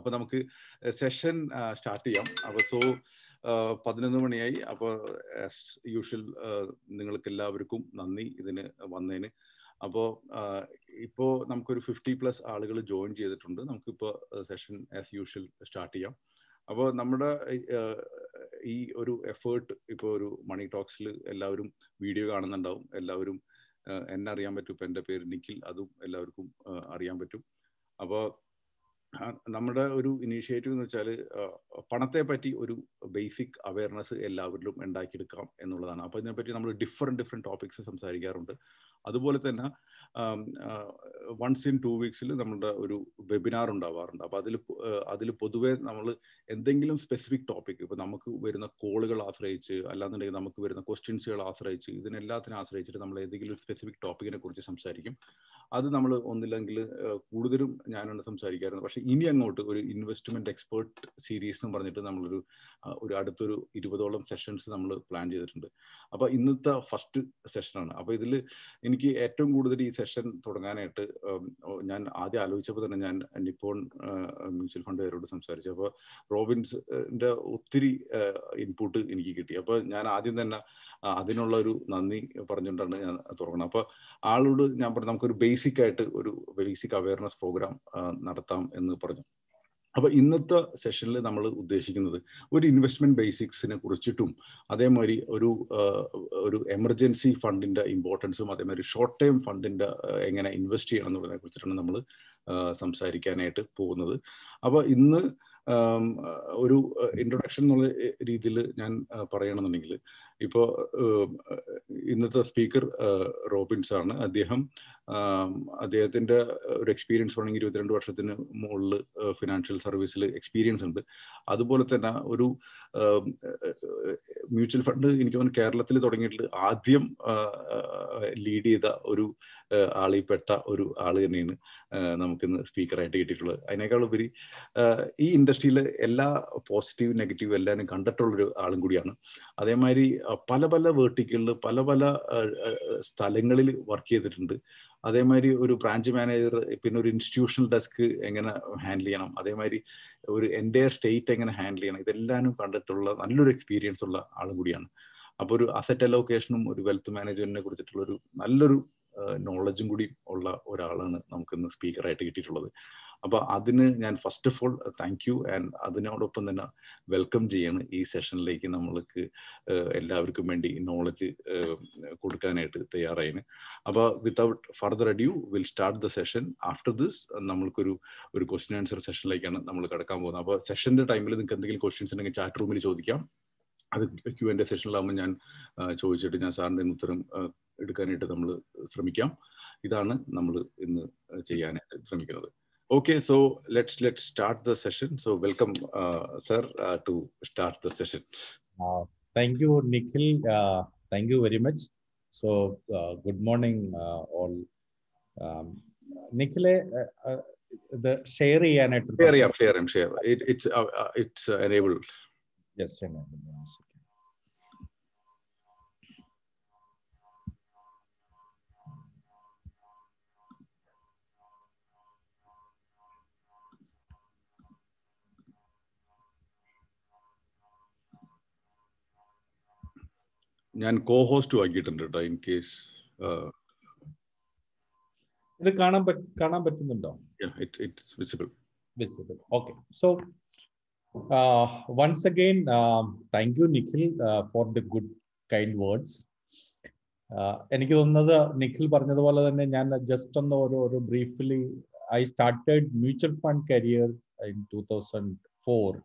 അപ്പോൾ നമുക്ക് session start ചെയ്യാം. അപ്പോൾ 11 മണിയായി. അപ്പോൾ ആസ് യൂഷ്വൽ നിങ്ങൾക്ക് എല്ലാവർക്കും നന്ദി ഇതിന് വന്നതിന്. അപ്പോൾ ഇപ്പോൾ നമുക്കൊരു 50+ ആളുകൾ ജോയിൻ ചെയ്തിട്ടുണ്ട്. നമുക്കിപ്പോൾ സെഷൻ ആസ് യൂഷ്വൽ സ്റ്റാർട്ട് ചെയ്യാം. അപ്പോൾ നമ്മുടെ ഈ ഒരു എഫേർട്ട് ഇപ്പോൾ ഒരു മണി ടോക്സിൽ എല്ലാവരും വീഡിയോ കാണുന്നുണ്ടാവും. എല്ലാവരും എന്നെ അറിയാൻ പറ്റും. ഇപ്പം എൻ്റെ പേര് നിഖിൽ, അതും എല്ലാവർക്കും അറിയാൻ പറ്റും. അപ്പോൾ നമ്മുടെ ഒരു ഇനീഷ്യേറ്റീവ് എന്ന് വെച്ചാൽ പണത്തെ പറ്റി ഒരു ബേസിക് അവയർനെസ് എല്ലാവരിലും ഉണ്ടാക്കിയെടുക്കാം എന്നുള്ളതാണ്. അപ്പോൾ ഇതിനെപ്പറ്റി നമ്മൾ ഡിഫറെൻറ്റ് ടോപ്പിക്സ് സംസാരിക്കാറുണ്ട്. അതുപോലെ തന്നെ വൺസ് ഇൻ 2 വീക്സിൽ നമ്മുടെ ഒരു വെബിനാർ ഉണ്ടാവാറുണ്ട്. അപ്പോൾ അതിൽ പൊതുവേ നമ്മൾ എന്തെങ്കിലും സ്പെസിഫിക് ടോപ്പിക്, ഇപ്പോൾ നമുക്ക് വരുന്ന കോളുകൾ ആശ്രയിച്ച്, അല്ലാന്നുണ്ടെങ്കിൽ നമുക്ക് വരുന്ന ക്വസ്റ്റ്യൻസുകൾ ആശ്രയിച്ച്, ഇതിനെല്ലാത്തിനും ആശ്രയിച്ചിട്ട് നമ്മൾ ഏതെങ്കിലും സ്പെസിഫിക് ടോപ്പിക്കിനെ കുറിച്ച് സംസാരിക്കും. അത് നമ്മൾ ഒന്നില്ലെങ്കിൽ കൂടുതലും ഞാനാണ് സംസാരിക്കാറുണ്ട്. പക്ഷേ ഇനി അങ്ങോട്ട് ഒരു ഇൻവെസ്റ്റ്മെന്റ് എക്സ്പേർട്ട് സീരീസ് എന്ന് പറഞ്ഞിട്ട് നമ്മളൊരു അടുത്തൊരു 20ഓളം സെഷൻസ് നമ്മൾ പ്ലാൻ ചെയ്തിട്ടുണ്ട്. അപ്പോൾ ഇന്നത്തെ ഫസ്റ്റ് സെഷനാണ്. അപ്പോൾ ഇതിൽ എനിക്ക് ഏറ്റവും കൂടുതൽ ഈ സെഷൻ തുടങ്ങാനായിട്ട് ഞാൻ ആദ്യം ആലോചിച്ചപ്പോൾ തന്നെ ഞാൻ നിപ്പോൺ മ്യൂച്വൽ ഫണ്ടുകാരോട് സംസാരിച്ചു. അപ്പോൾ റോബിൻസിന്റെ ഒത്തിരി ഇൻപുട്ട് എനിക്ക് കിട്ടി. അപ്പോൾ ഞാൻ ആദ്യം തന്നെ അതിനുള്ള ഒരു നന്ദി പറഞ്ഞുകൊണ്ടാണ് ഞാൻ തുടങ്ങുന്നത്. അപ്പോൾ ആളോട് ഞാൻ പറഞ്ഞു നമുക്കൊരു ബേസിക് ആയിട്ട് ഒരു ബേസിക് അവയർനെസ് പ്രോഗ്രാം നടത്താം എന്ന് പറഞ്ഞു. അപ്പോൾ ഇന്നത്തെ സെഷനിൽ നമ്മൾ ഉദ്ദേശിക്കുന്നത് ഒരു ഇൻവെസ്റ്റ്മെന്റ് ബേസിക്സിനെ കുറിച്ചിട്ടും, അതേമാതിരി ഒരു എമർജൻസി ഫണ്ടിന്റെ ഇമ്പോർട്ടൻസും, അതേമാതിരി ഷോർട്ട് ടൈം ഫണ്ടിന്റെ എങ്ങനെ ഇൻവെസ്റ്റ് ചെയ്യണം എന്നുള്ളതിനെ കുറിച്ചിട്ടാണ് നമ്മൾ സംസാരിക്കാനായിട്ട് പോകുന്നത്. അപ്പോൾ ഇന്ന് ഒരു ഇൻട്രൊഡക്ഷൻ എന്നുള്ള രീതിയിൽ ഞാൻ പറയണമെന്നുണ്ടെങ്കിൽ, ഇപ്പോൾ ഇന്നത്തെ സ്പീക്കർ റോബിൻസ് ആണ്. അദ്ദേഹത്തിൻ്റെ ഒരു എക്സ്പീരിയൻസ് വേണമെങ്കിൽ 22 വർഷത്തിന് മുകളിൽ ഫിനാൻഷ്യൽ സർവീസിൽ എക്സ്പീരിയൻസ് ഉണ്ട്. അതുപോലെ തന്നെ ഒരു മ്യൂച്വൽ ഫണ്ട് എനിക്ക് തോന്നുന്നു കേരളത്തിൽ തുടങ്ങിയിട്ട് ആദ്യം ലീഡ് ചെയ്ത ഒരു ആളിൽപ്പെട്ട ഒരു ആള് തന്നെയാണ് നമുക്കിന്ന് സ്പീക്കറായിട്ട് കിട്ടിയിട്ടുള്ളത്. അതിനേക്കാൾ ഉപരി ഈ ഇൻഡസ്ട്രിയിൽ എല്ലാ പോസിറ്റീവ് നെഗറ്റീവ് എല്ലാവരും കണ്ടിട്ടുള്ളൊരു ആളും കൂടിയാണ്. അതേമാതിരി പല വേർട്ടിക്കലിൽ പല സ്ഥലങ്ങളിൽ വർക്ക് ചെയ്തിട്ടുണ്ട്. അതേമാതിരി ഒരു ബ്രാഞ്ച് മാനേജർ, പിന്നെ ഒരു ഇൻസ്റ്റിറ്റ്യൂഷണൽ ഡെസ്ക് എങ്ങനെ ഹാൻഡിൽ ചെയ്യണം, അതേമാതിരി ഒരു എൻ്റയർ സ്റ്റേറ്റ് എങ്ങനെ ഹാൻഡിൽ ചെയ്യണം, ഇതെല്ലാവരും കണ്ടിട്ടുള്ള നല്ലൊരു എക്സ്പീരിയൻസ് ഉള്ള ആളും കൂടിയാണ്. അപ്പോൾ ഒരു അസറ്റ് അലോക്കേഷനും ഒരു വെൽത്ത് മാനേജ്മെന്റിനെ കുറിച്ചിട്ടുള്ളൊരു നല്ലൊരു നോളജും കൂടി ഉള്ള ഒരാളാണ് നമുക്കിന്ന് സ്പീക്കറായിട്ട് കിട്ടിയിട്ടുള്ളത്. അപ്പോൾ അതിന് ഞാൻ first of all thank you. And അതിനോടൊപ്പം തന്നെ വെൽക്കം ചെയ്യാണ് ഈ സെഷനിലേക്ക് നമ്മൾക്ക് എല്ലാവർക്കും വേണ്ടി നോളജ് കൊടുക്കാനായിട്ട് തയ്യാറായിന്. അപ്പോൾ without further adieu will start the session. After this നമ്മൾക്കൊരു ക്വസ്റ്റ്യൻ ആൻസർ സെഷനിലേക്കാണ് നമ്മൾ കിടക്കാൻ പോകുന്നത്. അപ്പോൾ സെഷൻ്റെ ടൈമിൽ നിങ്ങൾക്ക് എന്തെങ്കിലും ക്വസ്റ്റ്യൻസ് ഉണ്ടെങ്കിൽ ചാറ്റ് റൂമിൽ ചോദിക്കാം. അത് Q&A സെഷനിലാകുമ്പോൾ ഞാൻ ചോദിച്ചിട്ട് ഞാൻ സാറിൻ്റെ ഉത്തരം എടുക്കാനായിട്ട് നമ്മൾ ശ്രമിക്കാം. ഇതാണ് നമ്മൾ ഇന്ന് ചെയ്യാനായിട്ട് ശ്രമിക്കുന്നത്. Okay, so let's start the session. So welcome, sir, to start the session. Thank you, Nikhil. Thank you very much. So good morning, all. Nikhil, the share share. It's enabled. Yes, enabled. Yes. ഞാൻ co-host ആക്കിയിട്ടുണ്ട് കേട്ടോ, in case ഇത് കാണാൻ പറ്റുന്നുണ്ടോ? It's visible. Okay, so once again thank you, Nikhil, for the good kind words. എനിക്ക് തോന്നുന്നത് നിഖിൽ പറഞ്ഞതുപോലെ തന്നെ ഞാൻ ജസ്റ്റ് ഒന്ന് ഒരു briefly I started mutual fund career in 2004.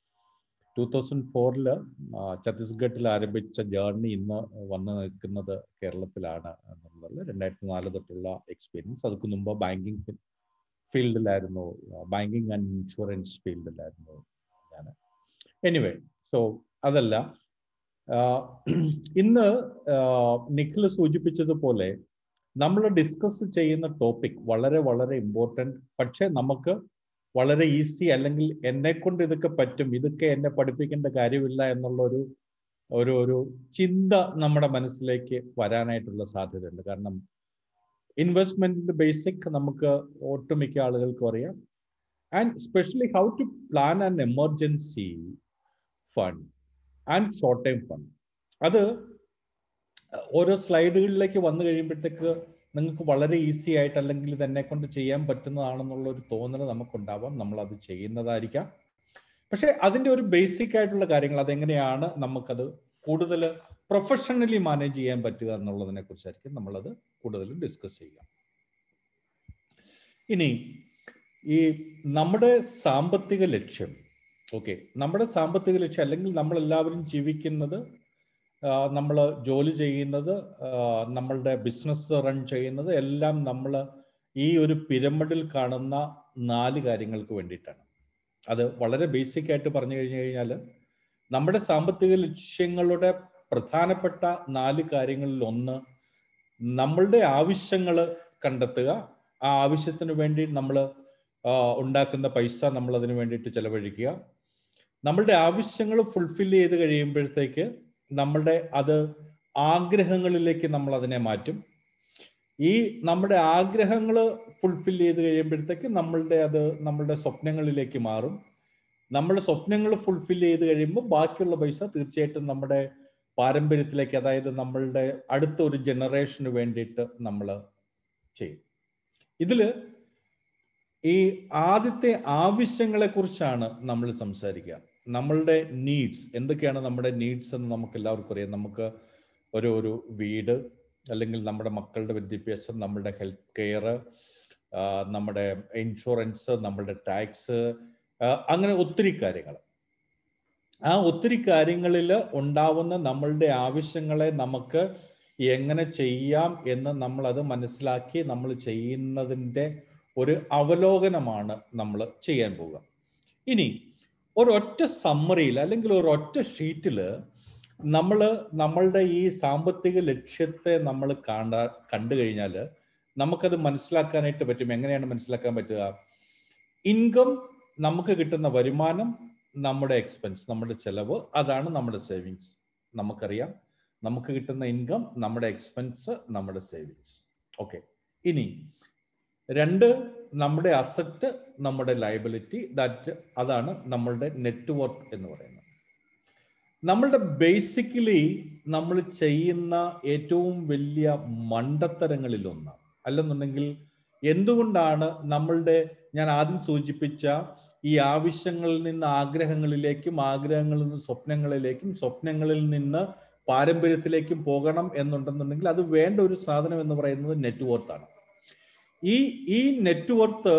2004 ഛത്തീസ്ഗഡിൽ ആരംഭിച്ച ജേർണി ഇന്ന് വന്ന് നിൽക്കുന്നത് കേരളത്തിലാണ് എന്നുള്ളത് 2004 തൊട്ടുള്ള എക്സ്പീരിയൻസ്. അതിന് മുമ്പ് ബാങ്കിങ് ഫീൽഡിലായിരുന്നു, ബാങ്കിങ് ആൻഡ് ഇൻഷുറൻസ് ഫീൽഡിലായിരുന്നു ഞാൻ. എനിവേ, സോ അതല്ല, ഇന്ന് നിഖിൽ സൂചിപ്പിച്ചതുപോലെ നമ്മൾ ഡിസ്കസ് ചെയ്യുന്ന ടോപ്പിക് വളരെ വളരെ ഇമ്പോർട്ടൻറ്റ്. പക്ഷെ നമുക്ക് വളരെ ഈസി, അല്ലെങ്കിൽ എന്നെ കൊണ്ട് ഇതൊക്കെ പറ്റും, ഇതൊക്കെ എന്നെ പഠിപ്പിക്കേണ്ട കാര്യമില്ല എന്നുള്ള ഒരു ചിന്ത നമ്മുടെ മനസ്സിലേക്ക് വരാനായിട്ടുള്ള സാധ്യതയുണ്ട്. കാരണം ഇൻവെസ്റ്റ്മെന്റിന്റെ ബേസിക് നമുക്ക് ഒട്ടുമിക്ക ആളുകൾക്കും അറിയാം. and especially how to plan an emergency fund and short term fund. അത് ഓരോ സ്ലൈഡുകളിലേക്ക് വന്നു കഴിയുമ്പോഴത്തേക്ക് നിങ്ങൾക്ക് വളരെ ഈസി ആയിട്ട് അല്ലെങ്കിൽ തന്നെ കൊണ്ട് ചെയ്യാൻ പറ്റുന്നതാണെന്നുള്ള ഒരു തോന്നൽ നമുക്കുണ്ടാവാം. നമ്മൾ അത് ചെയ്യുന്നതായിരിക്കാം. പക്ഷെ അതിൻ്റെ ഒരു ബേസിക് ആയിട്ടുള്ള കാര്യങ്ങൾ അതെങ്ങനെയാണ് നമുക്കത് കൂടുതൽ പ്രൊഫഷണലി മാനേജ് ചെയ്യാൻ പറ്റുക എന്നുള്ളതിനെ കുറിച്ചായിരിക്കും നമ്മളത് കൂടുതൽ ഡിസ്കസ് ചെയ്യുക. ഇനി ഈ നമ്മുടെ സാമ്പത്തിക ലക്ഷ്യം, ഓക്കെ, നമ്മുടെ സാമ്പത്തിക ലക്ഷ്യം അല്ലെങ്കിൽ നമ്മളെല്ലാവരും ജീവിക്കുന്നത്, നമ്മൾ ജോലി ചെയ്യുന്നത്, നമ്മളുടെ ബിസിനസ് റൺ ചെയ്യുന്നത് എല്ലാം നമ്മൾ ഈ ഒരു പിരമിഡിൽ കാണുന്ന 4 കാര്യങ്ങൾക്ക് വേണ്ടിയിട്ടാണ്. അത് വളരെ ബേസിക് ആയിട്ട് പറഞ്ഞു കഴിഞ്ഞു കഴിഞ്ഞാൽ നമ്മുടെ സാമ്പത്തിക ലക്ഷ്യങ്ങളുടെ പ്രധാനപ്പെട്ട 4 കാര്യങ്ങളിൽ ഒന്ന് നമ്മളുടെ ആവശ്യങ്ങൾ കണ്ടെത്തുക. ആ ആവശ്യത്തിന് വേണ്ടി നമ്മൾ ഉണ്ടാക്കുന്ന പൈസ നമ്മൾ അതിന് വേണ്ടിയിട്ട് ചെലവഴിക്കുക. നമ്മളുടെ ആവശ്യങ്ങൾ ഫുൾഫിൽ ചെയ്ത് കഴിയുമ്പോഴത്തേക്ക് നമ്മളുടെ അത് ആഗ്രഹങ്ങളിലേക്ക് നമ്മൾ അതിനെ മാറ്റും. ഈ നമ്മുടെ ആഗ്രഹങ്ങൾ ഫുൾഫിൽ ചെയ്ത് കഴിയുമ്പോഴത്തേക്ക് നമ്മളുടെ സ്വപ്നങ്ങളിലേക്ക് മാറും. നമ്മുടെ സ്വപ്നങ്ങൾ ഫുൾഫിൽ ചെയ്ത് കഴിയുമ്പോൾ ബാക്കിയുള്ള പൈസ തീർച്ചയായിട്ടും നമ്മുടെ പാരമ്പര്യത്തിലേക്ക്, അതായത് നമ്മളുടെ അടുത്ത ഒരു ജനറേഷന് വേണ്ടിയിട്ട് നമ്മൾ ചെയ്യും. ഇതില് ഈ ആദ്യത്തെ ആവശ്യങ്ങളെ കുറിച്ചാണ് നമ്മൾ സംസാരിക്കുക. നമ്മളുടെ നീഡ്സ് എന്തൊക്കെയാണ്? നമ്മുടെ നീഡ്സ് എന്ന് നമുക്ക് എല്ലാവർക്കും അറിയാം. നമുക്ക് ഒരു വീട്, അല്ലെങ്കിൽ നമ്മുടെ മക്കളുടെ വിദ്യാഭ്യാസം, നമ്മുടെ ഹെൽത്ത് കെയർ, നമ്മുടെ ഇൻഷുറൻസ്, നമ്മുടെ ടാക്സ്, അങ്ങനെ ഒത്തിരി കാര്യങ്ങൾ. ആ ഒത്തിരി കാര്യങ്ങളിൽ ഉണ്ടാവുന്ന നമ്മളുടെ ആവശ്യങ്ങളെ നമുക്ക് എങ്ങനെ ചെയ്യാം എന്ന് നമ്മളത് മനസ്സിലാക്കി നമ്മൾ ചെയ്യുന്നതിൻ്റെ ഒരു അവലോകനമാണ് നമ്മൾ ചെയ്യാൻ പോവുക. ഇനി ഒരൊറ്റ സമ്മറിയിൽ അല്ലെങ്കിൽ ഒരൊറ്റ ഷീറ്റിൽ നമ്മളുടെ ഈ സാമ്പത്തിക ലക്ഷ്യത്തെ നമ്മൾ കണ്ടു കഴിഞ്ഞാൽ നമുക്കത് മനസ്സിലാക്കാനായിട്ട് പറ്റും. എങ്ങനെയാണ് മനസ്സിലാക്കാൻ പറ്റുക? ഇൻകം, നമുക്ക് കിട്ടുന്ന വരുമാനം, നമ്മുടെ എക്സ്പെൻസ്, നമ്മുടെ ചെലവ്, അതാണ് നമ്മുടെ സേവിങ്സ്. നമുക്കറിയാം നമുക്ക് കിട്ടുന്ന ഇൻകം, നമ്മുടെ എക്സ്പെൻസ്, നമ്മുടെ സേവിങ്സ്. ഓക്കെ. ഇനി 2, നമ്മുടെ അസറ്റ്, നമ്മുടെ ലയബിലിറ്റി, അതാണ് നമ്മളുടെ നെറ്റ്വർക്ക് എന്ന് പറയുന്നത്. നമ്മളുടെ ബേസിക്കലി നമ്മൾ ചെയ്യുന്ന ഏറ്റവും വലിയ മണ്ടത്തരങ്ങളിലൊന്ന്, അല്ലെന്നുണ്ടെങ്കിൽ എന്തുകൊണ്ടാണ് ഞാൻ ആദ്യം സൂചിപ്പിച്ച ഈ ആവശ്യങ്ങളിൽ നിന്ന് ആഗ്രഹങ്ങളിലേക്കും, ആഗ്രഹങ്ങളിൽ നിന്ന് സ്വപ്നങ്ങളിലേക്കും, സ്വപ്നങ്ങളിൽ നിന്ന് പാരമ്പര്യത്തിലേക്കും പോകണം എന്നുണ്ടെന്നുണ്ടെങ്കിൽ അത് വേണ്ട ഒരു സാധനം എന്ന് പറയുന്നത് നെറ്റ്വർത്താണ്. ഈ നെറ്റ്വർക്ക്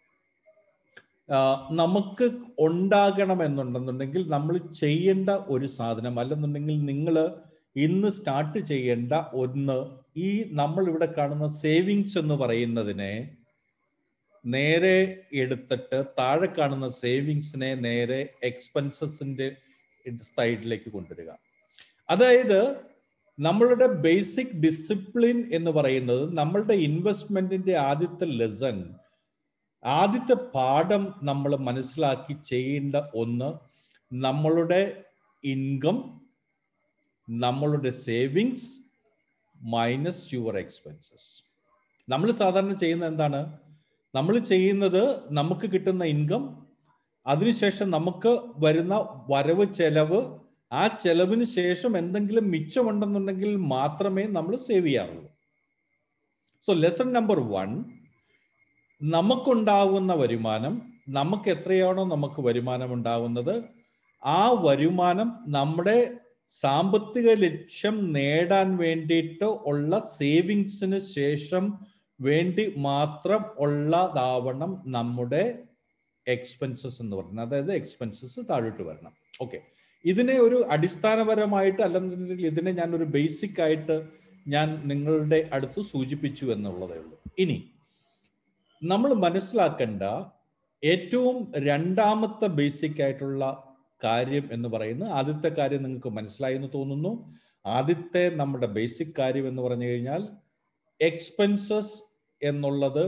നമുക്ക് ഉണ്ടാകണമെന്നുണ്ടെന്നുണ്ടെങ്കിൽ നമ്മൾ ചെയ്യേണ്ട ഒരു സാധനം, അല്ലെന്നുണ്ടെങ്കിൽ നിങ്ങൾ ഇന്ന് സ്റ്റാർട്ട് ചെയ്യേണ്ട ഒന്ന്, ഈ നമ്മൾ ഇവിടെ കാണുന്ന സേവിങ്സ് എന്ന് പറയുന്നതിനെ നേരെ എടുത്തിട്ട് താഴെ കാണുന്ന സേവിങ്സിനെ നേരെ എക്സ്പെൻസസിന്റെ സൈഡിലേക്ക് കൊണ്ടുവരിക. അതായത് നമ്മളുടെ ബേസിക് ഡിസിപ്ലിൻ എന്ന് പറയുന്നത്, നമ്മളുടെ ഇൻവെസ്റ്റ്മെന്റിന്റെ ആദ്യത്തെ ലെസൺ, ആദ്യത്തെ പാഠം നമ്മൾ മനസ്സിലാക്കി ചെയ്യേണ്ട ഒന്ന്, നമ്മളുടെ ഇൻകം, നമ്മളുടെ സേവിങ്സ് മൈനസ് യുവർ എക്സ്പെൻസസ്. നമ്മൾ സാധാരണ ചെയ്യുന്നത് എന്താണ്? നമ്മൾ ചെയ്യുന്നത് നമുക്ക് കിട്ടുന്ന ഇൻകം, അതിനുശേഷം നമുക്ക് വരുന്ന വരവ് ചെലവ്, ആ ചെലവിന് ശേഷം എന്തെങ്കിലും മിച്ചമുണ്ടെന്നുണ്ടെങ്കിൽ മാത്രമേ നമ്മൾ സേവ് ചെയ്യാറുള്ളൂ. സോ ലെസൺ നമ്പർ 1, നമുക്കുണ്ടാവുന്ന വരുമാനം, നമുക്ക് എത്രയാണോ നമുക്ക് വരുമാനം ഉണ്ടാവുന്നത്, ആ വരുമാനം നമ്മുടെ സാമ്പത്തിക ലക്ഷ്യം നേടാൻ വേണ്ടിയിട്ട് ഉള്ള സേവിങ്സിന് ശേഷം വേണ്ടി മാത്രം ഉള്ളതാവണം നമ്മുടെ എക്സ്പെൻസസ് എന്ന് പറയുന്നത്. അതായത് എക്സ്പെൻസസ് താഴോട്ട് വരണം. ഓക്കെ. ഇതിനെ ഒരു അടിസ്ഥാനപരമായിട്ട്, അല്ലെന്നുണ്ടെങ്കിൽ ഇതിനെ ഞാൻ ഒരു ബേസിക് ആയിട്ട് ഞാൻ നിങ്ങളുടെ അടുത്ത് സൂചിപ്പിച്ചു എന്നുള്ളതേ ഉള്ളൂ. ഇനി നമ്മൾ മനസ്സിലാക്കേണ്ട ഏറ്റവും രണ്ടാമത്തെ ബേസിക് ആയിട്ടുള്ള കാര്യം എന്ന് പറയുന്നത്, ആദ്യത്തെ കാര്യം നിങ്ങൾക്ക് മനസ്സിലായി എന്ന് തോന്നുന്നു. ആദ്യത്തെ നമ്മുടെ ബേസിക് കാര്യം എന്ന് പറഞ്ഞു കഴിഞ്ഞാൽ എക്സ്പെൻസസ് എന്നുള്ളത്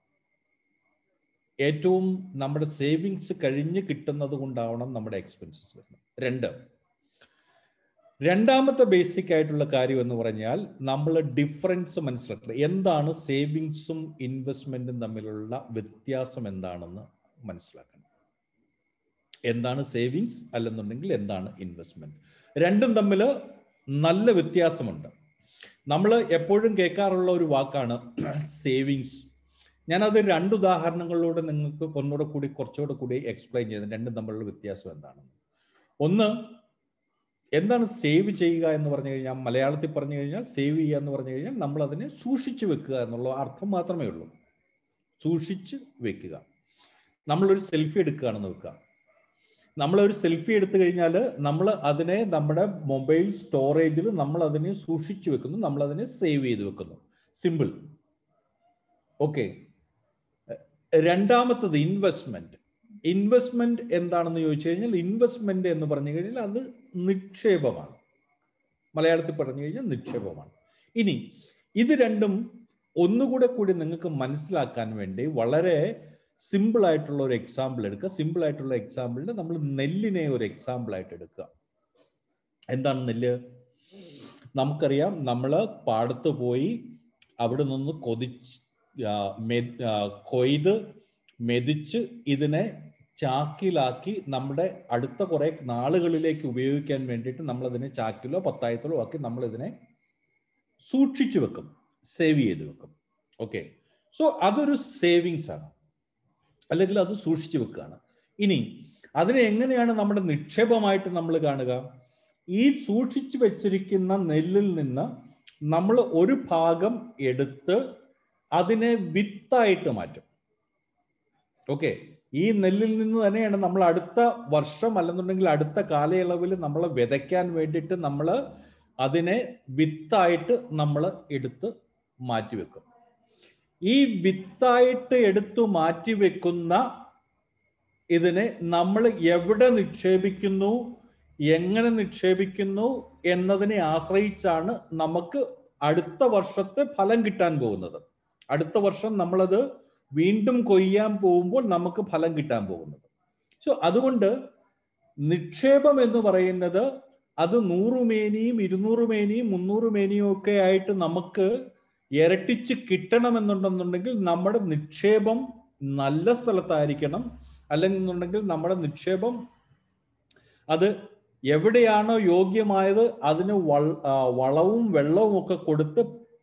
ഏറ്റവും നമ്മുടെ സേവിങ്സ് കഴിഞ്ഞ് കിട്ടുന്നത് കൊണ്ടാവണം നമ്മുടെ എക്സ്പെൻസസ് വരുന്നത്. രണ്ടാമത്തെ ബേസിക് ആയിട്ടുള്ള കാര്യം എന്ന് പറഞ്ഞാൽ നമ്മൾ ഡിഫറൻസ് മനസ്സിലാക്കുക. എന്താണ് സേവിങ്സും ഇൻവെസ്റ്റ്മെന്റും തമ്മിലുള്ള വ്യത്യാസം എന്താണെന്ന് മനസ്സിലാക്കണം. എന്താണ് സേവിങ്സ്, അല്ലെന്നുണ്ടെങ്കിൽ എന്താണ് ഇൻവെസ്റ്റ്മെന്റ്? രണ്ടും തമ്മിൽ നല്ല വ്യത്യാസമുണ്ട്. നമ്മൾ എപ്പോഴും കേൾക്കാറുള്ള ഒരു വാക്കാണ് സേവിങ്സ്. ഞാനത് 2 ഉദാഹരണങ്ങളിലൂടെ നിങ്ങൾക്ക് കുറച്ചുകൂടെ കൂടി എക്സ്പ്ലെയിൻ ചെയ്ത് രണ്ടും തമ്മിലുള്ള വ്യത്യാസം എന്താണെന്ന്. ഒന്ന്, എന്താണ് സേവ് ചെയ്യുക എന്ന് പറഞ്ഞു കഴിഞ്ഞാൽ, മലയാളത്തിൽ പറഞ്ഞു കഴിഞ്ഞാൽ സേവ് ചെയ്യുക എന്ന് പറഞ്ഞു കഴിഞ്ഞാൽ നമ്മൾ അതിനെ സൂക്ഷിച്ചു വെക്കുക എന്നുള്ള അർത്ഥം മാത്രമേ ഉള്ളൂ. സൂക്ഷിച്ച് വെക്കുക. നമ്മളൊരു സെൽഫി എടുക്കുകയാണെന്ന് വെക്കുക. നമ്മളൊരു സെൽഫി എടുത്തു കഴിഞ്ഞാൽ നമ്മൾ അതിനെ നമ്മുടെ മൊബൈൽ സ്റ്റോറേജിൽ നമ്മൾ അതിനെ സൂക്ഷിച്ചു വെക്കുന്നു, നമ്മൾ അതിനെ സേവ് ചെയ്ത് വെക്കുന്നു. സിമ്പിൾ. ഓക്കെ. രണ്ടാമത്തത് ഇൻവെസ്റ്റ്മെന്റ്. ഇൻവെസ്റ്റ്മെന്റ് എന്താണെന്ന് ചോദിച്ചു കഴിഞ്ഞാൽ, ഇൻവെസ്റ്റ്മെന്റ് എന്ന് പറഞ്ഞു കഴിഞ്ഞാൽ അത് നിക്ഷേപമാണ്. മലയാളത്തിൽ പറഞ്ഞു കഴിഞ്ഞാൽ നിക്ഷേപമാണ്. ഇനി ഇത് രണ്ടും ഒന്നുകൂടെ കൂടി നിങ്ങൾക്ക് മനസ്സിലാക്കാൻ വേണ്ടി വളരെ സിമ്പിൾ ആയിട്ടുള്ള ഒരു എക്സാമ്പിൾ എടുക്കുക. സിമ്പിൾ ആയിട്ടുള്ള എക്സാമ്പിളിൽ നമ്മൾ നെല്ലിനെ ഒരു എക്സാമ്പിൾ ആയിട്ട് എടുക്കുക. എന്താണ് നെല്ല്? നമുക്കറിയാം, നമ്മൾ പാടത്ത് പോയി അവിടെ നിന്ന് കൊയ്ത് മെതിച്ച് ഇതിനെ ചാക്കിലാക്കി നമ്മുടെ അടുത്ത കുറെ നാളുകളിലേക്ക് ഉപയോഗിക്കാൻ വേണ്ടിയിട്ട് നമ്മൾ അതിനെ ചാക്കിലോ പത്തായത്തിലോ ആക്കി നമ്മൾ ഇതിനെ സൂക്ഷിച്ചു വെക്കും, സേവ് ചെയ്ത് വെക്കും. ഓക്കെ. സോ അതൊരു സേവിങ്സ് ആണ്, അല്ലെങ്കിൽ അത് സൂക്ഷിച്ചു വെക്കുകയാണ്. ഇനി അതിനെ എങ്ങനെയാണ് നമ്മുടെ നിക്ഷേപമായിട്ട് നമ്മൾ കാണുക? ഈ സൂക്ഷിച്ചു വെച്ചിരിക്കുന്ന നെല്ലിൽ നിന്ന് നമ്മൾ ഒരു ഭാഗം എടുത്ത് അതിനെ വിത്തായിട്ട് മാറ്റും. ഓക്കെ. ഈ നെല്ലിൽ നിന്ന് തന്നെയാണ് നമ്മൾ അടുത്ത വർഷം അല്ലെന്നുണ്ടെങ്കിൽ അടുത്ത കാലയളവിൽ നമ്മൾ വിതയ്ക്കാൻ വേണ്ടിയിട്ട് നമ്മൾ അതിനെ വിത്തായിട്ട് നമ്മൾ എടുത്ത് മാറ്റിവെക്കും. ഈ വിത്തായിട്ട് എടുത്തു മാറ്റിവെക്കുന്ന ഇതിനെ നമ്മൾ എവിടെ നിക്ഷേപിക്കുന്നു, എങ്ങനെ നിക്ഷേപിക്കുന്നു എന്നതിനെ ആശ്രയിച്ചാണ് നമുക്ക് അടുത്ത വർഷത്തെ ഫലം കിട്ടാൻ പോകുന്നത്. അടുത്ത വർഷം നമ്മളത് വീണ്ടും കൊയ്യാൻ പോകുമ്പോൾ നമുക്ക് ഫലം കിട്ടാൻ പോകുന്നത്. സോ അതുകൊണ്ട് നിക്ഷേപം എന്ന് പറയുന്നത് അത് 100 മേനിയും 200 മേനിയും 300 മേനിയും ഒക്കെ ആയിട്ട് നമുക്ക് ഇരട്ടിച്ച് കിട്ടണമെന്നുണ്ടെന്നുണ്ടെങ്കിൽ നമ്മുടെ നിക്ഷേപം നല്ല സ്ഥലത്തായിരിക്കണം. അല്ലെങ്കിൽ നമ്മുടെ നിക്ഷേപം അത് എവിടെയാണോ യോഗ്യമായത് അതിന് വളവും വെള്ളവും ഒക്കെ കൊടുത്ത്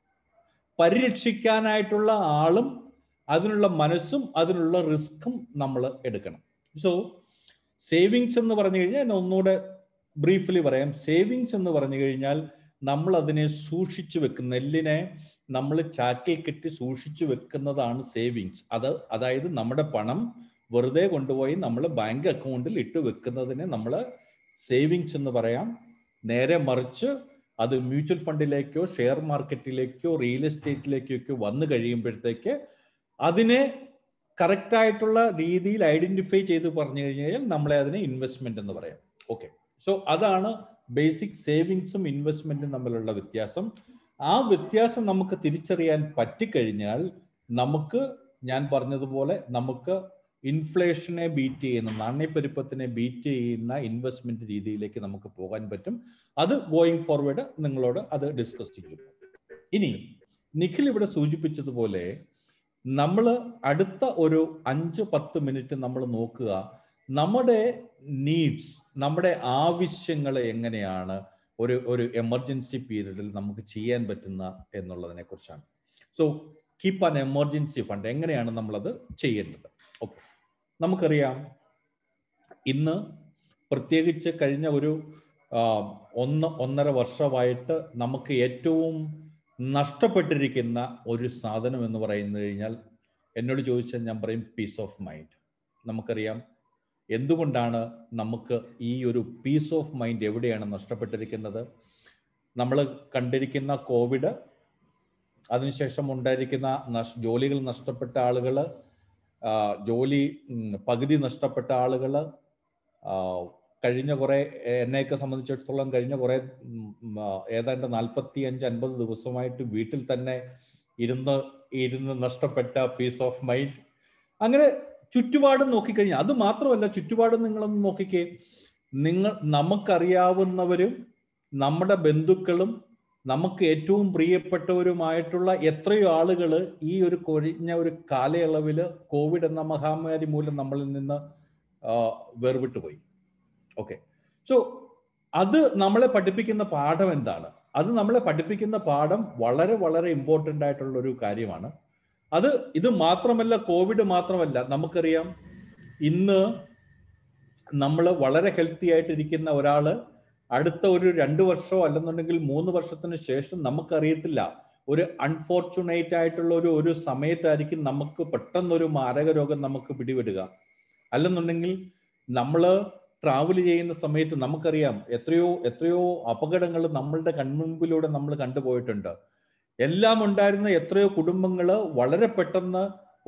പരിരക്ഷിക്കാനായിട്ടുള്ള ആളും അതിനുള്ള മനസ്സും അതിനുള്ള റിസ്ക്കും നമ്മൾ എടുക്കണം. സോ സേവിങ്സ് എന്ന് പറഞ്ഞു കഴിഞ്ഞാൽ, ഞാൻ ഒന്നുകൂടെ ബ്രീഫ്ലി പറയാം. സേവിങ്സ് എന്ന് പറഞ്ഞു കഴിഞ്ഞാൽ നമ്മൾ അതിനെ സൂക്ഷിച്ചു വെക്കും. നെല്ലിനെ നമ്മൾ ചാക്കിൽ കെട്ടി സൂക്ഷിച്ചു വെക്കുന്നതാണ് സേവിങ്സ്. അതായത് നമ്മുടെ പണം വെറുതെ കൊണ്ടുപോയി നമ്മൾ ബാങ്ക് അക്കൗണ്ടിൽ ഇട്ട് വെക്കുന്നതിനെ നമ്മൾ സേവിങ്സ് എന്ന് പറയാം. നേരെ മറിച്ച് അത് മ്യൂച്വൽ ഫണ്ടിലേക്കോ ഷെയർ മാർക്കറ്റിലേക്കോ റിയൽ എസ്റ്റേറ്റിലേക്കോ വന്നു കഴിയുമ്പോഴത്തേക്ക് അതിനെ കറക്റ്റായിട്ടുള്ള രീതിയിൽ ഐഡന്റിഫൈ ചെയ്ത് പറഞ്ഞു കഴിഞ്ഞാൽ നമ്മളെ അതിനെ ഇൻവെസ്റ്റ്മെന്റ് എന്ന് പറയാം. ഓക്കെ. സോ അതാണ് ബേസിക് സേവിങ്സും ഇൻവെസ്റ്റ്മെന്റും തമ്മിലുള്ള വ്യത്യാസം. ആ വ്യത്യാസം നമുക്ക് തിരിച്ചറിയാൻ പറ്റിക്കഴിഞ്ഞാൽ നമുക്ക്, ഞാൻ പറഞ്ഞതുപോലെ, നമുക്ക് ഇൻഫ്ലേഷനെ ബീറ്റ് ചെയ്യുന്ന, നാണ്യപ്പെരുപ്പത്തിനെ ബീറ്റ് ചെയ്യുന്ന ഇൻവെസ്റ്റ്മെന്റ് രീതിയിലേക്ക് നമുക്ക് പോകാൻ പറ്റും. അത് ഗോയിങ് ഫോർവേഡ് നിങ്ങളോട് അത് ഡിസ്കസ് ചെയ്യും. ഇനി നിഖിൽ ഇവിടെ സൂചിപ്പിച്ചതുപോലെ നമ്മൾ അടുത്ത ഒരു 5-10 മിനിറ്റ് നമ്മൾ നോക്കുക നമ്മുടെ നീഡ്സ്, നമ്മുടെ ആവശ്യങ്ങൾ എങ്ങനെയാണ് ഒരു എമർജൻസി പീരീഡിൽ നമുക്ക് ചെയ്യാൻ പറ്റുന്ന എന്നുള്ളതിനെ കുറിച്ചാണ്. So keep an emergency fund, എങ്ങനെയാണ് നമ്മളത് ചെയ്യേണ്ടത്? ഓക്കെ. നമുക്കറിയാം, ഇന്ന് പ്രത്യേകിച്ച് കഴിഞ്ഞ ഒരു 1-1.5 വർഷമായിട്ട് നമുക്ക് ഏറ്റവും നഷ്ടപ്പെട്ടിരിക്കുന്ന ഒരു സാധനം എന്ന് പറയുന്നത് കഴിഞ്ഞാൽ, എന്നോട് ചോദിച്ചാൽ ഞാൻ പറയും പീസ് ഓഫ് മൈൻഡ്. നമുക്കറിയാം എന്തുകൊണ്ടാണ് നമുക്ക് ഈ ഒരു പീസ് ഓഫ് മൈൻഡ് എവിടെയാണ് നഷ്ടപ്പെട്ടിരിക്കുന്നത്. നമ്മൾ കണ്ടിരിക്കുന്ന കോവിഡ്, അതിനുശേഷം ഉണ്ടായിരിക്കുന്ന ജോലികൾ നഷ്ടപ്പെട്ട ആളുകൾ, ജോലി പകുതി നഷ്ടപ്പെട്ട ആളുകൾ, കഴിഞ്ഞ കുറെ, എന്നെയൊക്കെ സംബന്ധിച്ചിടത്തോളം കഴിഞ്ഞ കുറെ ഏതാണ്ട് 45-50 ദിവസമായിട്ട് വീട്ടിൽ തന്നെ ഇരുന്ന് നഷ്ടപ്പെട്ട പീസ് ഓഫ് മൈൻഡ്. അങ്ങനെ ചുറ്റുപാടും നോക്കിക്കഴിഞ്ഞാൽ, അത് മാത്രമല്ല, ചുറ്റുപാടും നിങ്ങളൊന്ന് നോക്കിക്കേ, നമുക്കറിയാവുന്നവരും നമ്മുടെ ബന്ധുക്കളും നമുക്ക് ഏറ്റവും പ്രിയപ്പെട്ടവരുമായിട്ടുള്ള എത്രയോ ആളുകൾ ഈ ഒരു കഴിഞ്ഞ ഒരു കാലയളവിൽ കോവിഡ് എന്ന മഹാമാരി മൂലം നമ്മളിൽ നിന്ന് വേർവിട്ടു പോയി. ഓക്കെ, സോ അത് നമ്മളെ പഠിപ്പിക്കുന്ന പാഠം എന്താണ്? അത് നമ്മളെ പഠിപ്പിക്കുന്ന പാഠം വളരെ വളരെ ഇമ്പോർട്ടൻ്റ് ആയിട്ടുള്ള ഒരു കാര്യമാണ്. ഇത് മാത്രമല്ല, കോവിഡ് മാത്രമല്ല, നമുക്കറിയാം ഇന്ന് നമ്മൾ വളരെ ഹെൽത്തി ആയിട്ടിരിക്കുന്ന ഒരാള് അടുത്ത ഒരു 2 വർഷമോ അല്ലെന്നുണ്ടെങ്കിൽ 3 വർഷത്തിന് ശേഷം നമുക്കറിയത്തില്ല, ഒരു അൺഫോർച്ചുനേറ്റ് ആയിട്ടുള്ള ഒരു സമയത്തായിരിക്കും നമുക്ക് പെട്ടെന്നൊരു മാരക രോഗം നമുക്ക് പിടിപെടുക. അല്ലെന്നുണ്ടെങ്കിൽ നമ്മൾ ട്രാവൽ ചെയ്യുന്ന സമയത്ത് നമുക്കറിയാം എത്രയോ അപകടങ്ങൾ നമ്മളുടെ കൺമുമ്പിലൂടെ നമ്മൾ കണ്ടുപോയിട്ടുണ്ട്. എല്ലാം ഉണ്ടായിരുന്ന എത്രയോ കുടുംബങ്ങൾ വളരെ പെട്ടെന്ന്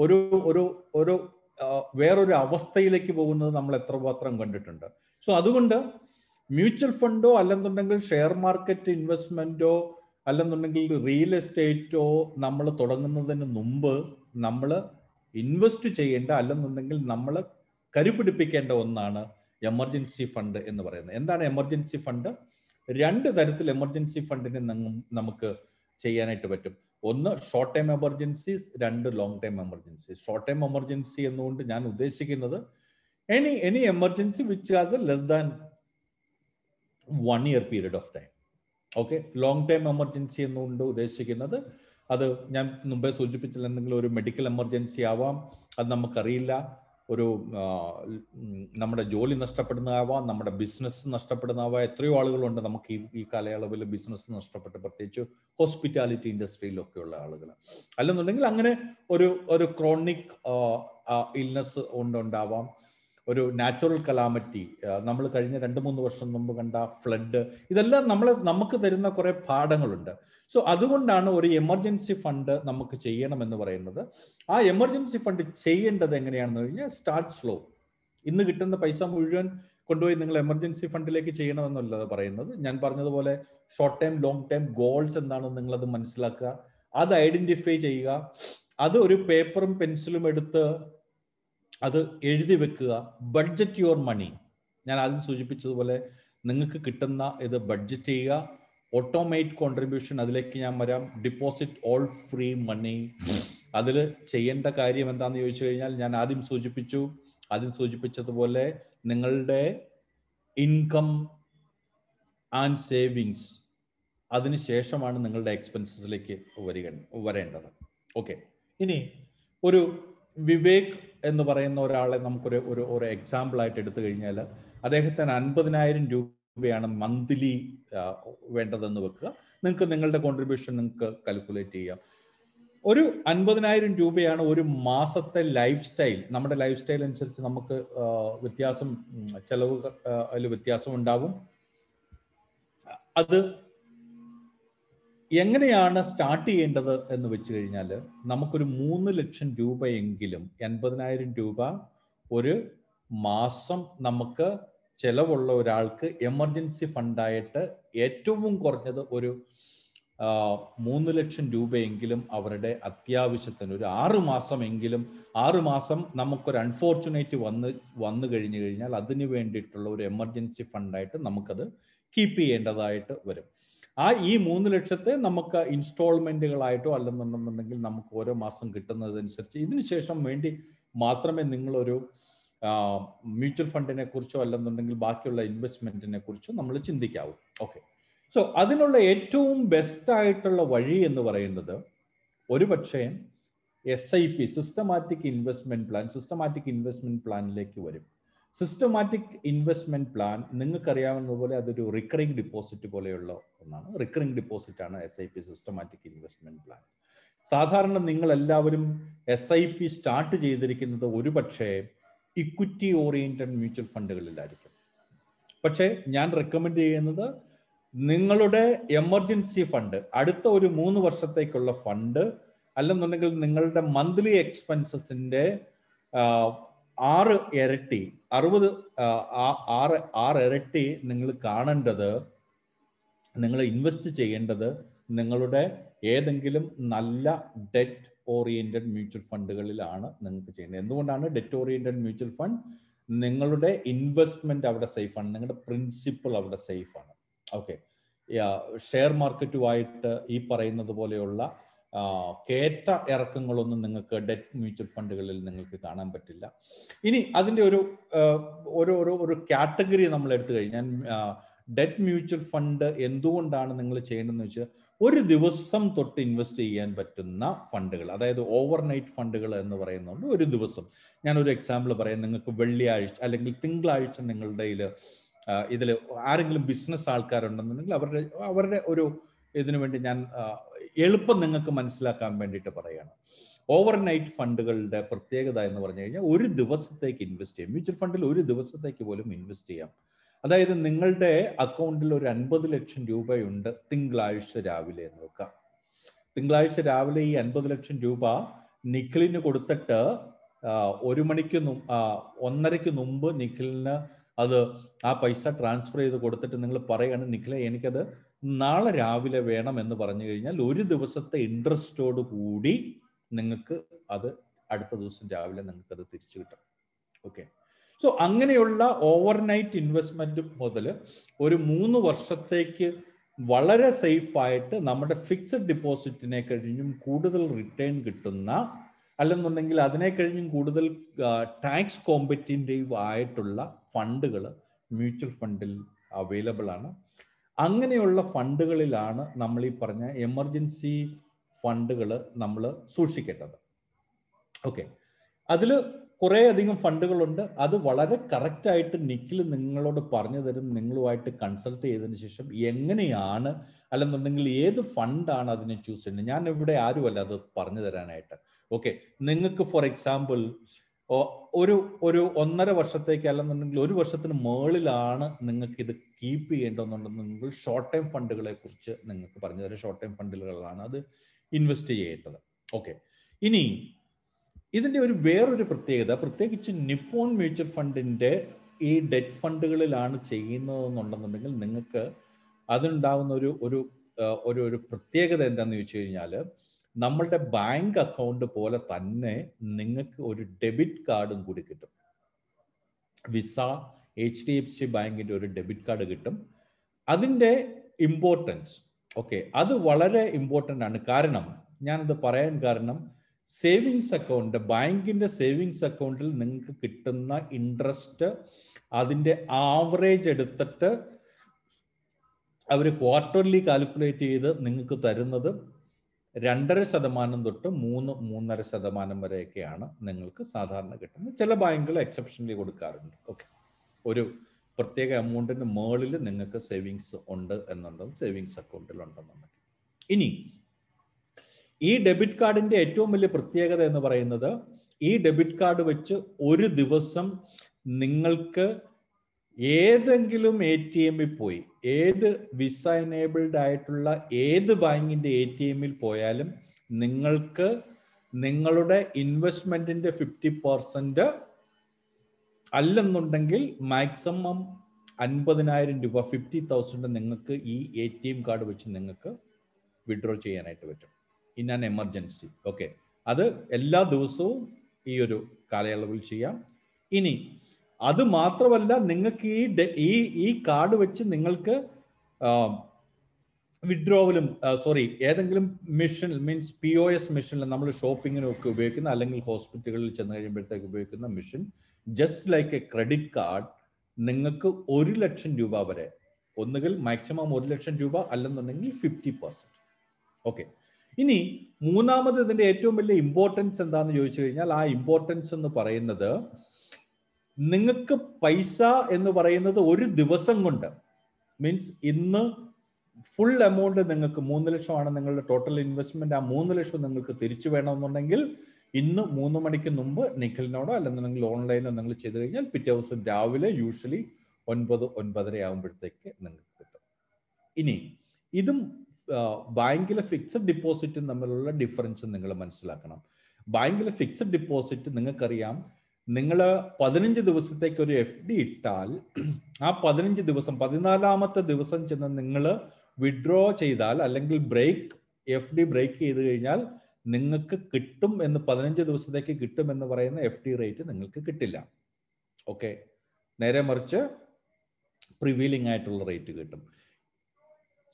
ഒരു വേറൊരു അവസ്ഥയിലേക്ക് പോകുന്നത് നമ്മൾ എത്രമാത്രം കണ്ടിട്ടുണ്ട്. സോ അതുകൊണ്ട് മ്യൂച്വൽ ഫണ്ടോ അല്ലെന്നുണ്ടെങ്കിൽ ഷെയർ മാർക്കറ്റ് ഇൻവെസ്റ്റ്മെന്റോ അല്ലെന്നുണ്ടെങ്കിൽ റിയൽ എസ്റ്റേറ്റോ നമ്മൾ തുടങ്ങുന്നതിന് മുമ്പ് നമ്മൾ ഇൻവെസ്റ്റ് ചെയ്യേണ്ട അല്ലെന്നുണ്ടെങ്കിൽ നമ്മൾ കരുപിടിപ്പിക്കേണ്ട ഒന്നാണ് എമർജൻസി ഫണ്ട് എന്ന് പറയുന്നത്. എന്താണ് എമർജൻസി ഫണ്ട്? 2 തരത്തിൽ എമർജൻസി ഫണ്ടിനെ നമുക്ക് ചെയ്യാനായിട്ട് പറ്റും. ഒന്ന് short time emergencies, 2 long time emergencies. Short time emergency എന്നുകൊണ്ട് ഞാൻ ഉദ്ദേശിക്കുന്നത് any emergency which has a less than 1 year period of time. Okay, long time emergency എന്നുകൊണ്ട് ഉദ്ദേശിക്കുന്നത് അത് ഞാൻ മുമ്പേ സൂചിപ്പിച്ചില്ല, എന്തെങ്കിലും ഒരു മെഡിക്കൽ എമർജൻസി ആവാം, അത് നമുക്കറിയില്ല, ഒരു നമ്മുടെ ജോലി നഷ്ടപ്പെടുന്നതാവാം, നമ്മുടെ ബിസിനസ് നഷ്ടപ്പെടുന്നതാവാം. എത്രയോ ആളുകളുണ്ട് നമുക്ക് ഈ കാലയളവിൽ ബിസിനസ് നഷ്ടപ്പെട്ട്, പ്രത്യേകിച്ച് ഹോസ്പിറ്റാലിറ്റി ഇൻഡസ്ട്രിയിലൊക്കെ ഉള്ള ആളുകൾ. അല്ലെന്നുണ്ടെങ്കിൽ അങ്ങനെ ഒരു ക്രോണിക് ഇൽനെസ് കൊണ്ടുണ്ടാവാം, ഒരു നാച്ചുറൽ കലാമിറ്റി, നമ്മൾ കഴിഞ്ഞ 2-3 വർഷം മുമ്പ് കണ്ട ഫ്ലഡ്, ഇതെല്ലാം നമുക്ക് തരുന്ന കുറെ പാഠങ്ങളുണ്ട്. സോ അതുകൊണ്ടാണ് ഒരു എമർജൻസി ഫണ്ട് നമുക്ക് ചെയ്യണമെന്ന് പറയുന്നത്. ആ എമർജൻസി ഫണ്ട് ചെയ്യേണ്ടത് എങ്ങനെയാണെന്ന് കഴിഞ്ഞാൽ സ്റ്റാർട്ട് സ്ലോ. ഇന്ന് കിട്ടുന്ന പൈസ മുഴുവൻ കൊണ്ടുപോയി നിങ്ങൾ എമർജൻസി ഫണ്ടിലേക്ക് ചെയ്യണമെന്നുള്ളത് പറയുന്നത്. ഞാൻ പറഞ്ഞതുപോലെ short time long time goals എന്താണെന്ന് നിങ്ങളത് മനസ്സിലാക്കുക, അത് ഐഡന്റിഫൈ ചെയ്യുക, അത് ഒരു പേപ്പറും പെൻസിലും എടുത്ത് അത് എഴുതി വെക്കുക. Budget your money. ഞാൻ ആദ്യം സൂചിപ്പിച്ചതുപോലെ നിങ്ങൾക്ക് കിട്ടുന്ന ഇത് ബഡ്ജറ്റ് ചെയ്യുക. ഓട്ടോമേറ്റ് കോൺട്രിബ്യൂഷൻ, അതിലേക്ക് ഞാൻ വരാം. Deposit all free money. അതിൽ ചെയ്യേണ്ട കാര്യം എന്താണെന്ന് ചോദിച്ചു കഴിഞ്ഞാൽ ഞാൻ ആദ്യം സൂചിപ്പിച്ചതുപോലെ നിങ്ങളുടെ ഇൻകം ആൻഡ് സേവിങ്സ്, അതിനുശേഷമാണ് നിങ്ങളുടെ എക്സ്പെൻസസിലേക്ക് വരേണ്ടത്. ഓക്കെ, ഇനി ഒരു വിവേക് എന്ന് പറയുന്ന ഒരാളെ നമുക്കൊരു ഒരു എക്സാമ്പിൾ ആയിട്ട് എടുത്തു കഴിഞ്ഞാൽ അദ്ദേഹത്തിന് 50,000 രൂപയാണ് മന്ത്ലി വേണ്ടതെന്ന് വെക്കുക. നിങ്ങൾക്ക് നിങ്ങളുടെ കോൺട്രിബ്യൂഷൻ നിങ്ങൾക്ക് കാൽക്കുലേറ്റ് ചെയ്യാം. ഒരു 50,000 രൂപയാണ് ഒരു മാസത്തെ ലൈഫ് സ്റ്റൈൽ. നമ്മുടെ ലൈഫ് സ്റ്റൈൽ അനുസരിച്ച് നമുക്ക് ചെലവ് അതിൽ വ്യത്യാസം ഉണ്ടാകും. അത് എങ്ങനെയാണ് സ്റ്റാർട്ട് ചെയ്യേണ്ടത് എന്ന് വെച്ച് കഴിഞ്ഞാൽ നമുക്കൊരു 3 ലക്ഷം രൂപയെങ്കിലും, 80,000 രൂപ ഒരു മാസം നമുക്ക് ചെലവുള്ള ഒരാൾക്ക് എമർജൻസി ഫണ്ടായിട്ട് ഏറ്റവും കുറഞ്ഞത് ഒരു 3 ലക്ഷം രൂപയെങ്കിലും അവരുടെ അത്യാവശ്യത്തിന് ഒരു 6 മാസമെങ്കിലും, 6 മാസം നമുക്കൊരു അൺഫോർച്ചുനേറ്റ് വന്നു കഴിഞ്ഞു കഴിഞ്ഞാൽ അതിന് വേണ്ടിയിട്ടുള്ള ഒരു എമർജൻസി ഫണ്ടായിട്ട് നമുക്കത് കീപ്പ് ചെയ്യേണ്ടതായിട്ട് വരും. ഈ 3 ലക്ഷത്തെ നമുക്ക് ഇൻസ്റ്റാൾമെന്റുകളായിട്ടോ അല്ലെന്നുണ്ടെന്നുണ്ടെങ്കിൽ നമുക്ക് ഓരോ മാസം കിട്ടുന്നതനുസരിച്ച് ഇതിനുശേഷം വേണ്ടി മാത്രമേ നിങ്ങളൊരു മ്യൂച്വൽ ഫണ്ടിനെ കുറിച്ചോ അല്ലെന്നുണ്ടെങ്കിൽ ബാക്കിയുള്ള ഇൻവെസ്റ്റ്മെന്റിനെ കുറിച്ചോ നമ്മൾ ചിന്തിക്കാവൂ. ഓക്കെ, സോ അതിനുള്ള ഏറ്റവും ബെസ്റ്റ് ആയിട്ടുള്ള വഴി എന്ന് പറയുന്നത് ഒരുപക്ഷെ SIP, സിസ്റ്റമാറ്റിക് ഇൻവെസ്റ്റ്മെന്റ് പ്ലാനിലേക്ക് വരും. സിസ്റ്റമാറ്റിക് ഇൻവെസ്റ്റ്മെന്റ് പ്ലാൻ നിങ്ങൾക്കറിയാവുന്നതുപോലെ അതൊരു റിക്കറിംഗ് ഡിപ്പോസിറ്റ് പോലെയുള്ള ഒന്നാണ്. റിക്കറിംഗ് ഡിപ്പോസിറ്റ് ആണ് SIP, സിസ്റ്റമാറ്റിക് ഇൻവെസ്റ്റ്മെന്റ് പ്ലാൻ. സാധാരണ നിങ്ങൾ എല്ലാവരും SIP സ്റ്റാർട്ട് ചെയ്തിരിക്കുന്നത് ഒരുപക്ഷെ ഇക്വിറ്റി ഓറിയന്റഡ് മ്യൂച്വൽ ഫണ്ടുകളിലായിരിക്കും. പക്ഷേ ഞാൻ റെക്കമെൻഡ് ചെയ്യുന്നത് നിങ്ങളുടെ എമർജൻസി ഫണ്ട്, അടുത്ത ഒരു 3 വർഷത്തേക്കുള്ള ഫണ്ട്, അല്ലെന്നുണ്ടെങ്കിൽ നിങ്ങളുടെ മന്ത്ലി എക്സ്പെൻസസിന്റെ 6 ഇരട്ടി നിങ്ങൾ കാണേണ്ടത്, നിങ്ങൾ ഇൻവെസ്റ്റ് ചെയ്യേണ്ടത് നിങ്ങളുടെ ഏതെങ്കിലും നല്ല ഡെറ്റ് ഓറിയന്റഡ് മ്യൂച്വൽ ഫണ്ടുകളിലാണ് നിങ്ങൾക്ക് ചെയ്യുന്നത്. എന്തുകൊണ്ടാണ് ഡെറ്റ് ഓറിയന്റഡ് മ്യൂച്വൽ ഫണ്ട്? നിങ്ങളുടെ ഇൻവെസ്റ്റ്മെന്റ് അവിടെ സേഫ് ആണ്, നിങ്ങളുടെ പ്രിൻസിപ്പൽ അവിടെ സേഫ് ആണ്. ഓക്കെ, ഷെയർ മാർക്കറ്റുമായിട്ട് ഈ പറയുന്നത് പോലെയുള്ള കയറ്റ ഇറക്കങ്ങളൊന്നും നിങ്ങൾക്ക് ഡെറ്റ് മ്യൂച്വൽ ഫണ്ടുകളിൽ നിങ്ങൾക്ക് കാണാൻ പറ്റില്ല. ഇനി അതിൻ്റെ ഒരു കാറ്റഗറി നമ്മൾ എടുത്തു കഴിഞ്ഞാൽ ഡെറ്റ് മ്യൂച്വൽ ഫണ്ട് എന്തുകൊണ്ടാണ് നിങ്ങൾ ചെയ്യേണ്ടതെന്ന് വെച്ചാൽ ഒരു ദിവസം തൊട്ട് ഇൻവെസ്റ്റ് ചെയ്യാൻ പറ്റുന്ന ഫണ്ടുകൾ, അതായത് ഓവർനൈറ്റ് ഫണ്ടുകൾ എന്ന് പറയുന്നുണ്ട്. ഒരു ദിവസം ഞാനൊരു എക്സാമ്പിൾ പറയാം. നിങ്ങൾക്ക് വെള്ളിയാഴ്ച അല്ലെങ്കിൽ തിങ്കളാഴ്ച നിങ്ങളുടെ ഇതിൽ ആരെങ്കിലും ബിസിനസ് ആൾക്കാരുണ്ടെന്നുണ്ടെങ്കിൽ അവരുടെ ഒരു ഇതിനു വേണ്ടി ഞാൻ എളുപ്പം നിങ്ങൾക്ക് മനസ്സിലാക്കാൻ വേണ്ടിയിട്ട് പറയുകയാണ്. ഓവർനൈറ്റ് ഫണ്ടുകളുടെ പ്രത്യേകത എന്ന് പറഞ്ഞു കഴിഞ്ഞാൽ ഒരു ദിവസത്തേക്ക് ഇൻവെസ്റ്റ് ചെയ്യാം. മ്യൂച്വൽ ഫണ്ടിൽ ഒരു ദിവസത്തേക്ക് പോലും ഇൻവെസ്റ്റ് ചെയ്യാം. അതായത് നിങ്ങളുടെ അക്കൗണ്ടിൽ ഒരു 50 ലക്ഷം രൂപയുണ്ട് തിങ്കളാഴ്ച രാവിലെ എന്ന് വെക്കാം. തിങ്കളാഴ്ച രാവിലെ ഈ 50 ലക്ഷം രൂപ നിഖിലിന് കൊടുത്തിട്ട് 1 മണിക്ക് 1:30 മുമ്പ് നിഖിലിന് ആ പൈസ ട്രാൻസ്ഫർ ചെയ്ത് കൊടുത്തിട്ട് നിങ്ങൾ പറയുകയാണ്, നിഖിലെ എനിക്കത് നാളെ രാവിലെ വേണം എന്ന് പറഞ്ഞു കഴിഞ്ഞാൽ ഒരു ദിവസത്തെ ഇൻട്രസ്റ്റോട് കൂടി നിങ്ങൾക്ക് അത് അടുത്ത ദിവസം രാവിലെ നിങ്ങൾക്കത് തിരിച്ചു കിട്ടും. ഓക്കെ, സോ അങ്ങനെയുള്ള ഓവർനൈറ്റ് ഇൻവെസ്റ്റ്മെന്റ് മുതൽ ഒരു 3 വർഷത്തേക്ക് വളരെ സേഫ് ആയിട്ട് നമ്മുടെ ഫിക്സഡ് ഡിപ്പോസിറ്റിനെ കഴിഞ്ഞും കൂടുതൽ റിട്ടേൺ കിട്ടുന്ന, അല്ലെന്നുണ്ടെങ്കിൽ അതിനെ കഴിഞ്ഞും കൂടുതൽ ടാക്സ് കോമ്പറ്റീറ്റീവ് ആയിട്ടുള്ള ഫണ്ടുകൾ മ്യൂച്വൽ ഫണ്ടിൽ അവൈലബിൾ ആണ്. അങ്ങനെയുള്ള ഫണ്ടുകളിലാണ് നമ്മൾ ഈ പറഞ്ഞ എമർജൻസി ഫണ്ടുകൾ നമ്മൾ സൂക്ഷിക്കേണ്ടത്. ഓക്കെ, അതിൽ കുറേ അധികം ഫണ്ടുകളുണ്ട്. അത് വളരെ കറക്റ്റായിട്ട് നിഖിൽ നിങ്ങളോട് പറഞ്ഞു തരും. നിങ്ങളുമായിട്ട് കൺസൾട്ട് ചെയ്തതിന് ശേഷം എങ്ങനെയാണ്, അല്ലെന്നുണ്ടെങ്കിൽ ഏത് ഫണ്ടാണ് അതിനെ ചൂസ് ചെയ്യുന്നത്. ഞാൻ ഇവിടെ ആരുമല്ല അത് പറഞ്ഞു തരാനായിട്ട്. ഓക്കെ, നിങ്ങൾക്ക് ഫോർ എക്സാമ്പിൾ ഒരു 1.5 വർഷത്തേക്ക് അല്ലെന്നുണ്ടെങ്കിൽ 1 വർഷത്തിന് മുകളിലാണ് നിങ്ങൾക്ക് ഇത് കീപ്പ് ചെയ്യേണ്ടതെന്നുണ്ടെങ്കിൽ ഷോർട്ട് ടൈം ഫണ്ടുകളെ കുറിച്ച് നിങ്ങൾക്ക് പറഞ്ഞു തരാം. ഷോർട്ട് ടൈം ഫണ്ടുകളാണ് അത് ഇൻവെസ്റ്റ് ചെയ്യേണ്ടത്. ഓക്കെ, ഇനി ഇതിൻ്റെ വേറൊരു പ്രത്യേകത, പ്രത്യേകിച്ച് നിപ്പോൺ മ്യൂച്വൽ ഫണ്ടിൻ്റെ ഈ ഡെറ്റ് ഫണ്ടുകളിലാണ് ചെയ്യുന്നതെന്നുണ്ടെന്നുണ്ടെങ്കിൽ നിങ്ങൾക്ക് അതുണ്ടാകുന്ന ഒരു പ്രത്യേകത എന്താണെന്ന് ചോദിച്ചു കഴിഞ്ഞാൽ, നമ്മളുടെ ബാങ്ക് അക്കൗണ്ട് പോലെ തന്നെ നിങ്ങൾക്ക് ഒരു ഡെബിറ്റ് കാർഡും കൂടി കിട്ടും. വിസ, HDFC ബാങ്കിൻ്റെ ഒരു ഡെബിറ്റ് കാർഡ് കിട്ടും. അതിൻ്റെ ഇമ്പോർട്ടൻസ്, ഓക്കെ, അത് വളരെ ഇമ്പോർട്ടൻ്റ് ആണ്. കാരണം ഞാനത് പറയാൻ കാരണം, സേവിങ്സ് അക്കൗണ്ട്, ബാങ്കിൻ്റെ സേവിങ്സ് അക്കൗണ്ടിൽ നിങ്ങൾക്ക് കിട്ടുന്ന ഇൻട്രസ്റ്റ് അതിൻ്റെ ആവറേജ് എടുത്തിട്ട് അവർ ക്വാർട്ടർലി കാൽക്കുലേറ്റ് ചെയ്ത് നിങ്ങൾക്ക് തരുന്നത് 2.5% തൊട്ട് 3.5% വരെയൊക്കെയാണ് നിങ്ങൾക്ക് സാധാരണ കിട്ടുന്നത്. ചില ബാങ്കുകൾ എക്സെപ്ഷനലി കൊടുക്കാറുണ്ട്. ഓക്കെ, ഒരു പ്രത്യേക എമൗണ്ടിന് മുകളിൽ നിങ്ങൾക്ക് സേവിങ്സ് ഉണ്ട് എന്നുണ്ടെങ്കിൽ സേവിങ്സ് അക്കൗണ്ടിൽ ഉണ്ടെന്നുണ്ടെങ്കിൽ. ഇനി ഈ ഡെബിറ്റ് കാർഡിന്റെ ഏറ്റവും വലിയ പ്രത്യേകത എന്ന് പറയുന്നത്, ഈ ഡെബിറ്റ് കാർഡ് വെച്ച് ഒരു ദിവസം നിങ്ങൾക്ക് ഏതെങ്കിലും ATMിൽ പോയി, ഏത് വിസ എനേബിൾഡ് ആയിട്ടുള്ള ഏത് ബാങ്കിന്റെ ATMിൽ പോയാലും നിങ്ങൾക്ക് നിങ്ങളുടെ ഇൻവെസ്റ്റ്മെന്റിന്റെ 50% അല്ലെന്നുണ്ടെങ്കിൽ മാക്സിമം 50,000 രൂപ 50,000 നിങ്ങൾക്ക് ഈ ATM കാർഡ് വെച്ച് നിങ്ങൾക്ക് വിഡ്രോ ചെയ്യാനായിട്ട് പറ്റും ഇൻ ആൻ എമർജൻസി. ഓക്കെ, അത് എല്ലാ ദിവസവും ഈ ഒരു കാലയളവിൽ ചെയ്യാം. ഇനി അത് മാത്രമല്ല, നിങ്ങൾക്ക് ഈ കാർഡ് വെച്ച് നിങ്ങൾക്ക് വിഡ്രോവലും ഏതെങ്കിലും മെഷീൻ, മീൻസ് POS മെഷീനിൽ നമ്മൾ ഷോപ്പിങ്ങിനൊക്കെ ഉപയോഗിക്കുന്ന, അല്ലെങ്കിൽ ഹോസ്പിറ്റലുകളിൽ ചെന്ന് കഴിയുമ്പോഴത്തേക്ക് ഉപയോഗിക്കുന്ന machine, just like a credit card, നിങ്ങൾക്ക് 1 ലക്ഷം രൂപ വരെ, ഒന്നുകിൽ മാക്സിമം 1 ലക്ഷം രൂപ, അല്ലെന്നുണ്ടെങ്കിൽ 50%. ഓക്കെ, ഇനി മൂന്നാമത് ഇതിന്റെ ഏറ്റവും വലിയ ഇമ്പോർട്ടൻസ് എന്താണെന്ന് ചോദിച്ചു കഴിഞ്ഞാൽ, ആ ഇമ്പോർട്ടൻസ് എന്ന് പറയുന്നത്, നിങ്ങൾക്ക് പൈസ എന്ന് പറയുന്നത് ഒരു ദിവസം കൊണ്ട്, മീൻസ് ഇന്ന് ഫുൾ എമൗണ്ട് നിങ്ങൾക്ക് 3 ലക്ഷമാണ് നിങ്ങളുടെ ടോട്ടൽ ഇൻവെസ്റ്റ്മെന്റ്, ആ 3 ലക്ഷം നിങ്ങൾക്ക് തിരിച്ചു വേണമെന്നുണ്ടെങ്കിൽ ഇന്ന് 3 മണിക്ക് മുമ്പ് നിഖിലിനോടോ അല്ലെന്നുണ്ടെങ്കിൽ ഓൺലൈനോ നിങ്ങൾ ചെയ്തു കഴിഞ്ഞാൽ പിറ്റേ ദിവസം രാവിലെ യൂഷ്വലി 9-9:30 ആകുമ്പോഴത്തേക്ക് നിങ്ങൾക്ക് കിട്ടും. ഇനി ഇതും ബാങ്കിലെ ഫിക്സഡ് ഡിപ്പോസിറ്റും തമ്മിലുള്ള ഡിഫറൻസ് നിങ്ങൾ മനസ്സിലാക്കണം. ബാങ്കിലെ ഫിക്സഡ് ഡിപ്പോസിറ്റ് നിങ്ങൾക്കറിയാം, നിങ്ങൾ 15 ദിവസത്തേക്ക് ഒരു FD ഇട്ടാൽ ആ 15 ദിവസം 14ാമത്തെ ദിവസം ചെന്ന് നിങ്ങൾ വിഡ്രോ ചെയ്താൽ, അല്ലെങ്കിൽ FD ബ്രേക്ക് ചെയ്ത് കഴിഞ്ഞാൽ നിങ്ങൾക്ക് കിട്ടും എന്ന് 15 ദിവസത്തേക്ക് കിട്ടും എന്ന് പറയുന്ന FD റേറ്റ് നിങ്ങൾക്ക് കിട്ടില്ല. ഓക്കെ, നേരെ മറിച്ച് പ്രിവീലിംഗ് ആയിട്ടുള്ള റേറ്റ് കിട്ടും.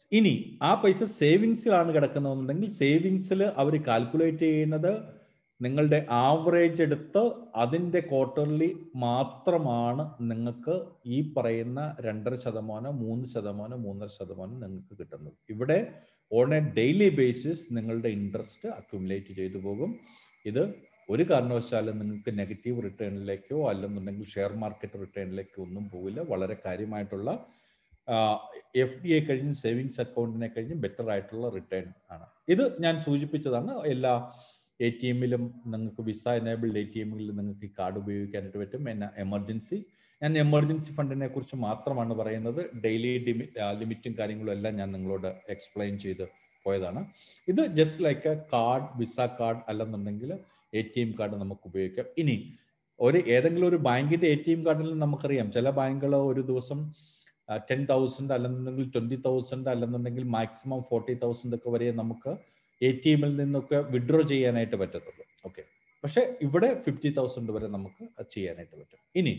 ഇനി ആ പൈസ സേവിങ്സിലാണ് കിടക്കുന്നതെന്നുണ്ടെങ്കിൽ സേവിങ്സിൽ അവർ കാൽക്കുലേറ്റ് ചെയ്യുന്നത് നിങ്ങളുടെ ആവറേജ് എടുത്ത് അതിൻ്റെ ക്വാർട്ടർലി മാത്രമാണ് നിങ്ങൾക്ക് ഈ പറയുന്ന 2.5%, 3%, 3.5% നിങ്ങൾക്ക് കിട്ടുന്നത്. ഇവിടെ ഓൺ എ ഡെയിലി ബേസിസ് നിങ്ങളുടെ ഇൻട്രസ്റ്റ് അക്യുമുലേറ്റ് ചെയ്തു പോകും. ഇത് ഒരു കാരണവശാലും നിങ്ങൾക്ക് നെഗറ്റീവ് റിട്ടേണിലേക്കോ അല്ലെന്നുണ്ടെങ്കിൽ ഷെയർ മാർക്കറ്റ് റിട്ടേണിലേക്കോ ഒന്നും പോകില്ല. വളരെ കാര്യമായിട്ടുള്ള FD കഴിഞ്ഞ് സേവിങ്സ് അക്കൗണ്ടിനെ കഴിഞ്ഞ് ബെറ്റർ ആയിട്ടുള്ള റിട്ടേൺ ആണ്. ഇത് ഞാൻ സൂചിപ്പിച്ചതാണ്. എല്ലാ ATM-ലും നിങ്ങൾക്ക് വിസ എനേബിൾഡ് ATM-കളിൽ നിങ്ങൾക്ക് ഈ കാർഡ് ഉപയോഗിക്കാനായിട്ട് പറ്റും. ഞാൻ എമർജൻസി ഫണ്ടിനെ കുറിച്ച് മാത്രമാണ് പറയുന്നത്. ഡെയിലി ലിമിറ്റും കാര്യങ്ങളും എല്ലാം ഞാൻ നിങ്ങളോട് എക്സ്പ്ലെയിൻ ചെയ്ത് പോയതാണ്. ഇത് just like a card, Visa card അല്ലെന്നുണ്ടെങ്കിൽ ATM കാർഡ് നമുക്ക് ഉപയോഗിക്കാം. ഇനി ഏതെങ്കിലും ഒരു ബാങ്കിന്റെ ATM കാർഡിൽ നമുക്കറിയാം ചില ബാങ്കുകൾ ഒരു ദിവസം 10,000 അല്ലെന്നുണ്ടെങ്കിൽ 20,000 അല്ലെന്നുണ്ടെങ്കിൽ മാക്സിമം 40,000 ഒക്കെ വരെ നമുക്ക് ATM-ൽ നിന്നൊക്കെ വിഡ്രോ ചെയ്യാനായിട്ട് പറ്റത്തുള്ളൂ. ഓക്കെ, പക്ഷെ ഇവിടെ 50,000 വരെ നമുക്ക് ചെയ്യാനായിട്ട് പറ്റും. ഇനി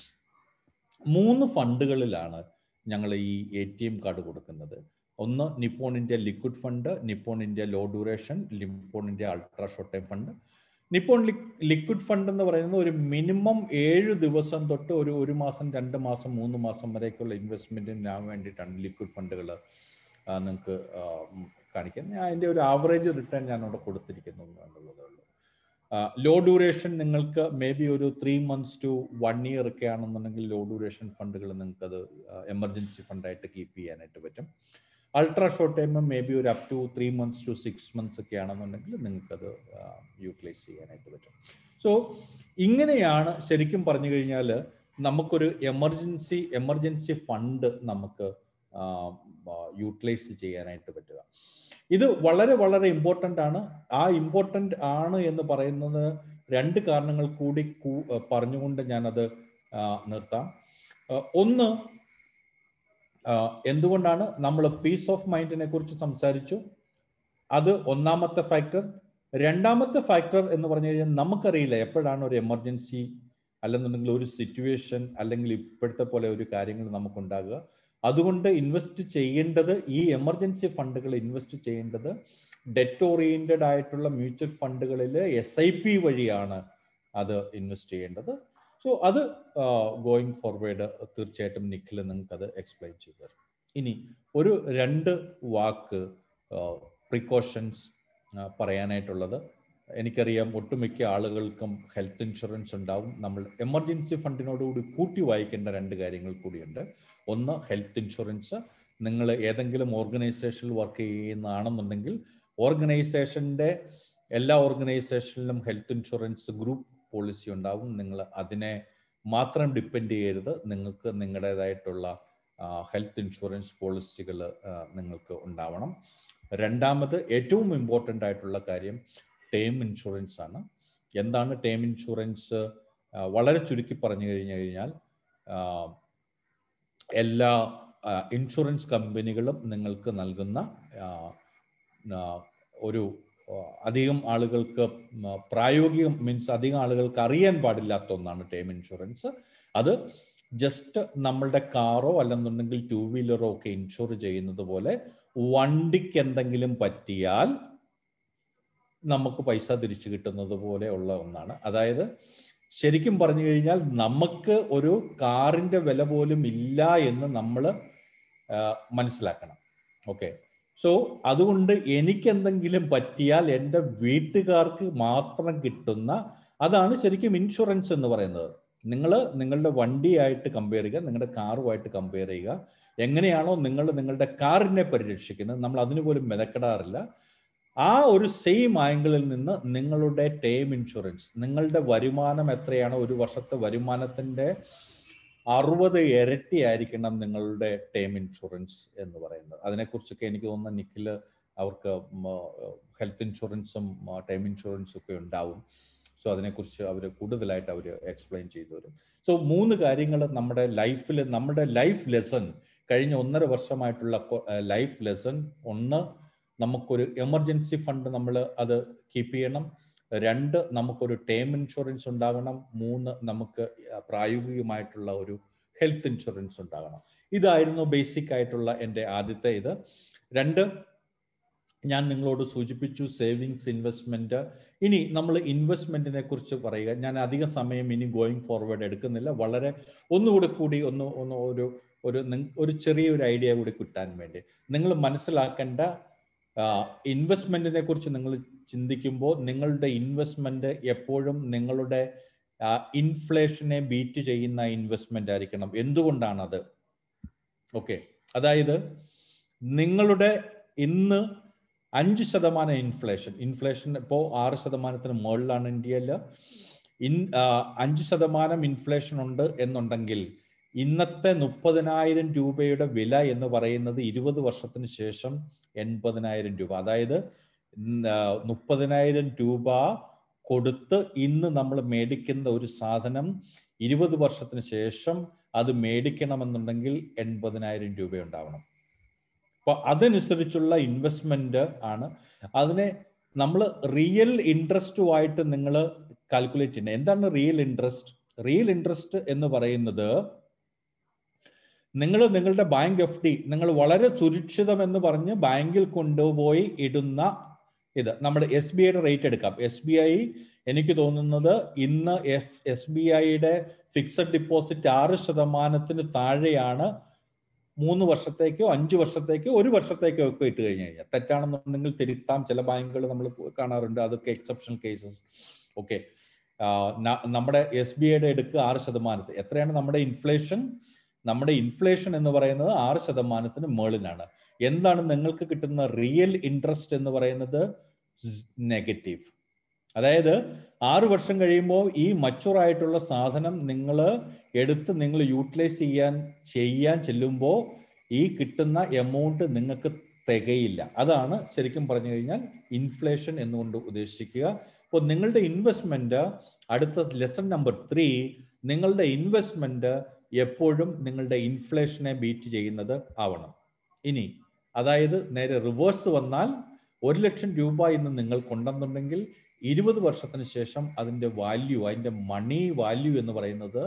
3 ഫണ്ടുകളിലാണ് ഞങ്ങൾ ഈ ATM കാർഡ് കൊടുക്കുന്നത്. ഒന്ന് Nippon India liquid fund, Nippon India low duration, Nippon India ultra short time fund. Nippon liquid fund എന്ന് പറയുന്നത് ഒരു മിനിമം 7 ദിവസം തൊട്ട് ഒരു 1 മാസം, 2 മാസം, 3 മാസം വരെയൊക്കെയുള്ള ഇൻവെസ്റ്റ്മെന്റിന് വേണ്ടിയിട്ടാണ് ലിക്വിഡ് ഫണ്ടുകൾ നിങ്ങൾക്ക് കാണിക്കാൻ. അതിൻ്റെ ഒരു ആവറേജ് റിട്ടേൺ ഞാൻ അവിടെ കൊടുത്തിരിക്കുന്നു എന്നുള്ളതേ ഉള്ളൂ. ലോ ഡ്യൂറേഷൻ നിങ്ങൾക്ക് മേ ബി ഒരു 3 months to 1 year ഒക്കെ ആണെന്നുണ്ടെങ്കിൽ ലോ ഡ്യൂറേഷൻ ഫണ്ടുകൾ നിങ്ങൾക്ക് അത് എമർജൻസി ഫണ്ടായിട്ട് കീപ്പ് ചെയ്യാനായിട്ട് പറ്റും. Ultra short time may be ഒരു up to 3 months to 6 months ഒക്കെ ആണെന്നുണ്ടെങ്കിൽ നിങ്ങൾക്കത് യൂട്ടിലൈസ് ചെയ്യാനായിട്ട് പറ്റും. സോ ഇങ്ങനെയാണ് ശരിക്കും പറഞ്ഞു കഴിഞ്ഞാൽ നമുക്കൊരു എമർജൻസി ഫണ്ട് നമുക്ക് യൂട്ടിലൈസ് ചെയ്യാനായിട്ട് പറ്റുക. ഇത് വളരെ വളരെ ഇമ്പോർട്ടൻ്റ് ആണ്. ആ ഇമ്പോർട്ടൻ്റ് ആണ് എന്ന് പറയുന്നത് 2 കാരണങ്ങൾ കൂടി പറഞ്ഞുകൊണ്ട് ഞാനത് നിർത്താം. ഒന്ന്, എന്തുകൊണ്ടാണ് നമ്മൾ പീസ് ഓഫ് മൈൻഡിനെ കുറിച്ച് സംസാരിച്ചു, അത് ഒന്നാമത്തെ ഫാക്ടർ. രണ്ടാമത്തെ ഫാക്ടർ എന്ന് പറഞ്ഞു കഴിഞ്ഞാൽ നമുക്കറിയില്ല എപ്പോഴാണ് ഒരു എമർജൻസി അല്ലെന്നുണ്ടെങ്കിൽ ഒരു സിറ്റുവേഷൻ അല്ലെങ്കിൽ ഇപ്പോഴത്തെ പോലെ ഒരു കാര്യങ്ങൾ നമുക്കുണ്ടാകുക. അതുകൊണ്ട് ഇൻവെസ്റ്റ് ചെയ്യേണ്ടത്, ഈ എമർജൻസി ഫണ്ടുകൾ ഇൻവെസ്റ്റ് ചെയ്യേണ്ടത് ഡെറ്റ് ഓറിയന്റഡ് ആയിട്ടുള്ള മ്യൂച്വൽ ഫണ്ടുകളിൽ SIP വഴിയാണ് അത് ഇൻവെസ്റ്റ് ചെയ്യേണ്ടത്. സോ അത് ഗോയിങ് ഫോർവേഡ് തീർച്ചയായിട്ടും നിഖിൽ നിങ്ങൾക്ക് അത് എക്സ്പ്ലെയിൻ ചെയ്തു തരും. ഇനി ഒരു 2 വാക്ക് പ്രിക്കോഷൻസ് പറയാനായിട്ടുള്ളത്. എനിക്കറിയാം ഒട്ടുമിക്ക ആളുകൾക്കും ഹെൽത്ത് ഇൻഷുറൻസ് ഉണ്ടാവും. നമ്മൾ എമർജൻസി ഫണ്ടിനോടുകൂടി കൂട്ടി വായിക്കേണ്ട 2 കാര്യങ്ങൾ കൂടിയുണ്ട്. ഒന്ന്, ഹെൽത്ത് ഇൻഷുറൻസ്. നിങ്ങൾ ഏതെങ്കിലും ഓർഗനൈസേഷനിൽ വർക്ക് ചെയ്യുന്നതാണെന്നുണ്ടെങ്കിൽ എല്ലാ ഓർഗനൈസേഷനിലും ഹെൽത്ത് ഇൻഷുറൻസ് ഗ്രൂപ്പ് പോളിസി ഉണ്ടാവും. നിങ്ങൾ അതിനെ മാത്രം ഡിപ്പെൻഡ് ചെയ്യരുത്. നിങ്ങൾക്ക് നിങ്ങളുടേതായിട്ടുള്ള ഹെൽത്ത് ഇൻഷുറൻസ് പോളിസികൾ നിങ്ങൾക്ക് ഉണ്ടാവണം. രണ്ടാമത്, ഏറ്റവും ഇമ്പോർട്ടൻ്റ് ആയിട്ടുള്ള കാര്യം ടേം ഇൻഷുറൻസ് ആണ്. എന്താണ് ടേം ഇൻഷുറൻസ്? വളരെ ചുരുക്കി പറഞ്ഞു കഴിഞ്ഞാൽ എല്ലാ ഇൻഷുറൻസ് കമ്പനികളും നിങ്ങൾക്ക് നൽകുന്ന ഒരു അധികം ആളുകൾക്ക് അധികം ആളുകൾക്ക് അറിയാൻ പാടില്ലാത്ത ഒന്നാണ് ടേം ഇൻഷുറൻസ്. അത് ജസ്റ്റ് നമ്മളുടെ കാറോ അല്ലെന്നുണ്ടെങ്കിൽ 2 വീലറോ ഒക്കെ ഇൻഷുർ ചെയ്യുന്നത് പോലെ വണ്ടിക്ക് എന്തെങ്കിലും പറ്റിയാൽ നമുക്ക് പൈസ തിരിച്ചു കിട്ടുന്നത് പോലെ ഉള്ള ഒന്നാണ്. അതായത് ശരിക്കും പറഞ്ഞു കഴിഞ്ഞാൽ നമുക്ക് ഒരു കാറിന്റെ വില പോലും ഇല്ല എന്ന് നമ്മൾ മനസ്സിലാക്കണം. ഓക്കെ, സോ അതുകൊണ്ട് എനിക്ക് എന്തെങ്കിലും പറ്റിയാൽ എൻ്റെ വീട്ടുകാർക്ക് മാത്രം കിട്ടുന്ന, അതാണ് ശരിക്കും ഇൻഷുറൻസ് എന്ന് പറയുന്നത്. നിങ്ങൾ നിങ്ങളുടെ വണ്ടിയായിട്ട് കമ്പയർ ചെയ്യുക, നിങ്ങളുടെ കാറുമായിട്ട് കമ്പയർ ചെയ്യുക. എങ്ങനെയാണോ നിങ്ങൾ നിങ്ങളുടെ കാറിനെ പരിരക്ഷിക്കുന്നത്, നമ്മൾ അതിന് പോലും മെനക്കെടാറില്ല. ആ ഒരു സെയിം ആംഗിളിൽ നിന്ന് നിങ്ങളുടെ ടേം ഇൻഷുറൻസ്, നിങ്ങളുടെ വരുമാനം എത്രയാണോ, ഒരു വർഷത്തെ വരുമാനത്തിൻ്റെ 60 ഇരട്ടി ആയിരിക്കണം നിങ്ങളുടെ ടേം ഇൻഷുറൻസ് എന്ന് പറയുന്നത്. അതിനെക്കുറിച്ചൊക്കെ എനിക്ക് തോന്നുന്ന നിഖിൽ അവർക്ക് ഹെൽത്ത് ഇൻഷുറൻസും ടേം ഇൻഷുറൻസും ഒക്കെ ഉണ്ടാവും. സോ അതിനെക്കുറിച്ച് അവർ കൂടുതലായിട്ട് അവർ എക്സ്പ്ലെയിൻ ചെയ്തു തരും. സോ 3 കാര്യങ്ങൾ നമ്മുടെ ലൈഫിൽ, നമ്മുടെ ലൈഫ് ലെസൺ, കഴിഞ്ഞ 1.5 വർഷമായിട്ടുള്ള ലൈഫ് ലെസൺ. ഒന്ന്, നമുക്കൊരു എമർജൻസി ഫണ്ട് നമ്മൾ അത് കീപ്പ് ചെയ്യണം. 2, നമുക്കൊരു ടേം ഇൻഷുറൻസ് ഉണ്ടാകണം. 3, നമുക്ക് പ്രായോഗികമായിട്ടുള്ള ഒരു ഹെൽത്ത് ഇൻഷുറൻസ് ഉണ്ടാകണം. ഇതായിരുന്നു ബേസിക് ആയിട്ടുള്ള എൻ്റെ ആദ്യത്തെ ഇത്. രണ്ട്, ഞാൻ നിങ്ങളോട് സൂചിപ്പിച്ചു സേവിങ്സ്, ഇൻവെസ്റ്റ്മെന്റ്. ഇനി നമ്മൾ ഇൻവെസ്റ്റ്മെന്റിനെ കുറിച്ച് പറയുക. ഞാൻ അധിക സമയം ഇനി ഗോയിങ് ഫോർവേഡ് എടുക്കുന്നില്ല. വളരെ ഒന്നുകൂടി ഒരു ചെറിയൊരു ഐഡിയ കൂടി കിട്ടാൻ വേണ്ടി നിങ്ങൾ മനസ്സിലാക്കേണ്ട, ഇൻവെസ്റ്റ്മെന്റിനെ കുറിച്ച് നിങ്ങൾ ചിന്തിക്കുമ്പോൾ നിങ്ങളുടെ ഇൻവെസ്റ്റ്മെന്റ് എപ്പോഴും നിങ്ങളുടെ ഇൻഫ്ലേഷനെ ബീറ്റ് ചെയ്യുന്ന ഇൻവെസ്റ്റ്മെന്റ് ആയിരിക്കണം. എന്തുകൊണ്ടാണത്? ഓക്കെ, അതായത് നിങ്ങളുടെ ഇന്ന് 5% ഇൻഫ്ലേഷൻ ഇപ്പോൾ 6% മുകളിലാണ് ഇന്ത്യയിൽ. 5% ഇൻഫ്ലേഷൻ ഉണ്ട് എന്നുണ്ടെങ്കിൽ ഇന്നത്തെ 30,000 രൂപയുടെ വില എന്ന് പറയുന്നത് 20 വർഷത്തിന് ശേഷം 80,000 രൂപ. അതായത് 30,000 രൂപ കൊടുത്ത് ഇന്ന് നമ്മൾ മേടിക്കുന്ന ഒരു സാധനം 20 വർഷത്തിന് ശേഷം അത് മേടിക്കണമെന്നുണ്ടെങ്കിൽ 80,000 രൂപ ഉണ്ടാവണം. അപ്പൊ അതനുസരിച്ചുള്ള ഇൻവെസ്റ്റ്മെന്റ് ആണ്. അതിനെ നമ്മൾ റിയൽ ഇൻട്രസ്റ്റുമായിട്ട് നിങ്ങൾ കാൽക്കുലേറ്റ് ചെയ്യുന്നത്. എന്താണ് റിയൽ ഇൻട്രസ്റ്റ്? റിയൽ ഇൻട്രസ്റ്റ് എന്ന് പറയുന്നത് നിങ്ങളുടെ ബാങ്ക് FD നിങ്ങൾ വളരെ സുരക്ഷിതം എന്ന് പറഞ്ഞ് ബാങ്കിൽ കൊണ്ടുപോയി ഇടുന്ന ഇത്. നമ്മുടെ SBIയുടെ റേറ്റ് എടുക്കാം. SBI എനിക്ക് തോന്നുന്നത് ഇന്ന് SBIയുടെ ഫിക്സഡ് ഡിപ്പോസിറ്റ് 6% താഴെയാണ് 3 വർഷത്തേക്കോ 5 വർഷത്തേക്കോ 1 വർഷത്തേക്കോ ഒക്കെ ഇട്ട് കഴിഞ്ഞു കഴിഞ്ഞാൽ. തെറ്റാണെന്നുണ്ടെങ്കിൽ തിരുത്താം. ചില ബാങ്കുകൾ നമ്മൾ കാണാറുണ്ട്, അതൊക്കെ എക്സെപ്ഷണൽ കേസസ്. ഓക്കെ, നമ്മുടെ SBIയുടെ എടുക്കുക 6%. എത്രയാണ് നമ്മുടെ ഇൻഫ്ലേഷൻ? നമ്മുടെ ഇൻഫ്ലേഷൻ എന്ന് പറയുന്നത് 6% മുകളിലാണ്. എന്താണ് നിങ്ങൾക്ക് കിട്ടുന്ന റിയൽ ഇൻട്രസ്റ്റ് എന്ന് പറയുന്നത്? നെഗറ്റീവ്. അതായത് 6 വർഷം കഴിയുമ്പോൾ ഈ മച്ചുവർ ആയിട്ടുള്ള സാധനം നിങ്ങൾ യൂട്ടിലൈസ് ചെയ്യാൻ ചെല്ലുമ്പോൾ ഈ കിട്ടുന്ന എമൗണ്ട് നിങ്ങൾക്ക് തികയില്ല. അതാണ് ശരിക്കും പറഞ്ഞു കഴിഞ്ഞാൽ ഇൻഫ്ലേഷൻ എന്നുകൊണ്ട് ഉദ്ദേശിക്കുക. അപ്പോൾ നിങ്ങളുടെ ഇൻവെസ്റ്റ്മെന്റ്, അടുത്ത ലെസൺ നമ്പർ 3, നിങ്ങളുടെ ഇൻവെസ്റ്റ്മെന്റ് എപ്പോഴും നിങ്ങളുടെ ഇൻഫ്ലേഷനെ ബീറ്റ് ചെയ്യുന്നത് ആവണം. ഇനി അതായത് നേരെ റിവേഴ്സ് വന്നാൽ 1 ലക്ഷം രൂപ ഇന്ന് നിങ്ങൾ കൊണ്ടെന്നുണ്ടെങ്കിൽ 20 വർഷത്തിന് ശേഷം അതിന്റെ വാല്യൂ, അതിന്റെ മണി വാല്യൂ എന്ന് പറയുന്നത്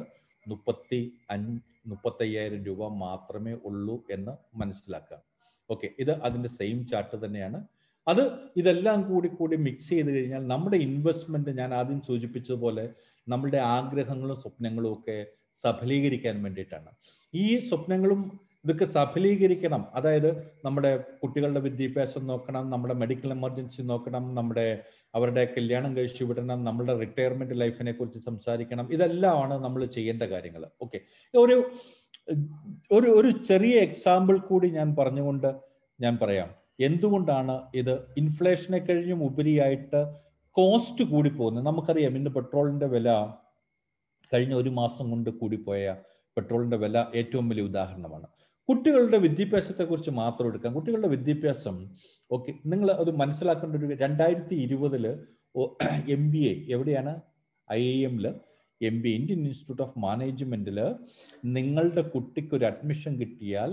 35,000 രൂപ മാത്രമേ ഉള്ളൂ എന്ന് മനസ്സിലാക്കുക. ഓക്കെ, ഇത് അതിന്റെ സെയിം ചാർട്ട് തന്നെയാണ്. ഇതെല്ലാം കൂടി മിക്സ് ചെയ്ത് കഴിഞ്ഞാൽ നമ്മുടെ ഇൻവെസ്റ്റ്മെന്റ്, ഞാൻ ആദ്യം സൂചിപ്പിച്ചതുപോലെ നമ്മളുടെ ആഗ്രഹങ്ങളും സ്വപ്നങ്ങളും ഒക്കെ സഫലീകരിക്കാൻ വേണ്ടിയിട്ടാണ്. ഈ സ്വപ്നങ്ങളും ഇതൊക്കെ സഫലീകരിക്കണം. അതായത് നമ്മുടെ കുട്ടികളുടെ വിദ്യാഭ്യാസം നോക്കണം, നമ്മുടെ മെഡിക്കൽ എമർജൻസി നോക്കണം, അവരുടെ കല്യാണം കഴിച്ചു വിടണം, നമ്മുടെ റിട്ടയർമെന്റ് ലൈഫിനെ കുറിച്ച് സംസാരിക്കണം. ഇതെല്ലാമാണ് നമ്മൾ ചെയ്യേണ്ട കാര്യങ്ങൾ. ഓക്കെ, ഒരു ചെറിയ എക്സാമ്പിൾ കൂടി ഞാൻ പറഞ്ഞുകൊണ്ട് ഞാൻ പറയാം എന്തുകൊണ്ടാണ് ഇത് ഇൻഫ്ലേഷനെ കഴിഞ്ഞും ഉപരിയായിട്ട് കോസ്റ്റ് കൂടി പോകുന്നത്. നമുക്കറിയാം, ഇന്ന് പെട്രോളിന്റെ വില കഴിഞ്ഞ 1 മാസം കൊണ്ട് കൂടിപ്പോയ പെട്രോളിന്റെ വില ഏറ്റവും വലിയ ഉദാഹരണമാണ്. കുട്ടികളുടെ വിദ്യാഭ്യാസത്തെ കുറിച്ച് മാത്രം എടുക്കാം. കുട്ടികളുടെ വിദ്യാഭ്യാസം, ഓക്കെ, നിങ്ങൾ അത് മനസ്സിലാക്കേണ്ട ഒരു 2020 MBA എവിടെയാണ്? IIM MBA, Indian institution of മാനേജ്മെന്റിൽ നിങ്ങളുടെ കുട്ടിക്ക് ഒരു അഡ്മിഷൻ കിട്ടിയാൽ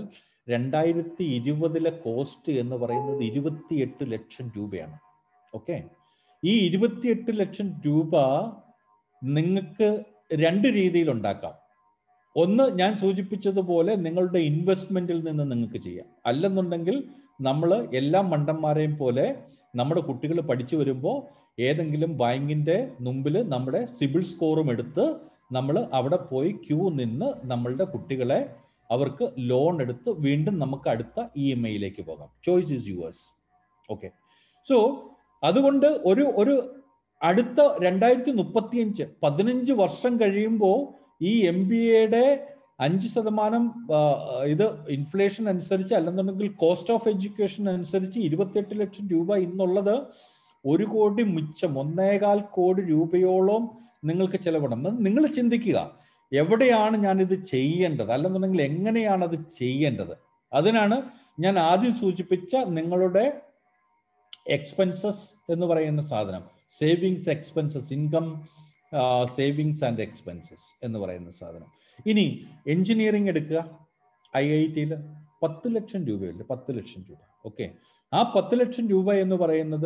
2020 കോസ്റ്റ് എന്ന് പറയുന്നത് 28 ലക്ഷം രൂപയാണ്. ഓക്കെ, ഈ 28 ലക്ഷം രൂപ നിങ്ങൾക്ക് 2 രീതിയിൽ ഉണ്ടാക്കാം. ഒന്ന്, ഞാൻ സൂചിപ്പിച്ചതുപോലെ നിങ്ങളുടെ ഇൻവെസ്റ്റ്മെന്റിൽ നിന്ന് നിങ്ങൾക്ക് ചെയ്യാം. അല്ലെന്നുണ്ടെങ്കിൽ നമ്മൾ എല്ലാ മണ്ടന്മാരെയും പോലെ നമ്മുടെ കുട്ടികൾ പഠിച്ചു വരുമ്പോൾ ഏതെങ്കിലും ബാങ്കിന്റെ മുമ്പിൽ നമ്മുടെ സിബിൽ സ്കോറും എടുത്ത് നമ്മൾ അവിടെ പോയി ക്യൂ നിന്ന് നമ്മളുടെ കുട്ടികളെ അവർക്ക് ലോൺ എടുത്ത് വീണ്ടും നമുക്ക് അടുത്ത EMI പോകാം. Choice is yours. Okay, so അതുകൊണ്ട് ഒരു അടുത്ത 2035 15 വർഷം കഴിയുമ്പോൾ ഈ MBAയുടെ 5% ഇത് ഇൻഫ്ലേഷൻ അനുസരിച്ച്, അല്ലെന്നുണ്ടെങ്കിൽ കോസ്റ്റ് ഓഫ് എഡ്യൂക്കേഷൻ അനുസരിച്ച് 28 ലക്ഷം രൂപ ഇന്നുള്ളത് 1 കോടി മിച്ചം, 1.25 കോടി രൂപയോളം നിങ്ങൾക്ക് ചെലവിടണം. നിങ്ങൾ ചിന്തിക്കുക, എവിടെയാണ് ഞാനിത് ചെയ്യേണ്ടത്, അല്ലെന്നുണ്ടെങ്കിൽ എങ്ങനെയാണ് അത് ചെയ്യേണ്ടത്? അതിനാണ് ഞാൻ ആദ്യം സൂചിപ്പിച്ച നിങ്ങളുടെ എക്സ്പെൻസസ് എന്ന് പറയുന്ന സാധനം, savings, expenses, income, savings and expenses എന്ന് പറയുന്ന സാധനം. ഇനി എഞ്ചിനീയറിംഗ് എടുക്കുക, IITയിൽ 10 ലക്ഷം രൂപയുണ്ട്, 10 ലക്ഷം രൂപ. ഓക്കെ, ആ 10 ലക്ഷം രൂപ എന്ന് പറയുന്നത്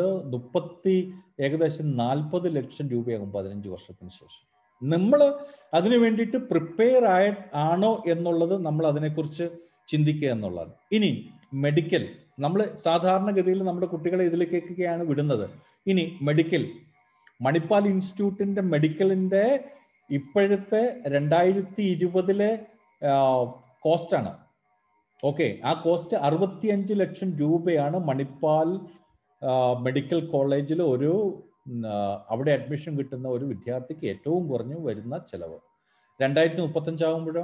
ഏകദേശം 40 ലക്ഷം രൂപയാകും 15 വർഷത്തിന് ശേഷം. നമ്മൾ അതിനു വേണ്ടിയിട്ട് പ്രിപ്പയർ ആണോ എന്നുള്ളത് നമ്മൾ അതിനെക്കുറിച്ച് ചിന്തിക്കുക എന്നുള്ളതാണ്. ഇനി മെഡിക്കൽ, നമ്മൾ സാധാരണഗതിയിൽ നമ്മുടെ കുട്ടികളെ ഇതിലേക്കൊക്കെയാണ് വിടുന്നത്. ഇനി മെഡിക്കൽ, മണിപ്പാൽ ഇൻസ്റ്റിറ്റ്യൂട്ടിന്റെ മെഡിക്കലിന്റെ ഇപ്പോഴത്തെ 2020 കോസ്റ്റാണ്. ഓക്കെ, ആ കോസ്റ്റ് 65 ലക്ഷം രൂപയാണ് മണിപ്പാൽ മെഡിക്കൽ കോളേജിൽ അവിടെ അഡ്മിഷൻ കിട്ടുന്ന ഒരു വിദ്യാർത്ഥിക്ക് ഏറ്റവും കുറഞ്ഞു വരുന്ന ചെലവ്. 2035 ആകുമ്പോഴോ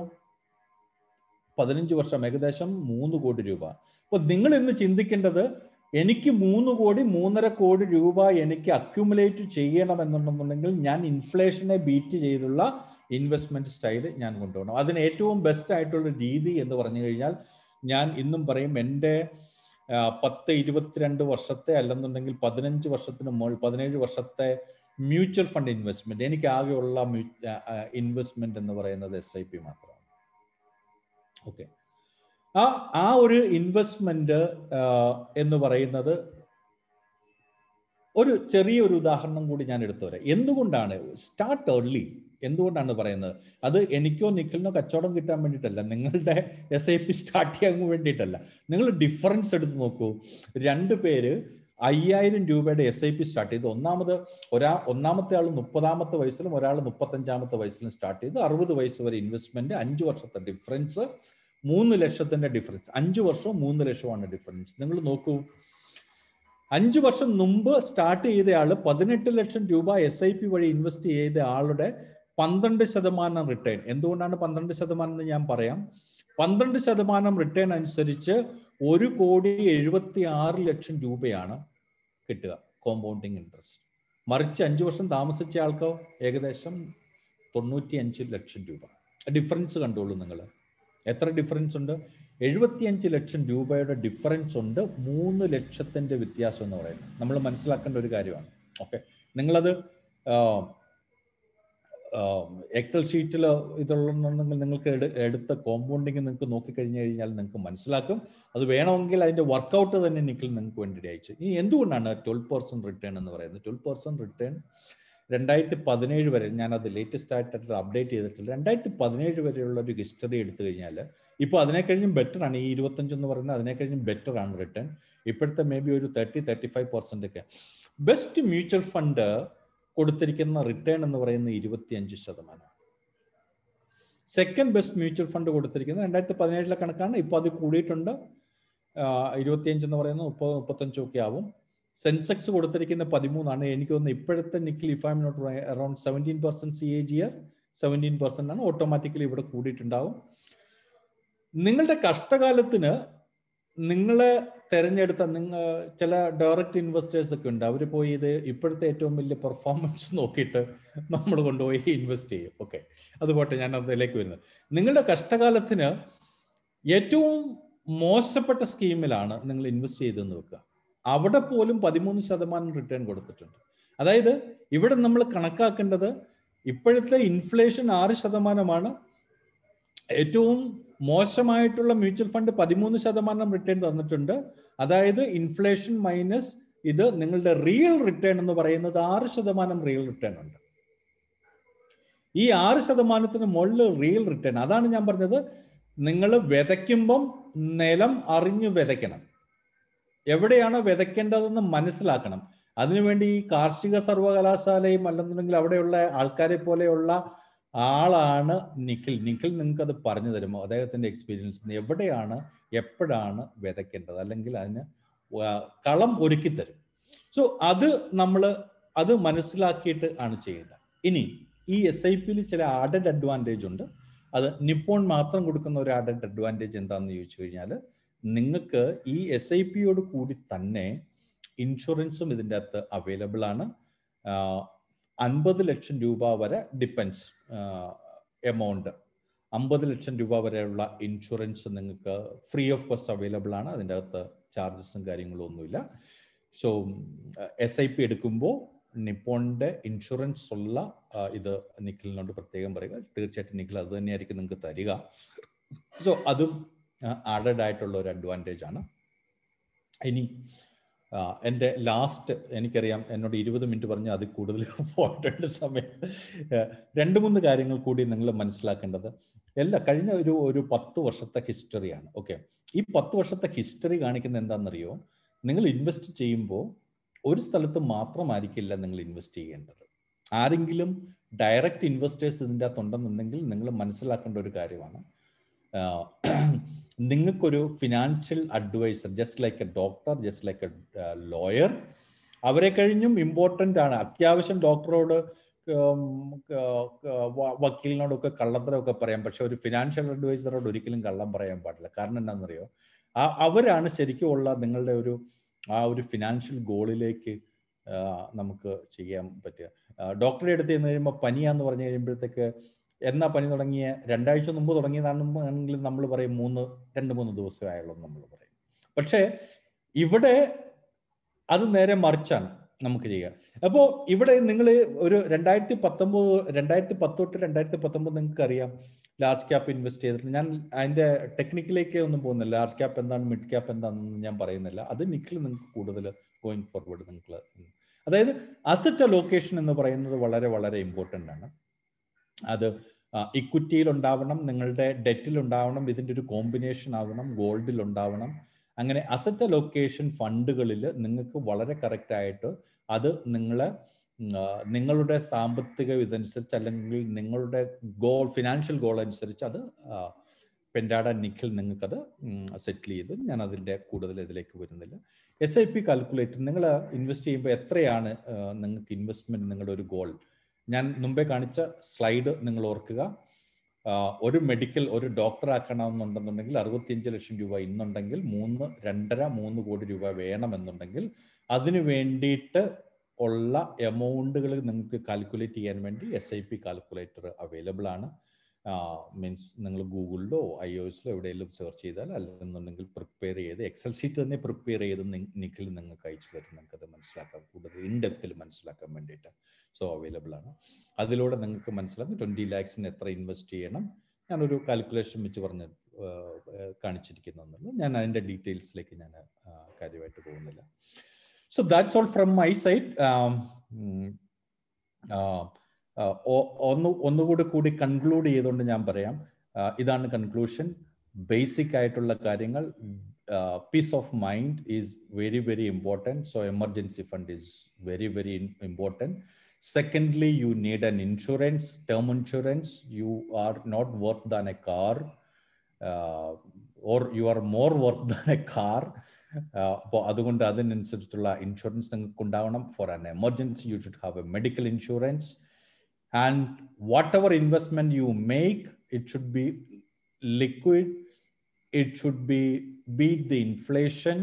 15 വർഷം, ഏകദേശം 3 കോടി രൂപ. അപ്പൊ നിങ്ങൾ ഇന്ന് ചിന്തിക്കേണ്ടത്, എനിക്ക് 3 കോടി 3.5 കോടി രൂപ എനിക്ക് അക്യുമുലേറ്റ് ചെയ്യണമെന്നുണ്ടെന്നുണ്ടെങ്കിൽ ഞാൻ ഇൻഫ്ലേഷനെ ബീറ്റ് ചെയ്തുള്ള ഇൻവെസ്റ്റ്മെന്റ് സ്റ്റൈൽ ഞാൻ കൊണ്ടുപോകണം. അതിന് ഏറ്റവും ബെസ്റ്റ് ആയിട്ടുള്ള രീതി എന്ന് പറഞ്ഞു കഴിഞ്ഞാൽ, ഞാൻ ഇന്നും പറയും, എൻ്റെ 10-22 വർഷത്തെ അല്ലെന്നുണ്ടെങ്കിൽ 15 വർഷത്തിന് മുകളിൽ 17 വർഷത്തെ മ്യൂച്വൽ ഫണ്ട് ഇൻവെസ്റ്റ്മെന്റ്, എനിക്ക് ആകെയുള്ള ഇൻവെസ്റ്റ്മെന്റ് എന്ന് പറയുന്നത് SIP മാത്രമാണ്. ഓക്കെ, ആ ഒരു ഇൻവെസ്റ്റ്മെന്റ് എന്ന് പറയുന്നത്, ഒരു ചെറിയൊരു ഉദാഹരണം കൂടി ഞാൻ എടുത്തു വരാം. എന്തുകൊണ്ടാണ് സ്റ്റാർട്ട് ഏർലി എന്തുകൊണ്ടാണ് പറയുന്നത്? അത് എനിക്കോ നിഖിലിനോ കച്ചവടം കിട്ടാൻ വേണ്ടിയിട്ടല്ല, നിങ്ങളുടെ SIP സ്റ്റാർട്ട് ചെയ്യാൻ വേണ്ടിയിട്ടല്ല. നിങ്ങൾ ഡിഫറൻസ് എടുത്ത് നോക്കൂ. 2 പേര് 5000 രൂപയുടെ SIP സ്റ്റാർട്ട് ചെയ്തു. ഒന്നാമത്തെ ആൾ 30ാമത്തെ വയസ്സിലും ഒരാൾ 35ാമത്തെ വയസ്സിലും സ്റ്റാർട്ട് ചെയ്തു. 60 വയസ്സ് വരെ ഇൻവെസ്റ്റ്മെന്റ്, 5 വർഷത്തെ ഡിഫറൻസ്, 3 ലക്ഷത്തിന്റെ ഡിഫറൻസ്. 5 വർഷവും 3 ലക്ഷമാണ് ഡിഫറൻസ്. നിങ്ങൾ നോക്കൂ, 5 വർഷം മുമ്പ് സ്റ്റാർട്ട് ചെയ്ത ആള് 18 ലക്ഷം രൂപ SIP വഴി ഇൻവെസ്റ്റ് ചെയ്ത ആളുടെ 12% റിട്ടേൺ. എന്തുകൊണ്ടാണ് 12% എന്ന് ഞാൻ പറയാം. 12% റിട്ടേൺ അനുസരിച്ച് 1,76,00,000 രൂപയാണ് കിട്ടുക, കോമ്പൗണ്ടിങ് ഇൻട്രസ്റ്റ്. മറിച്ച് 5 വർഷം താമസിച്ച ആൾക്കോ ഏകദേശം 95 ലക്ഷം രൂപ. ഡിഫറൻസ് കണ്ടോളൂ നിങ്ങൾ. എത്ര ഡിഫറൻസ് ഉണ്ട്? 75 ലക്ഷം രൂപയുടെ ഡിഫറൻസ് ഉണ്ട്. 3 ലക്ഷത്തിന്റെ വ്യത്യാസം എന്ന് പറയുന്നത് നമ്മൾ മനസ്സിലാക്കേണ്ട ഒരു കാര്യമാണ്. ഓക്കെ, നിങ്ങളത് എക്സൽ ഷീറ്റിൽ ഇതുള്ളതെന്നുണ്ടെങ്കിൽ നിങ്ങൾക്ക് എടുത്ത കോമ്പൗണ്ടിങ് നിങ്ങൾക്ക് നോക്കിക്കഴിഞ്ഞു കഴിഞ്ഞാൽ നിങ്ങൾക്ക് മനസ്സിലാക്കും. അത് വേണമെങ്കിൽ അതിന്റെ വർക്കൗട്ട് തന്നെ നിഖിൽ നിങ്ങൾക്ക് വേണ്ടി അയച്ചു. ഇനി എന്തുകൊണ്ടാണ് 12% റിട്ടേൺ എന്ന് പറയുന്നത്? 12% റിട്ടേൺ 2017 വരെ, ഞാനത് ലേറ്റസ്റ്റ് ആയിട്ട് അപ്ഡേറ്റ് ചെയ്തിട്ടില്ല, 2017 വരെയുള്ള ഒരു ഹിസ്റ്ററി എടുത്തു കഴിഞ്ഞാൽ ഇപ്പോൾ അതിനെ കഴിഞ്ഞും ബെറ്റർ ആണ്. ഈ 25 എന്ന് പറയുന്നത് അതിനെ കഴിഞ്ഞും ബെറ്റർ ആണ് റിട്ടേൺ. ഇപ്പോഴത്തെ മേ ബി ഒരു 30-35% ഒക്കെ. ബെസ്റ്റ് മ്യൂച്വൽ ഫണ്ട് കൊടുത്തിരിക്കുന്ന റിട്ടേൺ എന്ന് പറയുന്നത് 25%. സെക്കൻഡ് ബെസ്റ്റ് മ്യൂച്വൽ ഫണ്ട് കൊടുത്തിരിക്കുന്നത് 2017 കണക്കാണ്. ഇപ്പോൾ അത് കൂടിയിട്ടുണ്ട്. 25 എന്ന് പറയുന്നത് 30-35 ഒക്കെ ആവും. സെൻസെക്സ് കൊടുത്തിരിക്കുന്ന 13 എനിക്ക് തോന്നുന്നു ഇപ്പോഴത്തെ Nikhil, if I'm not around 17% CAGR, 17% ആണ്. ഓട്ടോമാറ്റിക്കലി ഇവിടെ കൂടിയിട്ടുണ്ടാവും. നിങ്ങളുടെ കഷ്ടകാലത്തിന് നിങ്ങളെ തെരഞ്ഞെടുത്ത ചില ഡയറക്റ്റ് ഇൻവെസ്റ്റേഴ്സ് ഒക്കെ ഉണ്ട്. അവർ പോയി ഇത് ഇപ്പോഴത്തെ ഏറ്റവും വലിയ പെർഫോമൻസ് നോക്കിയിട്ട് നമ്മൾ കൊണ്ടുപോയി ഇൻവെസ്റ്റ് ചെയ്യും. ഓക്കെ, അതുപോട്ടെ, ഞാൻ അതിലേക്ക് വരുന്നത്. നിങ്ങളുടെ കഷ്ടകാലത്തിന് ഏറ്റവും മോശപ്പെട്ട സ്കീമിലാണ് നിങ്ങൾ ഇൻവെസ്റ്റ് ചെയ്തെന്ന് വെക്കുക. അവിടെ പോലും 13% റിട്ടേൺ കൊടുത്തിട്ടുണ്ട്. അതായത് ഇവിടെ നമ്മൾ കണക്കാക്കേണ്ടത്, ഇപ്പോഴത്തെ ഇൻഫ്ലേഷൻ 6%. ഏറ്റവും മോശമായിട്ടുള്ള മ്യൂച്വൽ ഫണ്ട് 13% റിട്ടേൺ തന്നിട്ടുണ്ട്. അതായത് ഇൻഫ്ലേഷൻ മൈനസ് ഇത് നിങ്ങളുടെ റിയൽ റിട്ടേൺ എന്ന് പറയുന്നത് 6% റിയൽ റിട്ടേൺ ഉണ്ട്. ഈ 6% മുകളിൽ റിയൽ റിട്ടേൺ. അതാണ് ഞാൻ പറഞ്ഞത്, നിങ്ങൾ വിതയ്ക്കുമ്പം നിലം അറിഞ്ഞു വിതയ്ക്കണം. എവിടെയാണോ വിതയ്ക്കേണ്ടതെന്ന് മനസ്സിലാക്കണം. അതിനുവേണ്ടി ഈ കാർഷിക സർവകലാശാലയും അല്ലെന്നുണ്ടെങ്കിൽ അവിടെയുള്ള ആൾക്കാരെ പോലെയുള്ള ആളാണ് നിഖിൽ. നിങ്ങൾക്ക് അത് പറഞ്ഞു തരുമോ? അദ്ദേഹത്തിന്റെ എക്സ്പീരിയൻസ് എവിടെയാണ് എപ്പോഴാണ് വിതയ്ക്കേണ്ടത്, അല്ലെങ്കിൽ അതിന് കളം ഒരുക്കി തരും. സോ അത് മനസ്സിലാക്കിയിട്ട് ആണ് ചെയ്യേണ്ടത്. ഇനി ഈ SIPയിൽ ചില ആഡഡ് അഡ്വാൻറ്റേജ് ഉണ്ട്. അത് നിപ്പോൺ മാത്രം കൊടുക്കുന്ന ഒരു ആഡഡ് അഡ്വാൻറ്റേജ് എന്താണെന്ന് ചോദിച്ചു കഴിഞ്ഞാൽ, നിങ്ങൾക്ക് ഈ SIPയോട് കൂടി തന്നെ ഇൻഷുറൻസും ഇതിൻ്റെ അകത്ത് അവൈലബിൾ ആണ്. 50 ലക്ഷം രൂപ വരെ ഡിപ്പെൻസ് എമൗണ്ട്, 50 ലക്ഷം രൂപ വരെയുള്ള ഇൻഷുറൻസ് നിങ്ങൾക്ക് ഫ്രീ ഓഫ് കോസ്റ്റ് അവൈലബിൾ ആണ്. അതിൻ്റെ അകത്ത് ചാർജസും കാര്യങ്ങളും ഒന്നുമില്ല. സോ SIP എടുക്കുമ്പോൾ നിപ്പോണിൻ്റെ ഇൻഷുറൻസ് ഉള്ള ഇത് നിഖിലിനോട് പ്രത്യേകം പറയുക. തീർച്ചയായിട്ടും നിഖിൽ അത് തന്നെയായിരിക്കും നിങ്ങൾക്ക് തരിക. സോ അതും ആഡഡ് ആയിട്ടുള്ള ഒരു അഡ്വാൻറ്റേജ് ആണ്. ഇനി എൻ്റെ ലാസ്റ്റ്, എനിക്കറിയാം എന്നോട് 20 മിനിറ്റ് പറഞ്ഞ് അതിൽ കൂടുതൽ പോയിട്ടുണ്ട് സമയം. 2-3 കാര്യങ്ങൾ കൂടി നിങ്ങൾ മനസ്സിലാക്കേണ്ടത്. കഴിഞ്ഞ ഒരു 10 വർഷത്തെ ഹിസ്റ്ററിയാണ്. ഓക്കെ, ഈ 10 വർഷത്തെ ഹിസ്റ്ററി കാണിക്കുന്ന എന്താണെന്നറിയോ? നിങ്ങൾ ഇൻവെസ്റ്റ് ചെയ്യുമ്പോൾ ഒരു സ്ഥലത്ത് മാത്രമായിരിക്കില്ല നിങ്ങൾ ഇൻവെസ്റ്റ് ചെയ്യേണ്ടത്. ആരെങ്കിലും ഡയറക്റ്റ് ഇൻവെസ്റ്റേഴ്സ് ഇതിൻ്റെ അകത്തുണ്ടെന്നുണ്ടെങ്കിൽ നിങ്ങൾ മനസ്സിലാക്കേണ്ട ഒരു കാര്യമാണ്, നിങ്ങൾക്കൊരു financial advisor, just like a doctor, just like a lawyer, അവരെ കഴിഞ്ഞും ഇമ്പോർട്ടൻ്റ് ആണ്. അത്യാവശ്യം ഡോക്ടറോട് വക്കീലിനോടൊക്കെ കള്ളത്തരമൊക്കെ പറയാം, പക്ഷെ ഒരു ഫിനാൻഷ്യൽ അഡ്വൈസറോട് ഒരിക്കലും കള്ളം പറയാൻ പാടില്ല. കാരണം എന്താണെന്നറിയോ? അവരാണ് ശരിക്കും ഉള്ള നിങ്ങളുടെ ഒരു ഫിനാൻഷ്യൽ ഗോളിലേക്ക് നമുക്ക് ചെയ്യാൻ പറ്റുക. ഡോക്ടറെ അടുത്ത് ചെന്ന് കഴിയുമ്പോൾ പനിയാന്ന് പറഞ്ഞു കഴിയുമ്പോഴത്തേക്ക് എന്നാ പനി തുടങ്ങിയ 2 ആഴ്ച മുമ്പ് തുടങ്ങിയതാണെങ്കിൽ നമ്മൾ പറയും 2-3 ദിവസമേ ആയുള്ളൂ നമ്മൾ പറയും. പക്ഷേ ഇവിടെ അത് നേരെ മറിച്ചാണ് നമുക്ക് ചെയ്യുക. അപ്പോൾ ഇവിടെ നിങ്ങൾ ഒരു 2010 തൊട്ട് 2019 നിങ്ങൾക്ക് അറിയാം ലാർജ് ക്യാപ്പ് ഇൻവെസ്റ്റ് ചെയ്തിട്ട്. ഞാൻ അതിൻ്റെ ടെക്നിക്കലേക്ക് ഒന്നും പോകുന്നില്ല, ലാർജ് ക്യാപ്പ് എന്താണ് മിഡ് ക്യാപ്പ് എന്താണെന്ന് ഞാൻ പറയുന്നില്ല. അത് നിഖിൽ നിങ്ങൾക്ക് കൂടുതൽ ഗോയിങ് ഫോർവേഡ് നിങ്ങൾ, അതായത് അസറ്റ് അലോക്കേഷൻ എന്ന് പറയുന്നത് വളരെ വളരെ ഇമ്പോർട്ടൻ്റ് ആണ്. അത് ഇക്വിറ്റിയിൽ ഉണ്ടാവണം, നിങ്ങളുടെ ഡെറ്റിൽ ഉണ്ടാവണം, ഇതിൻ്റെ ഒരു കോമ്പിനേഷൻ ആവണം, ഗോൾഡിൽ ഉണ്ടാവണം. അങ്ങനെ അസറ്റ് അലോക്കേഷൻ ഫണ്ടുകളിൽ നിങ്ങൾക്ക് വളരെ കറക്റ്റായിട്ട് അത് നിങ്ങളുടെ സാമ്പത്തിക ഇതനുസരിച്ച് അല്ലെങ്കിൽ നിങ്ങളുടെ ഫിനാൻഷ്യൽ ഗോൾ അനുസരിച്ച് അത് പെൻഡാഡ നിഖിൽ നിങ്ങൾക്കത് സെറ്റിൽ ചെയ്ത്, ഞാൻ അതിൻ്റെ കൂടുതൽ ഇതിലേക്ക് വരുന്നില്ല. SIP കാൽക്കുലേറ്റർ നിങ്ങൾ ഇൻവെസ്റ്റ് ചെയ്യുമ്പോൾ എത്രയാണ് നിങ്ങൾക്ക് ഇൻവെസ്റ്റ്മെൻറ്റ്, നിങ്ങളുടെ ഒരു ഗോൾ. ഞാൻ മുമ്പേ കാണിച്ച സ്ലൈഡ് നിങ്ങൾ ഓർക്കുക. ഒരു ഡോക്ടർ ആക്കണമെന്നുണ്ടെന്നുണ്ടെങ്കിൽ 65 ലക്ഷം രൂപ ഇന്നുണ്ടെങ്കിൽ 2.5-3 കോടി രൂപ വേണമെന്നുണ്ടെങ്കിൽ അതിനു വേണ്ടിയിട്ട് ഉള്ള എമൗണ്ടുകൾ നിങ്ങൾക്ക് കാൽക്കുലേറ്റ് ചെയ്യാൻ വേണ്ടി SIP കാൽക്കുലേറ്റർ അവൈലബിൾ ആണ്. മീൻസ് നിങ്ങൾ ഗൂഗിളിലോ iOS-ലോ എവിടെയെങ്കിലും സെർച്ച് ചെയ്താൽ, അല്ലെന്നുണ്ടെങ്കിൽ പ്രിപ്പയർ ചെയ്ത് എക്സൽ ഷീറ്റ് തന്നെ പ്രിപ്പയർ ചെയ്ത് നിഖിൽ നിങ്ങൾക്ക് അയച്ചു തരും. നിങ്ങൾക്കത് മനസ്സിലാക്കാൻ, കൂടുതൽ ഇൻഡെപ്തിൽ മനസ്സിലാക്കാൻ വേണ്ടിയിട്ട് സോ അവൈലബിൾ ആണ്. അതിലൂടെ നിങ്ങൾക്ക് മനസ്സിലാക്കും 20 lakhs എത്ര ഇൻവെസ്റ്റ് ചെയ്യണം. ഞാനൊരു കാൽക്കുലേഷൻ വെച്ച് കാണിച്ചിരിക്കുന്നുള്ളൂ. ഞാൻ അതിൻ്റെ ഡീറ്റെയിൽസിലേക്ക് ഞാൻ കാര്യമായിട്ട് പോകുന്നില്ല. So that's all from my side. ഒന്നുകൂടി കൺക്ലൂഡ് ചെയ്തുകൊണ്ട് ഞാൻ പറയാം, ഇതാണ് കൺക്ലൂഷൻ. ബേസിക് ആയിട്ടുള്ള കാര്യങ്ങൾ, peace of mind is very very important. So emergency fund is very very important. Secondly, you need an insurance, term insurance. You are not worth than a car, or you are more worth than a car. അപ്പോൾ അതുകൊണ്ട് അതിനനുസരിച്ചുള്ള insurance നിങ്ങൾക്ക് ഉണ്ടാവണം. For an emergency you should have a medical insurance. And whatever investment you make, it should be liquid, it should be beat the inflation,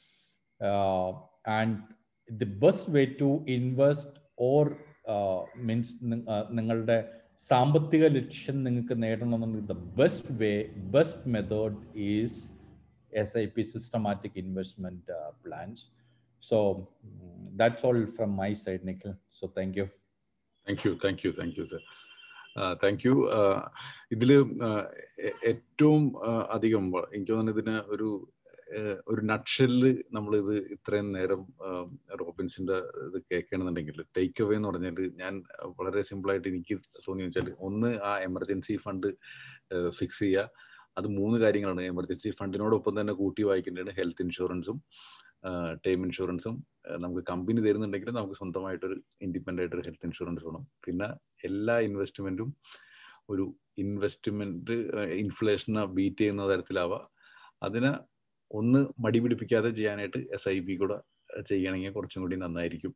and the best way to invest or means നിങ്ങളുടെ സാമ്പത്തിക ലക്ഷ്യം നിങ്ങൾക്ക് നേടണമെന്നുണ്ടെങ്കിൽ the best method is SIP, systematic investment plans. So that's all from my side, Nikhil. So thank you. Thank you, sir. Thank you. ഇതിൽ ഏറ്റവും അധികം എനിക്ക് തോന്നുന്നു ഇതിന് ഒരു നട്ട്ഷെല്ല് നമ്മളിത് ഇത്രയും നേരം റോബിൻസിന്റെ ഇത് കേൾക്കണമെന്നുണ്ടെങ്കിൽ ടേക്ക് അവേ എന്ന് പറഞ്ഞാൽ ഞാൻ വളരെ സിമ്പിളായിട്ട് എനിക്ക് തോന്നി വെച്ചാൽ, ഒന്ന് ആ എമർജൻസി ഫണ്ട് ഫിക്സ് ചെയ്യുക. അത് 3 കാര്യങ്ങളാണ്. എമർജൻസി ഫണ്ടിനോടൊപ്പം തന്നെ കൂട്ടി വായിക്കേണ്ടതാണ് ഹെൽത്ത് ഇൻഷുറൻസും ടേം ഇൻഷുറൻസും. നമുക്ക് കമ്പനി തരുന്നുണ്ടെങ്കിൽ നമുക്ക് സ്വന്തമായിട്ടൊരു ഇൻഡിപെൻഡൻ്റ് ആയിട്ടൊരു ഹെൽത്ത് ഇൻഷുറൻസ് വേണം. പിന്നെ എല്ലാ ഇൻവെസ്റ്റ്മെന്റും ഒരു ഇൻവെസ്റ്റ്മെന്റ് ഇൻഫ്ലേഷനെ ബീറ്റ് ചെയ്യുന്ന തരത്തിലാവുക. അതിനെ ഒന്ന് മടി പിടിപ്പിക്കാതെ ചെയ്യാനായിട്ട് SIP കൂടെ ചെയ്യണമെങ്കിൽ കുറച്ചും കൂടി നന്നായിരിക്കും.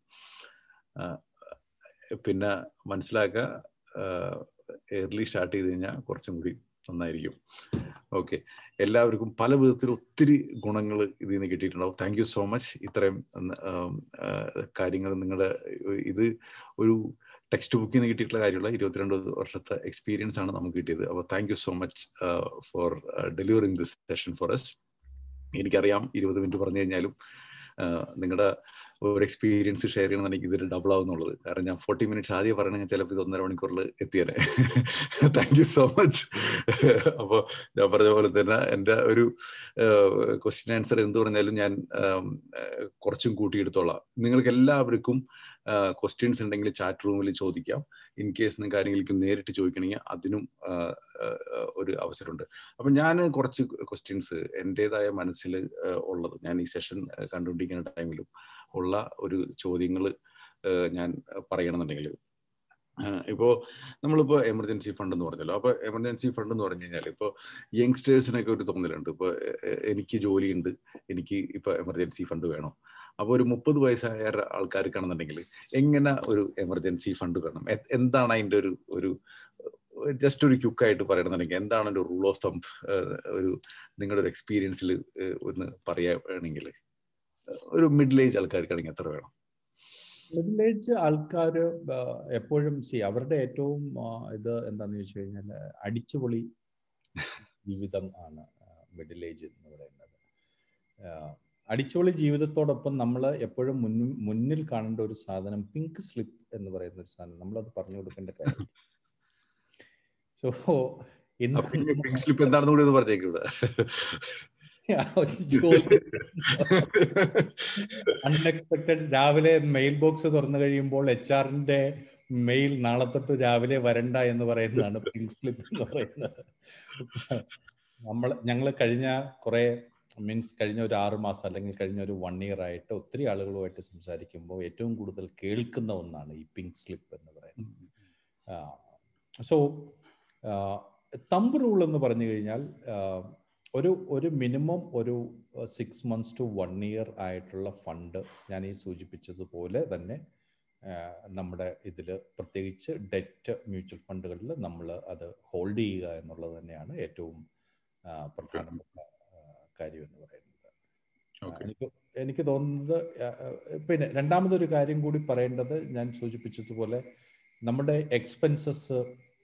പിന്നെ മനസ്സിലാക്കുക, എയർലി സ്റ്റാർട്ട് ചെയ്ത് കഴിഞ്ഞാൽ കുറച്ചും കൂടി നന്നായിരിക്കും. ഓക്കെ, എല്ലാവർക്കും പല വിധത്തിൽ ഒത്തിരി ഗുണങ്ങൾ ഇതിൽ നിന്ന് കിട്ടിയിട്ടുണ്ടാവും. Thank you so much. ഇത്രയും കാര്യങ്ങൾ നിങ്ങളുടെ ഇത് ഒരു ടെക്സ്റ്റ് ബുക്കിൽ നിന്ന് കിട്ടിയിട്ടുള്ള കാര്യമുള്ള 22 വർഷത്തെ എക്സ്പീരിയൻസ് ആണ് നമുക്ക് കിട്ടിയത്. അപ്പോൾ thank you so much for delivering this session for us. എനിക്കറിയാം 20 മിനിറ്റ് പറഞ്ഞു കഴിഞ്ഞാലും നിങ്ങളുടെ ഒരു എക്സ്പീരിയൻസ് ഷെയർ ചെയ്യണമെന്നുണ്ടെങ്കിൽ ഇതൊരു ഡബിൾ ആവുന്നുള്ളത്. കാരണം ഞാൻ 40 മിനിറ്റ്സ് ആദ്യം പറയണമെങ്കിൽ ചിലപ്പോൾ ഇത് 1.5 മണിക്കൂറിൽ എത്തിയേനെ. Thank you so much. അപ്പോൾ ഞാൻ പറഞ്ഞ പോലെ തന്നെ എൻ്റെ ഒരു ക്വസ്റ്റ്യൻ ആൻസർ എന്ത് പറഞ്ഞാലും ഞാൻ കുറച്ചും കൂട്ടിയെടുത്തോളാം. നിങ്ങൾക്ക് എല്ലാവർക്കും ക്വസ്റ്റ്യൻസ് ഉണ്ടെങ്കിൽ ചാറ്റ് റൂമിൽ ചോദിക്കാം. ഇൻ കേസ് നിങ്ങൾക്ക് ആരെങ്കിലും നേരിട്ട് ചോദിക്കണമെങ്കിൽ അതിനും ഒരു അവസരമുണ്ട്. അപ്പം ഞാൻ കുറച്ച് ക്വസ്റ്റ്യൻസ് എൻ്റെതായ മനസ്സിൽ ഉള്ളത് ഞാൻ ഈ സെഷൻ കണ്ടുകൊണ്ടിരിക്കുന്ന ടൈമിലും ഉള്ള ഒരു ചോദ്യങ്ങൾ ഞാൻ പറയണമെന്നുണ്ടെങ്കിൽ, ഇപ്പോൾ നമ്മളിപ്പോൾ എമർജൻസി ഫണ്ട് എന്ന് പറഞ്ഞല്ലോ. അപ്പോൾ എമർജൻസി ഫണ്ട് എന്ന് പറഞ്ഞു കഴിഞ്ഞാൽ ഇപ്പോൾ യങ്സ്റ്റേഴ്സിനൊക്കെ ഒരു തോന്നലുണ്ട്, ഇപ്പോൾ എനിക്ക് ജോലിയുണ്ട്, എനിക്ക് ഇപ്പോൾ എമർജൻസി ഫണ്ട് വേണം. അപ്പോൾ ഒരു 30 വയസ്സായ ആൾക്കാർക്കാണെന്നുണ്ടെങ്കിൽ എങ്ങനെ ഒരു എമർജൻസി ഫണ്ട് വേണം, എന്താണ് അതിൻ്റെ ഒരു ജസ്റ്റ് ഒരു ക്യുക്കായിട്ട് പറയണമെന്നുണ്ടെങ്കിൽ എന്താണ് ഒരു റൂൾ ഓഫ് തമ്പ്, ഒരു നിങ്ങളുടെ ഒരു എക്സ്പീരിയൻസിൽ ഒന്ന് പറയുകയാണെങ്കിൽ ഒരു മിഡിൽ ഏജ് ആൾക്കാർക്കാണെങ്കിൽ എത്ര വേണം? മിഡിൽ ഏജ് ആൾക്കാർ എപ്പോഴും അവരുടെ ഏറ്റവും ഇത് എന്താണെന്ന് ചോദിച്ചു കഴിഞ്ഞാൽ അടിച്ചുപൊളി ജീവിതം ആണ് മിഡിൽ ഏജ് എന്ന് പറയുന്നത്. അടിച്ചുപൊളി ജീവിതത്തോടൊപ്പം നമ്മൾ എപ്പോഴും മുന്നിൽ കാണേണ്ട ഒരു സാധനം പിങ്ക് സ്ലിപ്പ് എന്ന് പറയുന്ന ഒരു സാധനം, നമ്മളത് പറഞ്ഞു കൊടുക്കേണ്ട കാര്യം. സോ പിങ്ക് സ്ലിപ്പ് എന്താണെന്ന് കൂടി ഒന്ന് പറഞ്ഞേക്കൂടെ? അൺഎക്സ്പെക്ടഡ് രാവിലെ മെയിൽ ബോക്സ് തുറന്നു കഴിയുമ്പോൾ HR-ന്റെ മെയിൽ നാളെ തൊട്ട് രാവിലെ വരണ്ട എന്ന് പറയുന്നതാണ് പിങ്ക് സ്ലിപ്പ് എന്ന് പറയുന്നത്. ഞങ്ങൾ കഴിഞ്ഞ കഴിഞ്ഞ ഒരു 6 മാസം അല്ലെങ്കിൽ കഴിഞ്ഞ ഒരു 1 year ആയിട്ട് ഒത്തിരി ആളുകളുമായിട്ട് സംസാരിക്കുമ്പോൾ ഏറ്റവും കൂടുതൽ കേൾക്കുന്ന ഒന്നാണ് ഈ പിങ്ക് സ്ലിപ്പ് എന്ന് പറയുന്നത്. സോ തമ്പ് റൂൾ എന്ന് പറഞ്ഞു കഴിഞ്ഞാൽ ഒരു മിനിമം ഒരു 6 months to 1 year ആയിട്ടുള്ള ഫണ്ട് ഞാൻ ഈ സൂചിപ്പിച്ചതുപോലെ തന്നെ നമ്മുടെ ഇതിൽ പ്രത്യേകിച്ച് ഡെറ്റ് മ്യൂച്വൽ ഫണ്ടുകളിൽ നമ്മൾ അത് ഹോൾഡ് ചെയ്യുക എന്നുള്ളത് തന്നെയാണ് ഏറ്റവും പ്രധാനപ്പെട്ട കാര്യം എന്ന് പറയുന്നത്. എനിക്ക് തോന്നുന്നത്. പിന്നെ രണ്ടാമതൊരു കാര്യം കൂടി പറയേണ്ടത്, ഞാൻ സൂചിപ്പിച്ചതുപോലെ നമ്മുടെ എക്സ്പെൻസസ്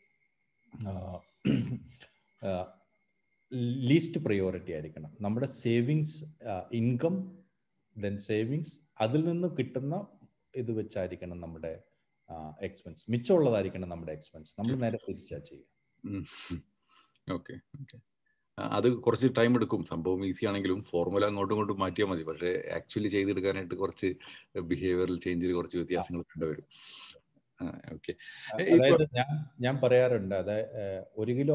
ലീസ്റ്റ് പ്രയോറിറ്റി ആയിരിക്കണം. നമ്മുടെ സേവിങ്സ്, ഇൻകം, ദെൻ സേവിങ്സ്, അതിൽ നിന്ന് കിട്ടുന്ന ഇത് വെച്ചായിരിക്കണം നമ്മുടെ എക്സ്പെൻസ്, മിച്ചമുള്ളതായിരിക്കണം നമ്മുടെ എക്സ്പെൻസ്. നമ്മൾ നേരെ തിരിച്ചാ ചെയ്യുക. ഓക്കെ. അത് കുറച്ച് ടൈം എടുക്കും. സംഭവം ഈസി ആണെങ്കിലും ഫോർമുല അങ്ങോട്ടും ഇങ്ങോട്ടും മാറ്റിയാൽ മതി. പക്ഷേ ആക്ച്വലി ചെയ്തെടുക്കാനായിട്ട് കുറച്ച് ബിഹേവിയറൽ ചേഞ്ചിൽ കുറച്ച് വ്യത്യാസങ്ങൾ കണ്ടുവരും. ഓക്കെ. അതായത് ഞാൻ പറയാറുണ്ട്, അതായത് 1 കിലോ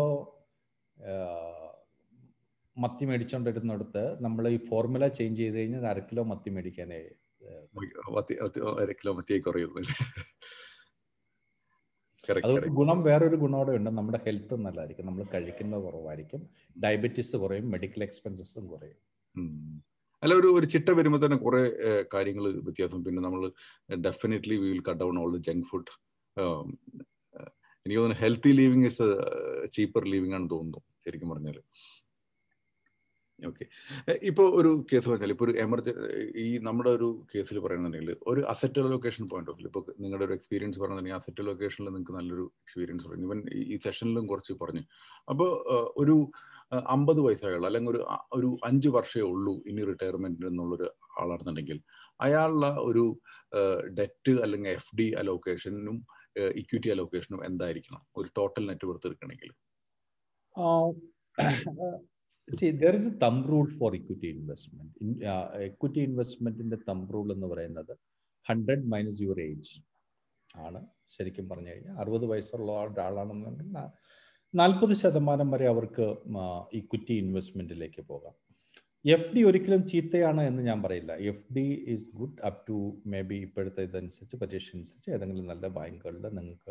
മത്തി മേടിച്ചോണ്ടിരുന്നിടത്ത് നമ്മൾ ഈ ഫോർമുല ചേഞ്ച് ചെയ്ത് കഴിഞ്ഞാൽ 1/2 കിലോ മത്തി മേടിക്കാനേ 1/2 കിലോ മത്തിയായി കുറയുന്നു. അതുകൊണ്ട് വേറൊരു ഗുണോടെ ഉണ്ട്, നമ്മുടെ ഹെൽത്ത് നല്ലതായിരിക്കും, നമ്മൾ കഴിക്കുന്നത് കുറവായിരിക്കും, ഡയബറ്റീസ് കുറയും, മെഡിക്കൽ എക്സ്പെൻസസും കുറയും. അല്ല, ഒരു ചിട്ട വരുമ്പോൾ തന്നെ കുറെ കാര്യങ്ങൾ വ്യത്യാസം. പിന്നെ നമ്മൾ definitely we will cut down all the junk food. എനിക്ക് തോന്നുന്നു healthy living is cheaper living ആണെന്ന് തോന്നുന്നു ശരിക്കും പറഞ്ഞാൽ. ഓക്കെ. ഇപ്പോൾ ഒരു കേസ് പറഞ്ഞാൽ, ഇപ്പോൾ ഒരു ഈ നമ്മുടെ ഒരു കേസിൽ പറയുന്നുണ്ടെങ്കിൽ ഒരു asset allocation point of view, ഇപ്പോൾ നിങ്ങളുടെ ഒരു എക്സ്പീരിയൻസ് പറഞ്ഞിട്ടുണ്ടെങ്കിൽ അസറ്റ് അലോക്കേഷനിൽ നിങ്ങൾക്ക് നല്ലൊരു എക്സ്പീരിയൻസ് പറഞ്ഞു. ഇവൻ ഈ സെഷനിലും കുറച്ച് പറഞ്ഞു. അപ്പോൾ ഒരു 50 വയസ്സായുള്ള അല്ലെങ്കിൽ ഒരു 5 വർഷമേ ഉള്ളൂ ഇനി റിട്ടയർമെന്റ് എന്നുള്ളൊരു ആളാണെന്നുണ്ടെങ്കിൽ അയാളുടെ ഒരു ഡെറ്റ് അല്ലെങ്കിൽ FD അലോക്കേഷനും ഇക്വിറ്റി അലോക്കേഷനും എന്തായിരിക്കണം ഒരു ടോട്ടൽ നെറ്റ് വർത്ത് എടുക്കണമെങ്കിൽ? See, there is a thumb rule for equity investment. Equity investment in the thumb rule എന്ന് പറയുന്നത് 100 minus your age ആണ്. ശരിക്കും പറഞ്ഞു കഴിഞ്ഞാൽ 60 വയസ്സുള്ള ഒരാളാണെന്നുണ്ടെങ്കിൽ 40% വരെ അവർക്ക് ഇക്വിറ്റി ഇൻവെസ്റ്റ്മെന്റിലേക്ക് പോകാം. FD ഒരിക്കലും ചീത്തയാണ് എന്ന് ഞാൻ പറയില്ല. FD is good up to maybe ഇപ്പോഴത്തെ ഇതനുസരിച്ച് പരീക്ഷ അനുസരിച്ച് ഏതെങ്കിലും നല്ല ബാങ്കുകളിൽ നിങ്ങൾക്ക്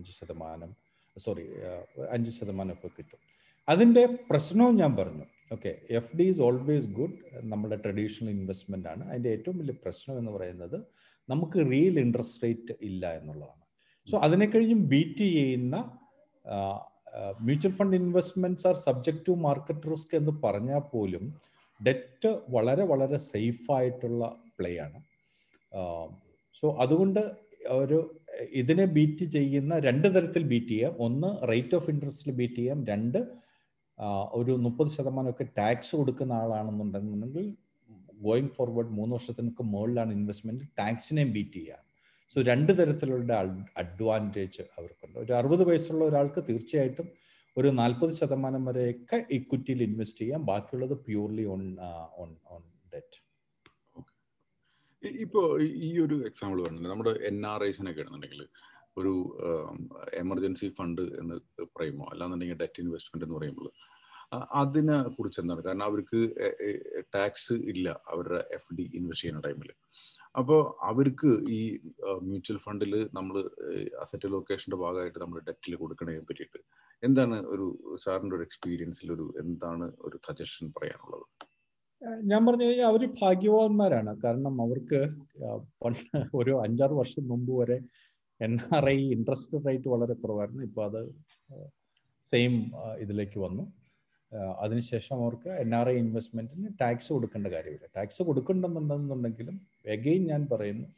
5% ഒക്കെ കിട്ടും. അതിൻ്റെ പ്രശ്നവും ഞാൻ പറഞ്ഞു. Okay, FD is always good, നമ്മുടെ ട്രഡീഷണൽ ഇൻവെസ്റ്റ്മെൻ്റ് ആണ്. അതിൻ്റെ ഏറ്റവും വലിയ പ്രശ്നം എന്ന് പറയുന്നത് നമുക്ക് റിയൽ ഇൻട്രസ്റ്റ് റേറ്റ് ഇല്ല എന്നുള്ളതാണ്. സോ അതിനെ കഴിഞ്ഞും ബീറ്റ് ചെയ്യുന്ന mutual fund investments are subject to market risk എന്ന് പറഞ്ഞാൽ പോലും ഡെറ്റ് വളരെ വളരെ സേഫായിട്ടുള്ള പ്ലേ ആണ്. സോ അതുകൊണ്ട് ഇതിനെ ബീറ്റ് ചെയ്യുന്ന 2 തരത്തിൽ ബീറ്റ് ചെയ്യാം. ഒന്ന്, റേറ്റ് ഓഫ് ഇൻട്രസ്റ്റിൽ ബീറ്റ് ചെയ്യാം. 2, ഒരു 30% ടാക്സ് കൊടുക്കുന്ന ആളാണെന്നുണ്ടെങ്കിൽ ഗോയിങ് ഫോർവേഡ് 3 വർഷത്തിനൊക്കെ മുകളിലാണ് ഇൻവെസ്റ്റ്മെന്റ്, ടാക്സിനെയും ബീറ്റ് ചെയ്യാം. സോ 2 തരത്തിലുള്ള അഡ്വാൻറ്റേജ് അവർക്കുണ്ട്. ഒരു 60 വയസ്സുള്ള ഒരാൾക്ക് തീർച്ചയായിട്ടും ഒരു 40% വരെയൊക്കെ ഇക്വിറ്റിയിൽ ഇൻവെസ്റ്റ് ചെയ്യാം. ബാക്കിയുള്ളത് പ്യൂർലി ഓൺ ഡെറ്റ്. ഇപ്പോൾ ഈ ഒരു എക്സാമ്പിൾ പറഞ്ഞില്ല, നമ്മുടെ NRIസിനൊക്കെ ആണെന്നുണ്ടെങ്കിൽ ഒരു എമർജൻസി ഫണ്ട് എന്ന് പറയുമോ, അല്ലാന്നുണ്ടെങ്കിൽ ഡെറ്റ് ഇൻവെസ്റ്റ്മെന്റ് എന്ന് പറയുമ്പോൾ അതിനെ കുറിച്ച് എന്താണ്? കാരണം അവർക്ക് ടാക്സ് ഇല്ല അവരുടെ FD ഇൻവെസ്റ്റ് ചെയ്യുന്ന ടൈമിൽ. അപ്പോൾ അവർക്ക് ഈ മ്യൂച്വൽ ഫണ്ടിൽ നമ്മൾ അസറ്റ് ലൊക്കേഷന്റെ ഭാഗമായിട്ട് നമ്മൾ ഡെറ്റിൽ കൊടുക്കണതിനെ പറ്റിയിട്ട് എന്താണ് ഒരു സാറിൻ്റെ ഒരു എക്സ്പീരിയൻസിൽ എന്താണ് ഒരു സജഷൻ പറയാനുള്ളത്? ഞാൻ പറഞ്ഞു കഴിഞ്ഞാൽ അവർ ഭാഗ്യവാന്മാരാണ്. കാരണം അവർക്ക് ഒരു 5-6 വർഷം മുമ്പ് വരെ NRI ഇൻട്രസ്റ്റ് റേറ്റ് വളരെ കുറവായിരുന്നു. ഇപ്പോൾ അത് സെയിം ഇതിലേക്ക് വന്നു. അതിനുശേഷം അവർക്ക് NRI ഇൻവെസ്റ്റ്മെന്റിന് ടാക്സ് കൊടുക്കേണ്ട കാര്യമില്ല. ടാക്സ് കൊടുക്കണമെന്നുണ്ടെങ്കിലും എഗെയിൻ ഞാൻ പറയുന്നു,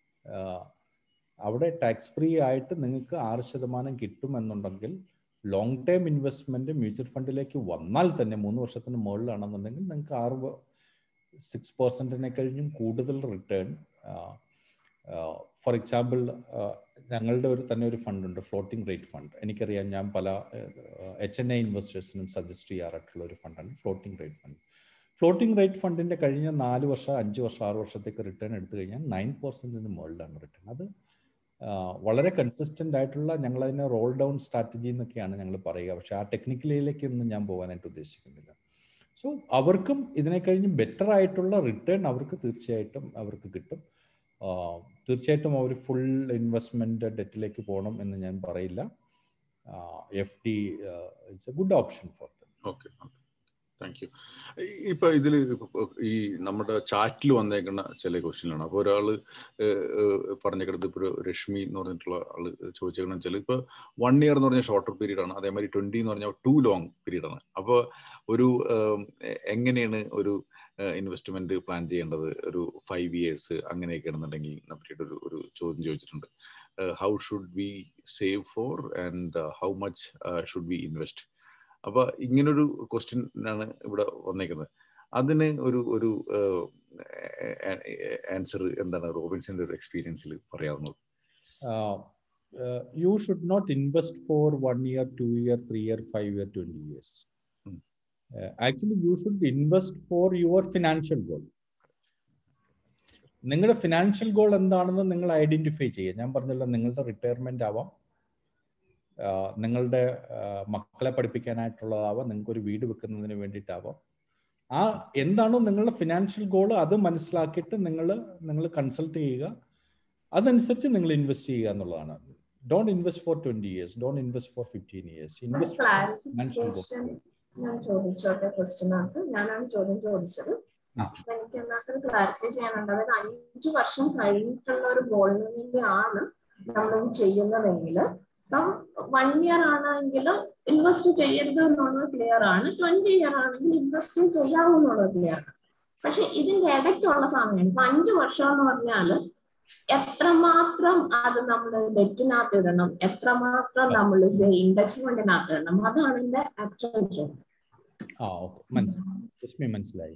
അവിടെ ടാക്സ് ഫ്രീ ആയിട്ട് നിങ്ങൾക്ക് 6% കിട്ടുമെന്നുണ്ടെങ്കിൽ ലോങ് ടേം ഇൻവെസ്റ്റ്മെന്റ് മ്യൂച്വൽ ഫണ്ടിലേക്ക് വന്നാൽ തന്നെ 3 വർഷത്തിന് മുകളിലാണെന്നുണ്ടെങ്കിൽ നിങ്ങൾക്ക് 6% കഴിഞ്ഞും കൂടുതൽ റിട്ടേൺ. ഫോർ എക്സാമ്പിൾ, ഞങ്ങളുടെ ഒരു ഫണ്ടുണ്ട്, ഫ്ലോട്ടിംഗ് റേറ്റ് ഫണ്ട്. എനിക്കറിയാം, ഞാൻ പല HNI ഇൻവെസ്റ്റേഴ്സിനും സജസ്റ്റ് ചെയ്യാറായിട്ടുള്ള ഒരു ഫണ്ടാണ് floating rate fund. Floating rate ഫണ്ടിന്റെ കഴിഞ്ഞ 4 വർഷം, 5 വർഷം, 6 വർഷത്തേക്ക് റിട്ടേൺ എടുത്തു കഴിഞ്ഞാൽ 9% മുകളിലാണ് റിട്ടേൺ. അത് വളരെ കൺസിസ്റ്റന്റ് ആയിട്ടുള്ള, ഞങ്ങളതിനെ റോൾ ഡൗൺ സ്ട്രാറ്റജി എന്നൊക്കെയാണ് ഞങ്ങൾ പറയുക. പക്ഷെ ആ ടെക്നിക്കലിലേക്കൊന്നും ഞാൻ പോകാനായിട്ട് ഉദ്ദേശിക്കുന്നില്ല. സോ അവർക്കും ഇതിനെ കഴിഞ്ഞ് ബെറ്റർ ആയിട്ടുള്ള റിട്ടേൺ തീർച്ചയായിട്ടും അവർക്ക് കിട്ടും. തീർച്ചയായിട്ടും അവർ ഫുൾ ഇൻവെസ്റ്റ്മെന്റ് ഡെറ്റിലേക്ക് പോകണം എന്ന് ഞാൻ പറയില്ല. FD it's a good option for them. Okay, thank you. ഇപ്പൊ ഇതിൽ ഈ നമ്മുടെ ചാറ്റിൽ വന്നേക്കുന്ന ചില ക്വസ്റ്റ്യനാണ്. അപ്പോൾ ഒരാൾ പറഞ്ഞേക്കുന്നത്, ഇപ്പോൾ ഒരു രശ്മി എന്ന് പറഞ്ഞിട്ടുള്ള ആള് ചോദിച്ചേക്കണം വെച്ചാൽ, ഇപ്പൊ 1 year എന്ന് പറഞ്ഞാൽ ഷോർട്ടർ പീരീഡ് ആണ്, അതേമാതിരി 20 എന്ന് പറഞ്ഞാൽ ടു ലോങ് പീരീഡ് ആണ്. അപ്പോൾ ഒരു എങ്ങനെയാണ് ഒരു ഇൻവെസ്റ്റ്മെന്റ് പ്ലാൻ ചെയ്യേണ്ടത്? ഒരു 5 years അങ്ങനെയൊക്കെ ആണെന്നുണ്ടെങ്കിൽ പറ്റിയിട്ട് ഒരു ചോദ്യം ചോദിച്ചിട്ടുണ്ട്. How should we save for and how much should we invest? അപ്പൊ ഇങ്ങനൊരു ക്വസ്റ്റ്യൻ ആണ് ഇവിടെ വന്നേക്കുന്നത്. അതിന് ഒരു ആൻസർ എന്താണ് റോബിൻസിന്റെ ഒരു എക്സ്പീരിയൻസിൽ പറയാവുന്നത്? You should not invest for 1 year, 2 year, 3 year, 5 year, 20 years. Actually, you should invest for your financial goal. നിങ്ങളുടെ ഫിനാൻഷ്യൽ ഗോൾ എന്താണെന്ന് നിങ്ങൾ ഐഡന്റിഫൈ ചെയ്യുക. ഞാൻ പറഞ്ഞല്ലോ, നിങ്ങളുടെ റിട്ടയർമെന്റ് ആവാം, നിങ്ങളുടെ മക്കളെ പഠിപ്പിക്കാനായിട്ടുള്ളതാവാം, നിങ്ങൾക്കൊരു വീട് വെക്കുന്നതിന് വേണ്ടിയിട്ടാവാം. എന്താണോ നിങ്ങളുടെ ഫിനാൻഷ്യൽ ഗോൾ, അത് മനസ്സിലാക്കിയിട്ട് നിങ്ങൾ കൺസൾട്ട് ചെയ്യുക. അതനുസരിച്ച് നിങ്ങൾ ഇൻവെസ്റ്റ് ചെയ്യുക എന്നുള്ളതാണ്. Don't invest for 20 years, don't invest for 15 years. Invest for financial goal. ഞാൻ ചോദിച്ചോട്ടെ, ക്വസ്റ്റ്യനകത്ത് ഞാനാണ് ചോദ്യം ചോദിച്ചത്. എനിക്ക് എന്നാക്കും ക്ലാരിഫൈ ചെയ്യാനുണ്ട്. അതായത് 5 വർഷം കഴിഞ്ഞിട്ടുള്ള ഒരു ഗോളിന് വേണ്ടിയാണ് നമ്മൾ ചെയ്യുന്നതെങ്കിൽ, ഇപ്പം 1 year ആണെങ്കിൽ ഇൻവെസ്റ്റ് ചെയ്യരുത് എന്നുള്ളത് ക്ലിയർ ആണ്. 20 year ആണെങ്കിൽ ഇൻവെസ്റ്റ് ചെയ്യാവുന്നുള്ളത് ക്ലിയർ ആണ്. പക്ഷെ ഇതിന്റെ ഇടയ്ക്കുള്ള സമയം 5 വർഷം എന്ന് പറഞ്ഞാൽ എത്രമാത്രം അത് നമ്മൾ ഡെറ്റിനകത്ത് ഇടണം, എത്രമാത്രം നമ്മൾ ഇൻവെസ്റ്റ്മെന്റിനകത്ത് ഇടണം, അതാണ് എന്റെ ആക്ച്വൽ ചോദ്യം. മനസ്സിലായി.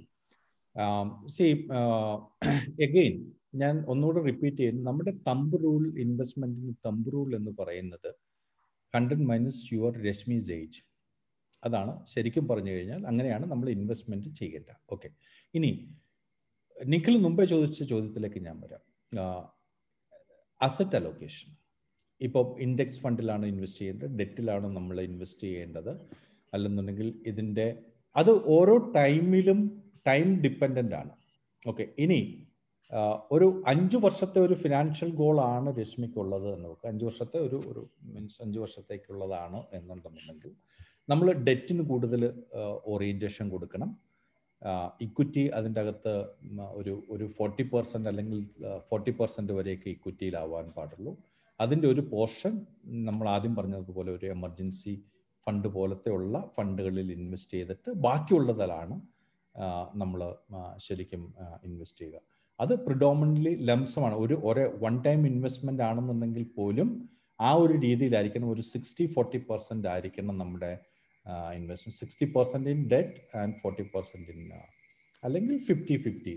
അഗെയിൻ ഞാൻ ഒന്നുകൂടെ റിപ്പീറ്റ് ചെയ്യുന്നു. നമ്മുടെ തമ്പ് റൂൾ, ഇൻവെസ്റ്റ്മെന്റിന് തമ്പ് റൂൾ എന്ന് പറയുന്നത് 100 minus your രശ്മി's ഏജ്. അതാണ് ശരിക്കും പറഞ്ഞു കഴിഞ്ഞാൽ അങ്ങനെയാണ് നമ്മൾ ഇൻവെസ്റ്റ്മെന്റ് ചെയ്യേണ്ട. ഓക്കെ, ഇനി നിഖിൽ മുമ്പേ ചോദിച്ച ചോദ്യത്തിലേക്ക് ഞാൻ വരാം. Asset allocation. ഇപ്പോൾ ഇൻഡെക്സ് ഫണ്ടിലാണ് ഇൻവെസ്റ്റ് ചെയ്യേണ്ടത്, ഡെറ്റിലാണ് നമ്മൾ ഇൻവെസ്റ്റ് ചെയ്യേണ്ടത്, അല്ലെന്നുണ്ടെങ്കിൽ അത് ഓരോ ടൈമിലും ടൈം ഡിപ്പെൻഡൻ്റ് ആണ്. ഓക്കെ, ഇനി ഒരു 5 വർഷത്തെ ഒരു ഫിനാൻഷ്യൽ ഗോൾ ആണ് രശ്മിക്കുള്ളത് എന്ന് നോക്കുക. 5 വർഷത്തെ ഒരു മീൻസ് 5 വർഷത്തേക്കുള്ളതാണ് എന്നുണ്ടെന്നുണ്ടെങ്കിൽ നമ്മൾ ഡെറ്റിന് കൂടുതൽ ഓറിയൻറ്റേഷൻ കൊടുക്കണം. ഇക്വിറ്റി അതിൻ്റെ അകത്ത് ഒരു 40% അല്ലെങ്കിൽ 40% വരെയൊക്കെ ഇക്വിറ്റിയിലാവാൻ പാടുള്ളൂ. അതിൻ്റെ ഒരു പോർഷൻ നമ്മൾ ആദ്യം പറഞ്ഞതുപോലെ ഒരു എമർജൻസി ഫണ്ട് പോലത്തെ ഉള്ള ഫണ്ടുകളിൽ ഇൻവെസ്റ്റ് ചെയ്തിട്ട് ബാക്കിയുള്ളതിലാണ് നമ്മൾ ശരിക്കും ഇൻവെസ്റ്റ് ചെയ്യുക. അത് പ്രിഡോമിനൻ്റ്ലി ലംസമാണ്. ഒരു 1 ടൈം ഇൻവെസ്റ്റ്മെന്റ് ആണെന്നുണ്ടെങ്കിൽ പോലും ആ ഒരു രീതിയിലായിരിക്കണം. ഒരു 60-40% ആയിരിക്കണം നമ്മുടെ investment. 60% in debt and 40% in, അല്ലെങ്കിൽ 50-50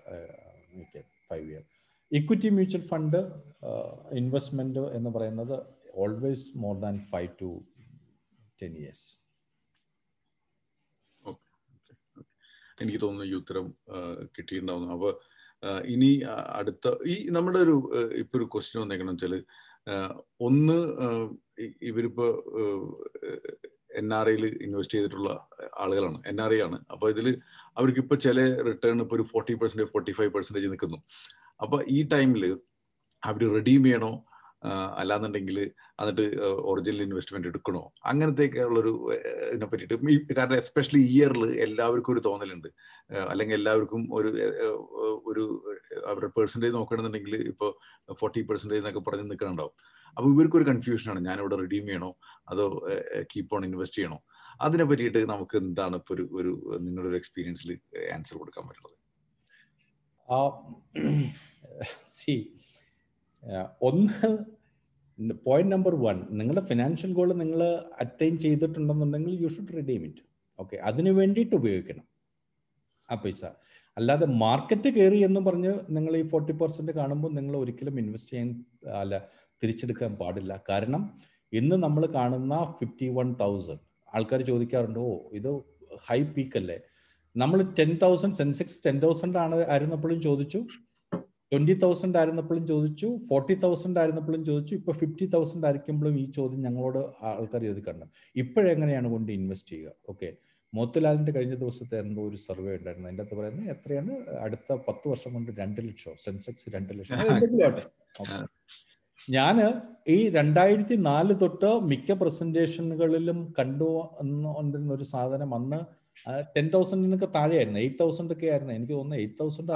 5 year. Equity mutual fund investment എന്ന് പറയുന്നത് always more than 5 to 10 years. എനിക്ക് തോന്നുന്നു ഈ ഉത്തരം കിട്ടിയിട്ടുണ്ടാവുന്നു. അപ്പോൾ ഇനി അടുത്ത നമ്മുടെ ഇപ്പൊ ഒരു ക്വസ്റ്റ്യൻ വന്നേക്കണം വെച്ചാൽ, ഒന്ന്, ഇവരിപ്പോ NRIയിൽ ഇൻവെസ്റ്റ് ചെയ്തിട്ടുള്ള ആളുകളാണ്, NRI ആണ്. അപ്പൊ ഇതിൽ അവർക്ക് ഇപ്പൊ ചില റിട്ടേൺ ഇപ്പൊ ഒരു 40%, 45% നിൽക്കുന്നു. അപ്പൊ ഈ ടൈമിൽ അവർ റെഡീം ചെയ്യണോ, അല്ലാന്നുണ്ടെങ്കിൽ എന്നിട്ട് ഒറിജിനൽ ഇൻവെസ്റ്റ്മെന്റ് എടുക്കണോ, അങ്ങനത്തെയൊക്കെ ഉള്ളൊരു ഇതിനെ പറ്റിയിട്ട്. കാരണം എസ്പെഷ്യലി ഈ ഇയറിൽ എല്ലാവർക്കും ഒരു തോന്നലുണ്ട്, അല്ലെങ്കിൽ എല്ലാവർക്കും ഒരു അവരുടെ പെർസെൻറ്റേജ് നോക്കണമെന്നുണ്ടെങ്കിൽ ഇപ്പോൾ 40% എന്നൊക്കെ പറഞ്ഞ് നിൽക്കണുണ്ടാവും. അപ്പൊ ഇവർക്കൊരു കൺഫ്യൂഷനാണ്, ഞാനിവിടെ റിഡീം ചെയ്യണോ അതോ കീപ്പ് ഓൺ ഇൻവെസ്റ്റ് ചെയ്യണോ. അതിനെ പറ്റിയിട്ട് നമുക്ക് എന്താണ് ഇപ്പൊ ഒരു നിങ്ങളുടെ ഒരു എക്സ്പീരിയൻസിൽ ആൻസർ കൊടുക്കാൻ പറ്റുന്നത്? ഒന്ന്, പോയിന്റ് നമ്പർ 1, നിങ്ങളുടെ ഫിനാൻഷ്യൽ ഗോൾ നിങ്ങൾ അറ്റൈൻ ചെയ്തിട്ടുണ്ടെന്നുണ്ടെങ്കിൽ you should redeem it. Okay, അതിന് വേണ്ടിയിട്ട് ഉപയോഗിക്കണം ആ പൈസ. അല്ലാതെ മാർക്കറ്റ് കയറി എന്ന് പറഞ്ഞ് നിങ്ങൾ ഈ 40% കാണുമ്പോൾ നിങ്ങൾ ഒരിക്കലും ഇൻവെസ്റ്റ് ചെയ്യാൻ തിരിച്ചെടുക്കാൻ പാടില്ല. കാരണം ഇന്ന് നമ്മൾ കാണുന്ന 51,000 ആൾക്കാർ ചോദിക്കാറുണ്ട്, ഓ ഇത് ഹൈ പീക്ക് അല്ലേ. നമ്മൾ 10,000 സെൻസെക്സ് 10,000 ആയിരുന്നപ്പോഴും ചോദിച്ചു, 20,000 ആയിരുന്നപ്പോഴും ചോദിച്ചു, 40,000 ആയിരുന്നപ്പോഴും ചോദിച്ചു, ഇപ്പൊ 50,000 ആയിരിക്കുമ്പോഴും ഈ ചോദ്യം ഞങ്ങളോട് ആൾക്കാർ ചോദിക്കാറുണ്ട്, ഇപ്പോഴെങ്ങനെയാണ് കൊണ്ട് ഇൻവെസ്റ്റ് ചെയ്യുക. ഓക്കെ, മോത്തിലാലിന്റെ കഴിഞ്ഞ ദിവസത്തെ എന്തോ ഒരു സർവേ ഉണ്ടായിരുന്നു, അതിൻ്റെ അകത്ത് പറയുന്നത് എത്രയാണ് അടുത്ത 10 വർഷം കൊണ്ട് 2 ലക്ഷം സെൻസെക്സ് 2 ലക്ഷം എന്തെങ്കിലും ആട്ടെ. ഞാൻ ഈ 2004 തൊട്ട് മിക്ക പ്രസന്റേഷനുകളിലും കണ്ടുകൊണ്ടിരുന്ന ഒരു സാധനം അന്ന് 10,000 താഴെയായിരുന്നു, 8,000 ഒക്കെ ആയിരുന്നു. എനിക്ക് തോന്നുന്നു 8,000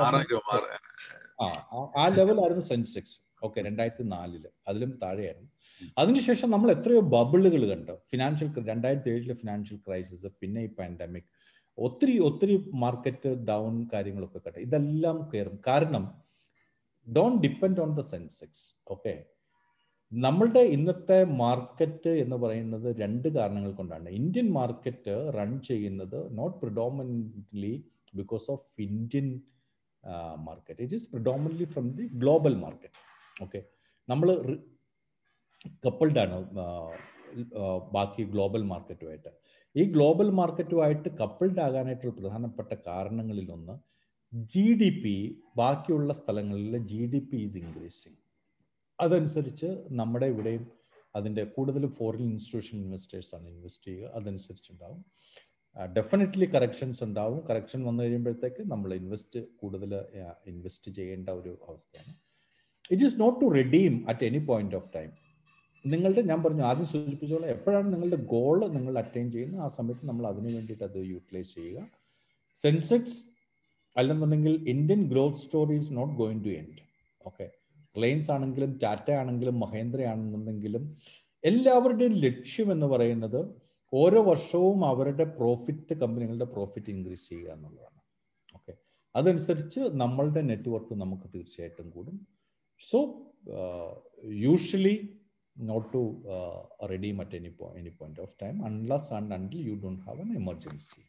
ആ ലെവലായിരുന്നു സെൻസെക്സ്. ഓക്കെ, 2004 അതിലും താഴെയായിരുന്നു. അതിനുശേഷം നമ്മൾ എത്രയോ ബബിളുകൾ കണ്ടു. 2007 ഫിനാൻഷ്യൽ ക്രൈസിസ്, പിന്നെ ഈ പാൻഡമിക്, ഒത്തിരി മാർക്കറ്റ് ഡൗൺ കാര്യങ്ങളൊക്കെ കണ്ടു. ഇതെല്ലാം കയറും. കാരണം don't depend on the Sensex. Okay, നമ്മളുടെ ഇന്നത്തെ മാർക്കറ്റ് എന്ന് പറയുന്നത് 2 കാരണങ്ങൾ കൊണ്ടാണ്. ഇന്ത്യൻ മാർക്കറ്റ് റൺ ചെയ്യുന്നത് not predominantly because of Indian market, it is predominantly from the global market. Okay, നമ്മൾ കപ്പിൾഡ് ആണ് ബാക്കി ഗ്ലോബൽ മാർക്കറ്റുമായിട്ട്. ഈ ഗ്ലോബൽ മാർക്കറ്റുമായിട്ട് കപ്പിൾഡ് ആകാനായിട്ടുള്ള പ്രധാനപ്പെട്ട കാരണങ്ങളിലൊന്ന് GDP, ബാക്കിയുള്ള സ്ഥലങ്ങളിൽ GDP ഈസ് ഇൻക്രീസിങ്. അതനുസരിച്ച് നമ്മുടെ ഇവിടെയും അതിൻ്റെ കൂടുതലും ഫോറിൻ ഇൻസ്റ്റിറ്റ്യൂഷണൽ ഇൻവെസ്റ്റേഴ്സാണ് ഇൻവെസ്റ്റ് ചെയ്യുക. അതനുസരിച്ചുണ്ടാവും ഡെഫിനറ്റ്ലി കറക്ഷൻസ് ഉണ്ടാവും. കറക്ഷൻ വന്നു കഴിയുമ്പോഴത്തേക്ക് നമ്മൾ കൂടുതൽ ഇൻവെസ്റ്റ് ചെയ്യേണ്ട ഒരു അവസ്ഥയാണ്. It is not to redeem at any point of time. നിങ്ങളുടെ, ഞാൻ പറഞ്ഞു ആദ്യം സൂചിപ്പിച്ചോളാം, എപ്പോഴാണ് നിങ്ങളുടെ ഗോൾ നിങ്ങൾ അറ്റൈൻ ചെയ്യുന്നത് ആ സമയത്ത് നമ്മൾ അതിന് വേണ്ടിയിട്ട് അത് യൂട്ടിലൈസ് ചെയ്യുക. സെൻസെക്സ് അല്ലെന്നുണ്ടെങ്കിൽ Indian growth story is not going to end. Okay, Reliance ആണെങ്കിലും ടാറ്റ ആണെങ്കിലും മഹേന്ദ്ര ആണെന്നുണ്ടെങ്കിലും എല്ലാവരുടെയും ലക്ഷ്യം എന്ന് പറയുന്നത് ഓരോ വർഷവും അവരുടെ പ്രോഫിറ്റ്, കമ്പനികളുടെ പ്രോഫിറ്റ് ഇൻക്രീസ് ചെയ്യുക എന്നുള്ളതാണ്. ഓക്കെ, അതനുസരിച്ച് നമ്മളുടെ നെറ്റ്വർക്ക് നമുക്ക് തീർച്ചയായിട്ടും കൂടും. So usually not to redeem at any point of time unless and until you don't have an emergency.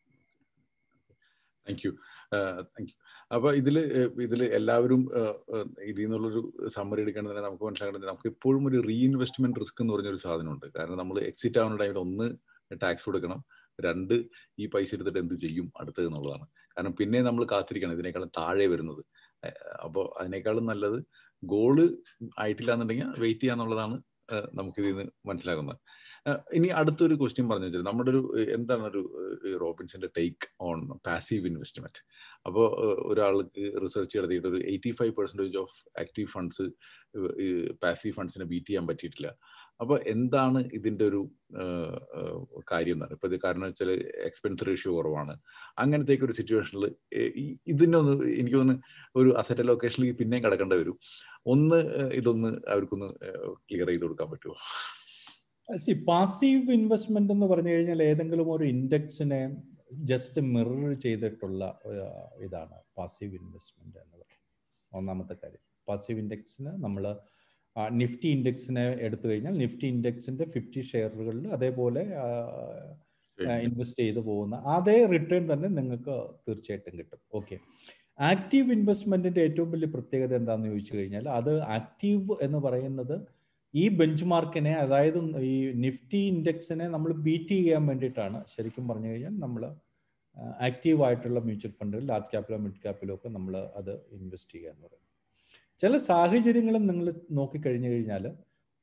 Thank you. അപ്പൊ ഇതില് എല്ലാവരും ഇതിൽ നിന്നുള്ളൊരു സമ്മറി എടുക്കേണ്ടത് നമുക്ക് മനസ്സിലാക്കേണ്ടത്, നമുക്ക് ഇപ്പോഴും ഒരു റീഇൻവെസ്റ്റ്മെന്റ് റിസ്ക് എന്ന് പറഞ്ഞൊരു സാധനമുണ്ട്. കാരണം നമ്മൾ എക്സിറ്റ് ആവുന്ന ടൈമിൽ 1 ടാക്സ് കൊടുക്കണം, 2 ഈ പൈസ എടുത്തിട്ട് എന്ത് ചെയ്യും അടുത്തത് എന്നുള്ളതാണ്. കാരണം പിന്നെ നമ്മൾ കാത്തിരിക്കണം ഇതിനേക്കാളും താഴെ വരുന്നത്. അപ്പോൾ അതിനേക്കാളും നല്ലത് ഗോള് ആയിട്ടില്ല എന്നുണ്ടെങ്കിൽ വെയിറ്റ് ചെയ്യാന്നുള്ളതാണ് നമുക്കിതിൽ നിന്ന് മനസ്സിലാക്കുന്നത്. ഇനി അടുത്തൊരു ക്വസ്റ്റ്യൻ പറഞ്ഞു വെച്ചാൽ നമ്മുടെ എന്താണ് ഒരു റോബിൻസിന്റെ ടേക്ക് ഓൺ പാസീവ് ഇൻവെസ്റ്റ്മെന്റ്. അപ്പോൾ ഒരാൾക്ക് റിസർച്ച് നടത്തിയിട്ട് ഒരു 85% ഓഫ് ആക്റ്റീവ് ഫണ്ട്സ് പാസീവ് ഫണ്ട്സിനെ ബീറ്റ് ചെയ്യാൻ പറ്റിയിട്ടില്ല. അപ്പൊ എന്താണ് ഇതിന്റെ ഒരു കാര്യം എന്നാണ്. ഇപ്പൊ ഇത് കാരണം വെച്ചാൽ എക്സ്പെൻസ് റേഷ്യോ കുറവാണ്. അങ്ങനത്തേക്ക് ഒരു സിറ്റുവേഷനിൽ ഇതിനൊന്ന് എനിക്ക് തോന്നുന്നു ഒരു അസറ്റ് അലോക്കേഷനിൽ പിന്നെയും കിടക്കേണ്ടി വരും. ഇതൊന്ന് അവർക്കൊന്ന് ക്ലിയർ ചെയ്ത് കൊടുക്കാൻ പറ്റുമോ? പാസീവ് ഇൻവെസ്റ്റ്മെന്റ് എന്ന് പറഞ്ഞു കഴിഞ്ഞാൽ ഏതെങ്കിലും ഒരു ഇൻഡെക്സിനെ ജസ്റ്റ് മിറർ ചെയ്തിട്ടുള്ള ഇതാണ് പാസീവ് ഇൻവെസ്റ്റ്മെന്റ് എന്ന് പറയുന്നത്. ഒന്നാമത്തെ കാര്യം, പാസീവ് ഇൻഡെക്സിന് നമ്മൾ നിഫ്റ്റി ഇൻഡെക്സിനെ എടുത്തു കഴിഞ്ഞാൽ നിഫ്റ്റി ഇൻഡെക്സിന്റെ 50 ഷെയറുകളിൽ അതേപോലെ ഇൻവെസ്റ്റ് ചെയ്ത് പോകുന്ന അതേ റിട്ടേൺ തന്നെ നിങ്ങൾക്ക് തീർച്ചയായിട്ടും കിട്ടും. ഓക്കെ, ആക്റ്റീവ് ഇൻവെസ്റ്റ്മെന്റിന്റെ ഏറ്റവും വലിയ പ്രത്യേകത എന്താണെന്ന് ചോദിച്ചു കഴിഞ്ഞാൽ, അത് ആക്റ്റീവ് എന്ന് പറയുന്നത് ഈ ബെഞ്ച് മാർക്കിനെ, അതായത് ഈ നിഫ്റ്റി ഇൻഡെക്സിനെ നമ്മൾ ബീറ്റ് ചെയ്യാൻ വേണ്ടിയിട്ടാണ്. ശരിക്കും പറഞ്ഞു കഴിഞ്ഞാൽ നമ്മൾ ആക്റ്റീവ് ആയിട്ടുള്ള മ്യൂച്വൽ ഫണ്ടുകൾ, ലാർജ് ക്യാപ്പിലോ മിഡ് ക്യാപ്പിലോ ഒക്കെ നമ്മൾ അത് ഇൻവെസ്റ്റ് ചെയ്യുക എന്ന് പറയുന്നത്. ചില സാഹചര്യങ്ങളും നിങ്ങൾ നോക്കിക്കഴിഞ്ഞു കഴിഞ്ഞാൽ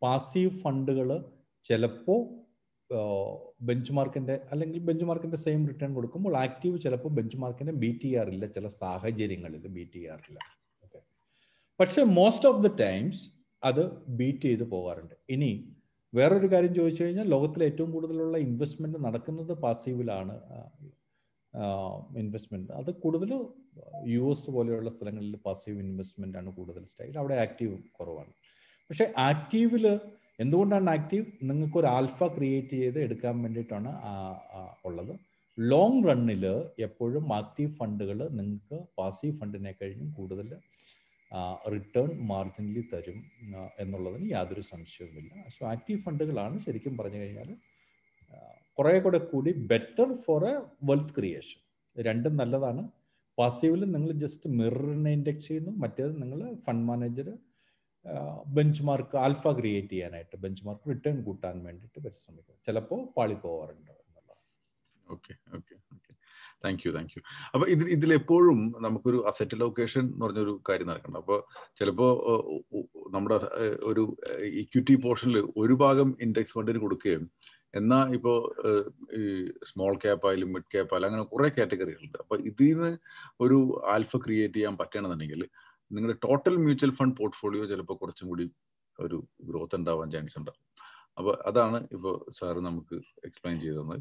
പാസീവ് ഫണ്ടുകൾ ചിലപ്പോൾ ബെഞ്ച് മാർക്കിൻ്റെ അല്ലെങ്കിൽ ബെഞ്ച് മാർക്കിൻ്റെ സെയിം റിട്ടേൺ കൊടുക്കുമ്പോൾ ആക്റ്റീവ് ചിലപ്പോൾ ബെഞ്ച് മാർക്കിനെ ബീറ്റ് ചെയ്യാറില്ല, ചില സാഹചര്യങ്ങളിൽ ബീറ്റ് ചെയ്യാറില്ല. ഓക്കെ, പക്ഷേ മോസ്റ്റ് ഓഫ് ദ ടൈംസ് അത് ബീറ്റ് ചെയ്ത് പോകാറുണ്ട്. ഇനി വേറൊരു കാര്യം ചോദിച്ചു കഴിഞ്ഞാൽ, ലോകത്തിലെ ഏറ്റവും കൂടുതലുള്ള ഇൻവെസ്റ്റ്മെൻറ്റ് നടക്കുന്നത് പാസീവിലാണ്. ഇൻവെസ്റ്റ്മെൻറ്റ് അത് കൂടുതൽ US പോലെയുള്ള സ്ഥലങ്ങളിൽ പാസീവ് ഇൻവെസ്റ്റ്മെൻ്റ് ആണ് കൂടുതൽ സ്റ്റൈൽ, അവിടെ ആക്റ്റീവ് കുറവാണ്. പക്ഷേ ആക്റ്റീവിൽ എന്തുകൊണ്ടാണ് ആക്റ്റീവ്? നിങ്ങൾക്കൊരു ആൽഫ ക്രിയേറ്റ് ചെയ്ത് എടുക്കാൻ വേണ്ടിയിട്ടാണ് ഉള്ളത്. ലോങ് റണ്ണിൽ എപ്പോഴും ആക്റ്റീവ് ഫണ്ടുകൾ നിങ്ങൾക്ക് പാസീവ് ഫണ്ടിനെ കഴിഞ്ഞും കൂടുതൽ റിട്ടേൺ മാർജിനലി തരും എന്നുള്ളതിന് യാതൊരു സംശയവുമില്ല. സോ ആക്റ്റീവ് ഫണ്ടുകളാണ് ശരിക്കും പറഞ്ഞു കഴിഞ്ഞാൽ കുറേ കൂടെ കൂടി better for a wealth creation. രണ്ടും നല്ലതാണ്. പാസീവിൽ നിങ്ങൾ ജസ്റ്റ് മിററിനെ ഇൻഡെക്സ് ചെയ്യുന്നു, മറ്റേത് നിങ്ങൾ fund manager benchmark alpha create ചെയ്യാനായിട്ട് ബെഞ്ച് മാർക്ക് റിട്ടേൺ കൂട്ടാൻ വേണ്ടിയിട്ട് പരിശ്രമിക്കും. ചിലപ്പോൾ പാളിപ്പോവാറുണ്ട് എന്നുള്ളതാണ്. Okay okay okay, thank you. അപ്പൊ ഇതിലെപ്പോഴും നമുക്കൊരു അസറ്റ് ലൊക്കേഷൻ എന്ന് പറഞ്ഞൊരു കാര്യം നടക്കണം. അപ്പോൾ ചിലപ്പോൾ നമ്മുടെ ഒരു ഇക്വിറ്റി പോർഷനിൽ ഒരു ഭാഗം ഇൻഡെക്സ് ഫണ്ടിന് കൊടുക്കുകയും, എന്നാൽ ഇപ്പോൾ ഈ സ്മോൾ ക്യാപ്പ് ആയാലും മിഡ് ക്യാപ്പ് ആയാലും അങ്ങനെ കുറെ കാറ്റഗറികളുണ്ട്. അപ്പൊ ഇതിൽ നിന്ന് ഒരു ആൽഫ ക്രിയേറ്റ് ചെയ്യാൻ പറ്റണമെന്നുണ്ടെങ്കിൽ നിങ്ങളുടെ ടോട്ടൽ മ്യൂച്വൽ ഫണ്ട് പോർട്ട്ഫോളിയോ ചിലപ്പോൾ കുറച്ചും കൂടി ഒരു ഗ്രോത്ത് ഉണ്ടാവാൻ ചാൻസ് ഉണ്ടാവും. അപ്പോൾ അതാണ് ഇപ്പോൾ സാറ് നമുക്ക് എക്സ്പ്ലെയിൻ ചെയ്തു തന്നത്.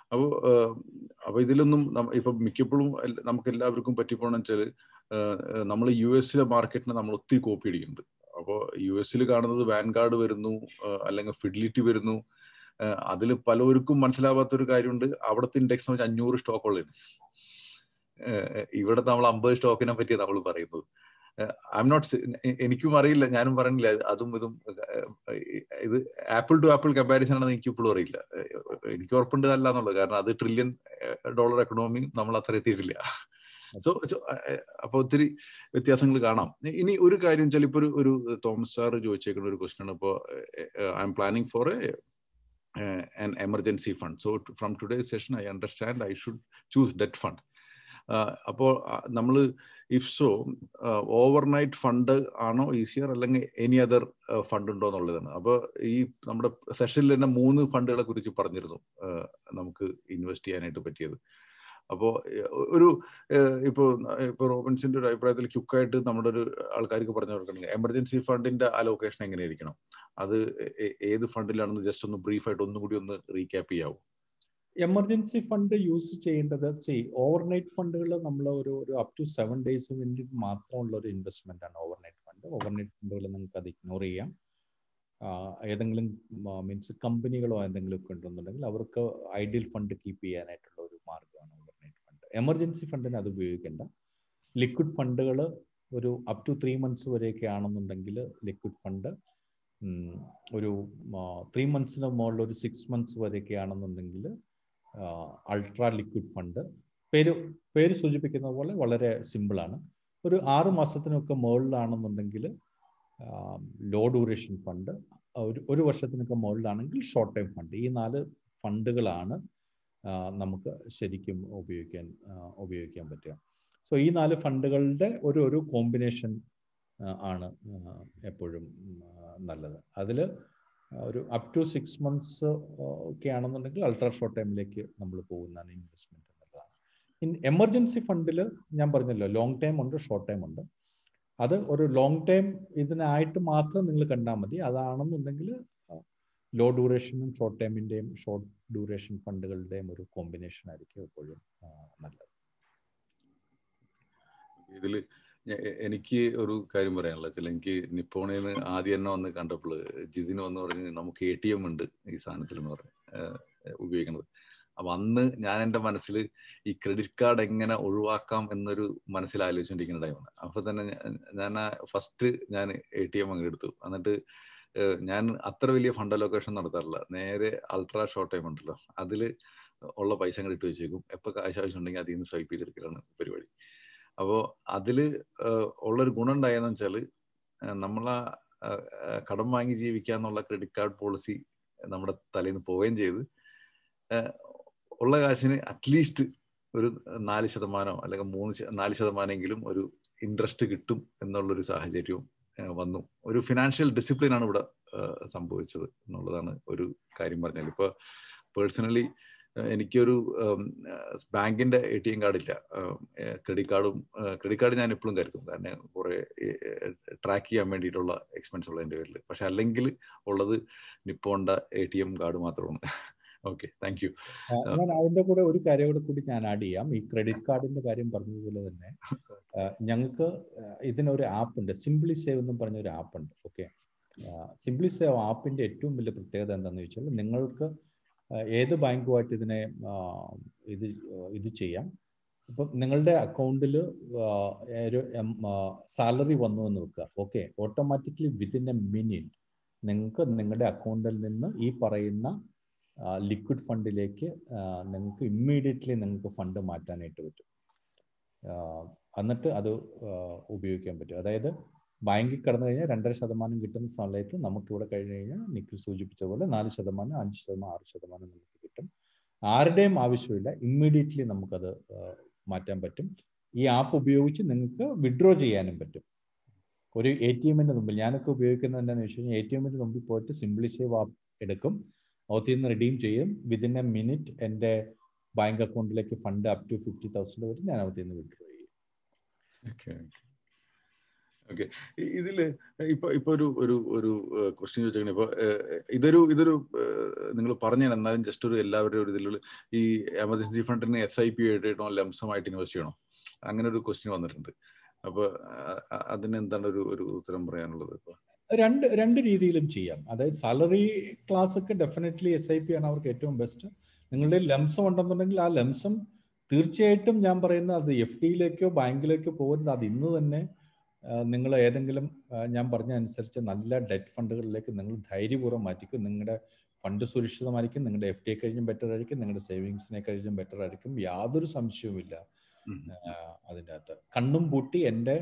അപ്പോൾ ഇതിലൊന്നും ഇപ്പൊ മിക്കപ്പോഴും നമുക്ക് എല്ലാവർക്കും പറ്റിപ്പോണെന്ന് വെച്ചാൽ നമ്മൾ US മാർക്കറ്റിനെ നമ്മൾ ഒത്തിരി കോപ്പി അടിക്കുന്നുണ്ട്. അപ്പോൾ US കാണുന്നത് വാൻഗാർഡ് വരുന്നു, അല്ലെങ്കിൽ ഫിഡിലിറ്റി വരുന്നു. അതിൽ പലർക്കും മനസ്സിലാവാത്തൊരു കാര്യമുണ്ട്, അവിടുത്തെ ഇൻഡെക്സ് എന്ന് വെച്ചാൽ 500 സ്റ്റോക്കുള്ളതാണ്. ഇവിടെ നമ്മൾ 50 സ്റ്റോക്കിനെ പറ്റി നമ്മൾ പറയുന്നത്. എനിക്കും അറിയില്ല, ഞാനും പറയുന്നില്ല അതും ഇതും. ഇത് ആപ്പിൾ ടു ആപ്പിൾ കമ്പാരിസൺ ആണെന്ന് എനിക്ക് ഇപ്പോഴും അറിയില്ല. എനിക്ക് ഉറപ്പുണ്ട് അല്ല എന്നുള്ളത്, കാരണം അത് $1 ട്രില്യൺ എക്കണോമി നമ്മൾ അത്ര എത്തിയിട്ടില്ല. അപ്പൊ ഒത്തിരി വ്യത്യാസങ്ങൾ കാണാം. ഇനി ഒരു കാര്യം വെച്ചാൽ, ഇപ്പൊ ഒരു തോമസ് സാർ ചോദിച്ചേക്കുന്ന ഒരു ക്വസ്റ്റ്യൻ ആണ്. ഇപ്പോൾ I'm planning for an emergency fund. So from today's session, I understand I should choose debt fund. അപ്പോൾ നമ്മൾ ഇഫ് സോ ഓവർനൈറ്റ് ഫണ്ട് ആണോ ഈസിയർ, അല്ലെങ്കിൽ എനി അതർ ഫണ്ട് ഉണ്ടോ എന്നുള്ളതാണ്. അപ്പോൾ ഈ നമ്മുടെ സെഷനിൽ തന്നെ 3 ഫണ്ടുകളെ കുറിച്ച് പറഞ്ഞിരുന്നു നമുക്ക് ഇൻവെസ്റ്റ് ചെയ്യാനായിട്ട് പറ്റിയത്. അപ്പോൾ ഇപ്പോൾ റോബിൻസിന്റെ ഒരു അഭിപ്രായത്തിൽ ക്യുക്കായിട്ട് നമ്മുടെ ഒരു ആൾക്കാർക്ക് പറഞ്ഞു കൊടുക്കണമെങ്കിൽ എമർജൻസി ഫണ്ടിന്റെ അലോക്കേഷൻ എങ്ങനെയായിരിക്കണം, അത് ഏത് ഫണ്ടിലാണെന്ന് ജസ്റ്റ് ഒന്ന് ബ്രീഫായിട്ട് ഒന്നുകൂടി ഒന്ന് റീക്യാപ്പ് ചെയ്യാവോ? എമർജൻസി ഫണ്ട് യൂസ് ചെയ്യേണ്ടത് ഓവർനൈറ്റ് ഫണ്ടുകൾ നമ്മൾ ഒരു അപ് ടു 7 days വേണ്ടി മാത്രമുള്ള ഒരു ഇൻവെസ്റ്റ്മെന്റ് ആണ് ഓവർനൈറ്റ് ഫണ്ട്. ഓവർനൈറ്റ് ഫണ്ടുകൾ നിങ്ങൾക്ക് അത് ഇഗ്നോർ ചെയ്യാം. ഏതെങ്കിലും മീൻസ് കമ്പനികളോ എന്തെങ്കിലും ഒക്കെ ഉണ്ടെന്നുണ്ടെങ്കിൽ അവർക്ക് ഐഡിയൽ ഫണ്ട് കീപ്പ് ചെയ്യാനായിട്ടുള്ള ഒരു മാർഗ്ഗമാണ് ഓവർനൈറ്റ് ഫണ്ട്. എമർജൻസി ഫണ്ടിന് അത് ഉപയോഗിക്കേണ്ട. ലിക്വിഡ് ഫണ്ടുകൾ ഒരു അപ് ടു 3 months വരെയൊക്കെ ആണെന്നുണ്ടെങ്കിൽ ലിക്വിഡ് ഫണ്ട്, ഒരു 3 monthsന് മുകളിൽ ഒരു 6 months വരെയൊക്കെ ആണെന്നുണ്ടെങ്കിൽ അൾട്രാ ലിക്വിഡ് ഫണ്ട്. പേര് സൂചിപ്പിക്കുന്ന പോലെ വളരെ സിമ്പിളാണ്. ഒരു 6 മാസത്തിനൊക്കെ മുകളിലാണെന്നുണ്ടെങ്കിൽ ലോ ഡ്യൂറേഷൻ ഫണ്ട്, ഒരു വർഷത്തിനൊക്കെ മുകളിലാണെങ്കിൽ ഷോർട്ട് ടൈം ഫണ്ട്. ഈ 4 ഫണ്ടുകളാണ് നമുക്ക് ശരിക്കും ഉപയോഗിക്കാൻ പറ്റുക. സോ ഈ 4 ഫണ്ടുകളുടെ ഒരു കോമ്പിനേഷൻ ആണ് എപ്പോഴും നല്ലത്. അതിൽ ഒരു അപ് ടു 6 months ഒക്കെ ആണെന്നുണ്ടെങ്കിൽ അൾട്രാ ഷോർട്ട് ടൈമിലേക്ക് നമ്മൾ പോകുന്നതാണ് ഇൻവെസ്റ്റ്മെന്റ് എന്നുള്ളതാണ്. എമർജൻസി ഫണ്ടിൽ ഞാൻ പറഞ്ഞല്ലോ, ലോങ് ടൈം ഉണ്ട്, ഷോർട്ട് ടൈം ഉണ്ട്. അത് ഒരു ലോങ് ടൈം ഇതിനായിട്ട് മാത്രം നിങ്ങൾ കണ്ടാൽ മതി. അതാണെന്നുണ്ടെങ്കിൽ ലോ ഡ്യൂറേഷനും ഷോർട്ട് ടൈമിൻ്റെയും ഷോർട്ട് ഡ്യൂറേഷൻ ഫണ്ടുകളുടെയും ഒരു കോമ്പിനേഷൻ ആയിരിക്കും എപ്പോഴും നല്ലത്. ഇതിൽ എനിക്ക് ഒരു കാര്യം പറയാനുള്ളത്, എനിക്ക് നിപ്പോണിന്ന് ആദ്യം തന്നെ വന്ന് കണ്ടപ്പോൾ ജിതിന് വന്ന് പറഞ്ഞ് നമുക്ക് ATM ഉണ്ട് ഈ സാധനത്തിൽ എന്ന് പറഞ്ഞ് ഉപയോഗിക്കുന്നത്. അപ്പൊ അന്ന് ഞാൻ എൻ്റെ മനസ്സിൽ ഈ ക്രെഡിറ്റ് കാർഡ് എങ്ങനെ ഒഴിവാക്കാം എന്നൊരു മനസ്സിൽ ആലോചിച്ചുകൊണ്ടിരിക്കുന്ന ടൈമാണ്. അപ്പൊ തന്നെ ഞാൻ ഫസ്റ്റ് ഞാൻ ATM അങ്ങ് എടുത്തു. എന്നിട്ട് ഞാൻ അത്ര വലിയ ഫണ്ട് അലോക്കേഷൻ നടത്താറില്ല, നേരെ അൾട്രാ ഷോർട്ട് ടൈം ഉണ്ടല്ലോ അതിൽ ഉള്ള പൈസ അങ്ങ് ഇട്ട് വെച്ചേക്കും. എപ്പോൾ കാശ് ആവശ്യമുണ്ടെങ്കിൽ അതിൽ നിന്ന് സ്വൈപ്പ് ചെയ്തെടുക്കലാണ് പരിപാടി. അപ്പോൾ അതിൽ ഉള്ളൊരു ഗുണം ഉണ്ടായെന്ന് വെച്ചാൽ, നമ്മളാ കടം വാങ്ങി ജീവിക്കുക എന്നുള്ള ക്രെഡിറ്റ് കാർഡ് പോളിസി നമ്മുടെ തലേന്ന് പോവുകയും ചെയ്ത് ഉള്ള കാശിന് അറ്റ്ലീസ്റ്റ് ഒരു 4% അല്ലെങ്കിൽ 4% ഒരു ഇൻട്രസ്റ്റ് കിട്ടും എന്നുള്ളൊരു സാഹചര്യവും വന്നു. ഒരു ഫിനാൻഷ്യൽ ഡിസിപ്ലിൻ ആണ് ഇവിടെ സംഭവിച്ചത് എന്നുള്ളതാണ് ഒരു കാര്യം പറഞ്ഞാൽ. ഇപ്പോൾ പേഴ്സണലി എനിക്കൊരു ബാങ്കിന്റെ ATM കാർഡില്ല. ക്രെഡിറ്റ് കാർഡ് ഞാൻ എപ്പോഴും കരുതും, കാരണം കുറെ ട്രാക്ക് ചെയ്യാൻ വേണ്ടിയിട്ടുള്ള എക്സ്പെൻസ് ഉള്ള എൻ്റെ പേരിൽ. പക്ഷെ അല്ലെങ്കിൽ ഉള്ളത് നിപ്പോണ്ട ATM കാർഡ് മാത്രമാണ്. Okay, thank you. ഞാൻ അതിന്റെ കൂടെ ഒരു കാര്യം കൂടി ഞാൻ ആഡ് ചെയ്യാം. ഈ ക്രെഡിറ്റ് കാർഡിന്റെ കാര്യം പറഞ്ഞതുപോലെ തന്നെ ഞങ്ങൾക്ക് ഇതിനൊരു ആപ്പ് ഉണ്ട്, സിംപ്ലി സേവ് എന്നും പറഞ്ഞൊരു ആപ്പ് ഉണ്ട്. ഓക്കെ, സിംപ്ലി സേവ് ആപ്പിന്റെ ഏറ്റവും വലിയ പ്രത്യേകത എന്താണെന്ന് വെച്ചാൽ നിങ്ങൾക്ക് ഏത് ബാങ്കുമായിട്ട് ഇതിനെ ഇത് ചെയ്യാം. ഇപ്പം നിങ്ങളുടെ അക്കൗണ്ടിൽ ഒരു സാലറി വന്നു എന്ന് വെക്കുക. Okay, automatically within a minute നിങ്ങൾക്ക് നിങ്ങളുടെ അക്കൗണ്ടിൽ നിന്ന് ഈ പറയുന്ന ലിക്വിഡ് ഫണ്ടിലേക്ക് നിങ്ങൾക്ക് ഇമ്മീഡിയറ്റ്ലി നിങ്ങൾക്ക് ഫണ്ട് മാറ്റാനായിട്ട് പറ്റും. എന്നിട്ട് അത് ഉപയോഗിക്കാൻ പറ്റും. അതായത് ബാങ്കിൽ കടന്നു കഴിഞ്ഞാൽ 2.5% കിട്ടുന്ന സമയത്ത് നമുക്കിവിടെ കഴിഞ്ഞ് കഴിഞ്ഞാൽ നിഖിൽ സൂചിപ്പിച്ച പോലെ 4%, 5%, 6% നമുക്ക് കിട്ടും. ആരുടെയും ആവശ്യമില്ല, ഇമ്മീഡിയറ്റ്ലി നമുക്കത് മാറ്റാൻ പറ്റും. ഈ ആപ്പ് ഉപയോഗിച്ച് നിങ്ങൾക്ക് വിഡ്രോ ചെയ്യാനും പറ്റും. ഒരു ATMന്റെ മുമ്പിൽ ഞാനൊക്കെ ഉപയോഗിക്കുന്നത് എന്താണെന്ന് വെച്ച് കഴിഞ്ഞാൽ ATMന്റെ മുമ്പിൽ പോയിട്ട് സിംപ്ലി സേവ് ആപ്പ് എടുക്കും, അതിൽ നിന്ന് റിഡീം ചെയ്യും. വിതിൻ എ മിനിറ്റ് എൻ്റെ ബാങ്ക് അക്കൗണ്ടിലേക്ക് ഫണ്ട് അപ് ടു 50,000 വരെ ഞാൻ അതിൽ നിന്ന് വിഡ്രോ ചെയ്യും. ഓക്കെ, ഇതില് ഇപ്പൊ ഒരു ക്വസ്റ്റ്യൻ ചോദിച്ചാൽ, ഇപ്പൊ ഇതൊരു നിങ്ങൾ പറഞ്ഞു, എന്നാലും ജസ്റ്റ് ഒരു എല്ലാവരുടെയും ഒരു ഇതിലുള്ള ഈ എമർജൻസി ഫണ്ടിന് SIP ആയിട്ടോ ലംസമായിട്ട് ഇൻവെസ്റ്റ് ചെയ്യണോ, അങ്ങനെ ഒരു ക്വസ്റ്റ്യൻ വന്നിട്ടുണ്ട്. അപ്പൊ അതിന് എന്താണ് ഒരു ഉത്തരം പറയാനുള്ളത്? ഇപ്പൊ രണ്ട് രീതിയിലും ചെയ്യാം. അതായത് സാലറി ക്ലാസ് ഒക്കെ ഡെഫിനറ്റ്ലി SIP ആണ് അവർക്ക് ഏറ്റവും ബെസ്റ്റ്. നിങ്ങളുടെ ലംസം ഉണ്ടെന്നുണ്ടെങ്കിൽ ആ ലംസം തീർച്ചയായിട്ടും ഞാൻ പറയുന്നത് അത് FDയിലേക്കോ ബാങ്കിലേക്കോ പോകരുത്. അത് ഇന്ന് തന്നെ നിങ്ങൾ ഏതെങ്കിലും ഞാൻ പറഞ്ഞ അനുസരിച്ച് നല്ല ഡെറ്റ് ഫണ്ടുകളിലേക്ക് നിങ്ങൾ ധൈര്യപൂർവ്വം മാറ്റിക്കും. നിങ്ങളുടെ ഫണ്ട് സുരക്ഷിതമായിരിക്കും, നിങ്ങളുടെ FD കഴിഞ്ഞും ബെറ്റർ ആയിരിക്കും, നിങ്ങളുടെ സേവിങ്സിനെ കഴിഞ്ഞും ബെറ്റർ ആയിരിക്കും. യാതൊരു സംശയവുമില്ല അതിൻ്റെ അകത്ത്. കണ്ണും പൂട്ടി എൻ്റെ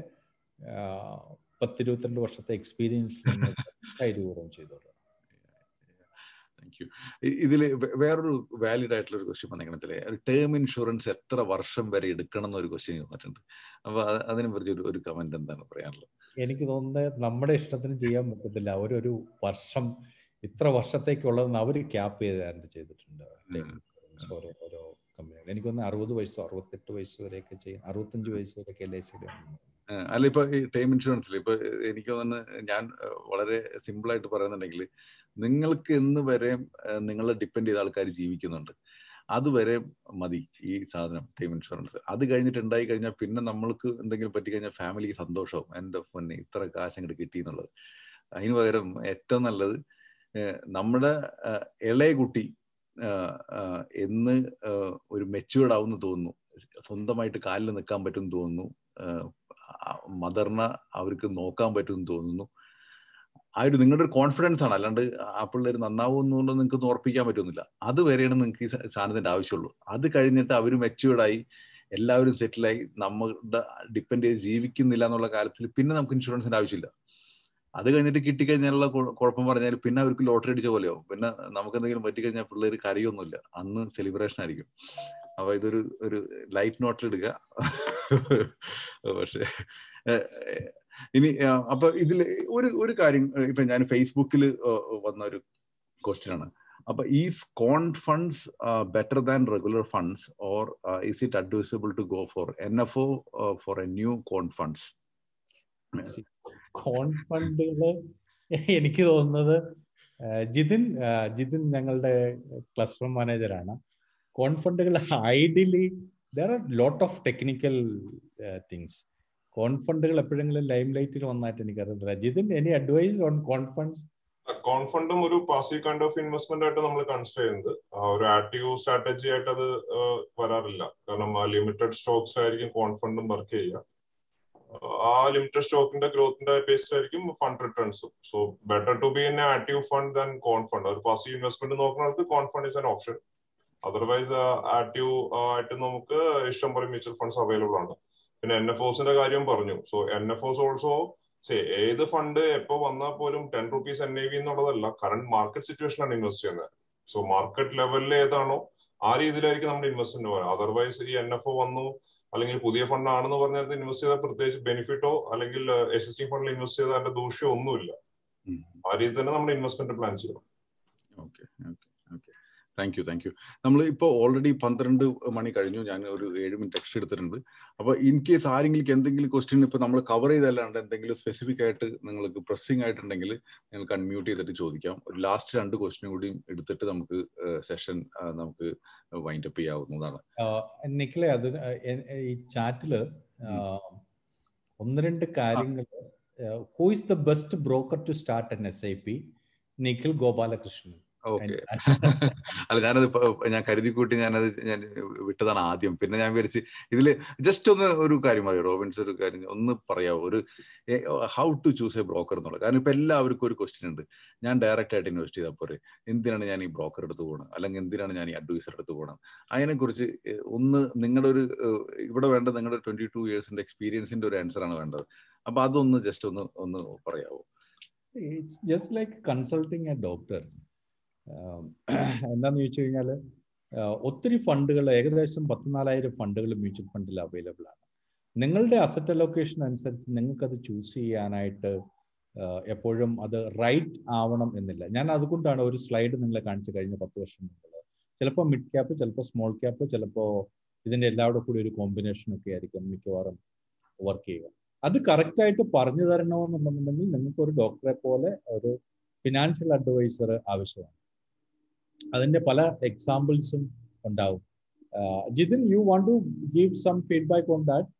10-22 വർഷത്തെ എക്സ്പീരിയൻസ് ധൈര്യപൂർവ്വം ചെയ്തോളാം. Thank you. ഇതിൽ വേറൊരു വാലിഡ് ആയിട്ടുള്ള ഒരു ക്വസ്റ്റ്യൻ വന്നിരിക്കണത്തില്ലേ, ടേം ഇൻഷുറൻസ് എത്ര വർഷം വരെ എടുക്കണം എന്നൊരു ക്വസ്റ്റ്യൻ വന്നിട്ടുണ്ട്. അപ്പൊ അതിനെ കുറിച്ച് ഒരു കമന്റ് എന്താണ് പറയാനുള്ളത്? എനിക്ക് തോന്നുന്നത് നമ്മുടെ ഇഷ്ടത്തിന് ചെയ്യാൻ പറ്റത്തില്ല. ഒരു വർഷം ഇത്ര വർഷത്തേക്കുള്ളതെന്ന് അവർ ക്യാപ്പ് ചെയ്തിട്ടുണ്ട് ഓരോ കമ്പനികൾ. എനിക്കൊന്ന് 60 വയസ്സോ 68 വയസ്സ് വരെയൊക്കെ ചെയ്യും, 65 വയസ്സ് വരെയൊക്കെ LIC. അല്ല, ഇപ്പൊ ഈ ടേം ഇൻഷുറൻസിൽ ഇപ്പൊ എനിക്ക് തോന്നുന്നു, ഞാൻ വളരെ സിമ്പിൾ ആയിട്ട് പറയുന്നുണ്ടെങ്കിൽ, നിങ്ങൾക്ക് എന്ന് വരെ നിങ്ങളെ ഡിപ്പെൻഡ് ചെയ്ത ആൾക്കാർ ജീവിക്കുന്നുണ്ട്, അതുവരെ മതി ഈ സാധനം ടൈം ഇൻഷുറൻസ്. അത് കഴിഞ്ഞിട്ട് ഉണ്ടായി കഴിഞ്ഞാൽ പിന്നെ നമ്മൾക്ക് എന്തെങ്കിലും പറ്റിക്കഴിഞ്ഞാൽ ഫാമിലിക്ക് സന്തോഷവും, എൻ്റെ പൊന്നെ ഇത്ര കാശ് അങ്ങോട്ട് കിട്ടി എന്നുള്ളത്. അതിന് പകരം ഏറ്റവും നല്ലത് നമ്മുടെ ഇളയ കുട്ടി എന്ന് ഒരു മെച്യൂർഡ് ആവുമെന്ന് തോന്നുന്നു, സ്വന്തമായിട്ട് കാലിൽ നിൽക്കാൻ പറ്റുമെന്ന് തോന്നുന്നു, മദറിനെ അവർക്ക് നോക്കാൻ പറ്റുമെന്ന് തോന്നുന്നു, ആ ഒരു നിങ്ങളുടെ ഒരു കോൺഫിഡൻസ് ആണ്. അല്ലാണ്ട് ആ പിള്ളേർ നന്നാവുമെന്നുള്ളത് നിങ്ങൾക്ക് ഉറപ്പിക്കാൻ പറ്റുന്നില്ല. അതുവരെയാണ് നിങ്ങൾക്ക് ഈ സാധനത്തിന്റെ ആവശ്യമുള്ളൂ. അത് കഴിഞ്ഞിട്ട് അവർ മെച്യൂർഡായി എല്ലാവരും സെറ്റിലായി നമ്മുടെ ഡിപ്പെൻഡ് ചെയ്ത് ജീവിക്കുന്നില്ല എന്നുള്ള കാലത്തിൽ പിന്നെ നമുക്ക് ഇൻഷുറൻസിന്റെ ആവശ്യമില്ല. അത് കഴിഞ്ഞിട്ട് കിട്ടിക്കഴിഞ്ഞാലുള്ള കുഴപ്പം പറഞ്ഞാൽ പിന്നെ അവർക്ക് ലോട്ടറി അടിച്ച പോലെയാവും. പിന്നെ നമുക്ക് എന്തെങ്കിലും പറ്റിക്കഴിഞ്ഞാൽ പിള്ളേർ കരയൊന്നുമില്ല, അന്ന് സെലിബ്രേഷൻ ആയിരിക്കും. അപ്പൊ ഒരു ലൈറ്റ് നോട്ടിൽ എടുക്കുക. പക്ഷെ ഇനി അപ്പൊ ഇതിൽ ഒരു കാര്യം, ഇപ്പൊ ഞാൻ ഫേസ്ബുക്കിൽ വന്ന ഒരു ക്വസ്റ്റ്യൻ ആണ്. അപ്പൊ is quant funds better than regular funds or is it advisable to go for NFO for a new quant funds? Quant ഫണ്ടുകള് എനിക്ക് തോന്നുന്നത് ജിതിൻ ഞങ്ങളുടെ ക്ലസ്റ്റർ മാനേജറാണ്. കോൺ ഫണ്ടുകൾ ideally there are lot of technical things. Quant ഫണ്ടുകൾ എപ്പോഴെങ്കിലും ലൈം ലൈറ്റിൽ വന്നായിട്ട് എനിക്കറിയില്ല. Jithin, any advice on quant funds? Quant ഫണ്ടും ഒരു പാസീവ് കൈൻഡ് ഓഫ് ഇൻവെസ്റ്റ്മെന്റ് ആയിട്ട് നമ്മൾ കൺസിഡർ ചെയ്യുന്നത്. ഒരു ആക്റ്റീവ് സ്ട്രാറ്റജി ആയിട്ട് അത് വരാറില്ല. കാരണം ലിമിറ്റഡ് സ്റ്റോക്സ് ആയിരിക്കും കോൺ ഫണ്ടും വർക്ക് ചെയ്യുക. ആ ലിമിറ്റഡ് സ്റ്റോക്കിന്റെ ഗ്രോത്തിന്റെ ബേസിലായിരിക്കും ഫണ്ട് റിട്ടേൺസും. So better to be in active fund than quant fund. ഒരു പാസീവ് ഇൻവെസ്റ്റ്മെന്റ് നോക്കുന്നത് quant fund is an option. Otherwise active ആയിട്ട് നമുക്ക് ഇഷ്ടംപോലെ മ്യൂച്വൽ ഫണ്ട്സ് അവൈലബിൾ ആണ്. പിന്നെ NFOസിന്റെ കാര്യം പറഞ്ഞു. സോ NFOs ഓൾസോ ഏത് ഫണ്ട് എപ്പോ വന്നാൽ പോലും 10 rupees NAV എന്നുള്ളതല്ല, കറന്റ് മാർക്കറ്റ് സിറ്റുവേഷനാണ് ഇൻവെസ്റ്റ് ചെയ്യുന്നത്. സോ മാർക്കറ്റ് ലെവലിൽ ഏതാണോ ആ രീതിയിലായിരിക്കും നമ്മുടെ ഇൻവെസ്റ്റ്മെന്റ് വരാം. അതർവൈസ് ഈ NFO വന്നു അല്ലെങ്കിൽ പുതിയ ഫണ്ട് ആണെന്ന് പറഞ്ഞാൽ ഇൻവെസ്റ്റ് ചെയ്താൽ പ്രത്യേകിച്ച് ബെനിഫിറ്റോ അല്ലെങ്കിൽ എക്സിസ്റ്റിംഗ് ഫണ്ടിൽ ഇൻവെസ്റ്റ് ചെയ്താൽ അതിന്റെ ദൂഷ്യമോ ഒന്നുമില്ല. ആ രീതി തന്നെ നമ്മൾ ഇൻവെസ്റ്റ്മെന്റ് പ്ലാൻ ചെയ്യണം. Okay okay okay, thank you. നമ്മൾ ഇപ്പോൾ ഓൾറെഡി 12 മണി കഴിഞ്ഞു. ഞാൻ ഒരു 7 മിനിറ്റ് എക്സ്ട്രാ എടുത്തിട്ടുണ്ട്. അപ്പോൾ ഇൻ കേസ് ആരെങ്കിലും എന്തെങ്കിലും ക്വസ്റ്റ്യൻ ഇപ്പോൾ നമ്മൾ കവർ ചെയ്തല്ലാണ്ട് എന്തെങ്കിലും സ്പെസിഫിക് ആയിട്ട് നിങ്ങൾക്ക് പ്രസ്സിംഗ് ആയിട്ടുണ്ടെങ്കിൽ നിങ്ങൾക്ക് അൺമ്യൂട്ട് ചെയ്തിട്ട് ചോദിക്കാം. ഒരു ലാസ്റ്റ് 2 ക്വസ്റ്റ്യൻ കൂടി എടുത്തിട്ട് നമുക്ക് സെഷൻ നമുക്ക് വൈൻഡ് അപ്പ് ചെയ്യാവുന്നതാണ്. നിഖിലെ, അത് ഈ ചാറ്റില് 1-2 കാര്യങ്ങൾ. Who is the best broker to start an SIP? Nikhil Gopalakrishnan. Okay, അല്ല ഞാൻ കരുതിക്കൂട്ടി ഞാൻ വിട്ടതാണ് ആദ്യം. പിന്നെ ഞാൻ വിചാരിച്ച് ഇതില് ജസ്റ്റ് ഒരു കാര്യം പറയോ റോബിൻസ്, ഒരു കാര്യം ഒന്ന് പറയാമോ, ഒരു how to choose a broker എന്നുള്ളത്. കാരണം ഇപ്പൊ എല്ലാവർക്കും ഒരു ക്വസ്റ്റ്യൻ ഉണ്ട്, ഞാൻ ഡയറക്റ്റ് ആയിട്ട് ഇൻവെസ്റ്റ് ചെയ്താൽ പോരെ, എന്തിനാണ് ഞാൻ ഈ ബ്രോക്കർ എടുത്ത് പോകണം, അല്ലെങ്കിൽ എന്തിനാണ് ഞാൻ ഈ അഡ്വൈസർ എടുത്ത് പോകണം? അതിനെക്കുറിച്ച് നിങ്ങളുടെ ഒരു ഇവിടെ വേണ്ടത് നിങ്ങളുടെ 22 ഇയേഴ്സിന്റെ എക്സ്പീരിയൻസിന്റെ ഒരു ആൻസർ ആണ് വേണ്ടത്. അപ്പൊ അതൊന്ന് ജസ്റ്റ് ഒന്ന് പറയാമോ? It's just like consulting a doctor. എന്താന്ന് ചോദിച്ചു കഴിഞ്ഞാൽ ഒത്തിരി ഫണ്ടുകൾ, ഏകദേശം 14,000 ഫണ്ടുകൾ മ്യൂച്വൽ ഫണ്ടിൽ അവൈലബിൾ ആണ്. നിങ്ങളുടെ അസറ്റ് അലോക്കേഷൻ അനുസരിച്ച് നിങ്ങൾക്ക് അത് ചൂസ് ചെയ്യാനായിട്ട് എപ്പോഴും അത് റൈറ്റ് ആവണം എന്നില്ല. ഞാൻ അതുകൊണ്ടാണ് ഒരു സ്ലൈഡ് നിങ്ങളെ കാണിച്ചു കഴിഞ്ഞ 10 വർഷം മുമ്പ്. ചിലപ്പോൾ മിഡ് ക്യാപ്പ്, ചിലപ്പോൾ സ്മോൾ ക്യാപ്പ്, ചിലപ്പോൾ ഇതിന്റെ എല്ലാവരുടെ കൂടി ഒരു കോമ്പിനേഷൻ ഒക്കെ ആയിരിക്കും മിക്കവാറും വർക്ക് ചെയ്യുക. അത് കറക്റ്റായിട്ട് പറഞ്ഞു തരണമെന്നുണ്ടെന്നുണ്ടെങ്കിൽ നിങ്ങൾക്ക് ഒരു ഡോക്ടറെ പോലെ ഒരു ഫിനാൻഷ്യൽ അഡ്വൈസർ ആവശ്യമാണ്. അതിന്റെ പല എക്സാമ്പിൾസും ഉണ്ടാവും. Jithin, you want to give some feedback on that?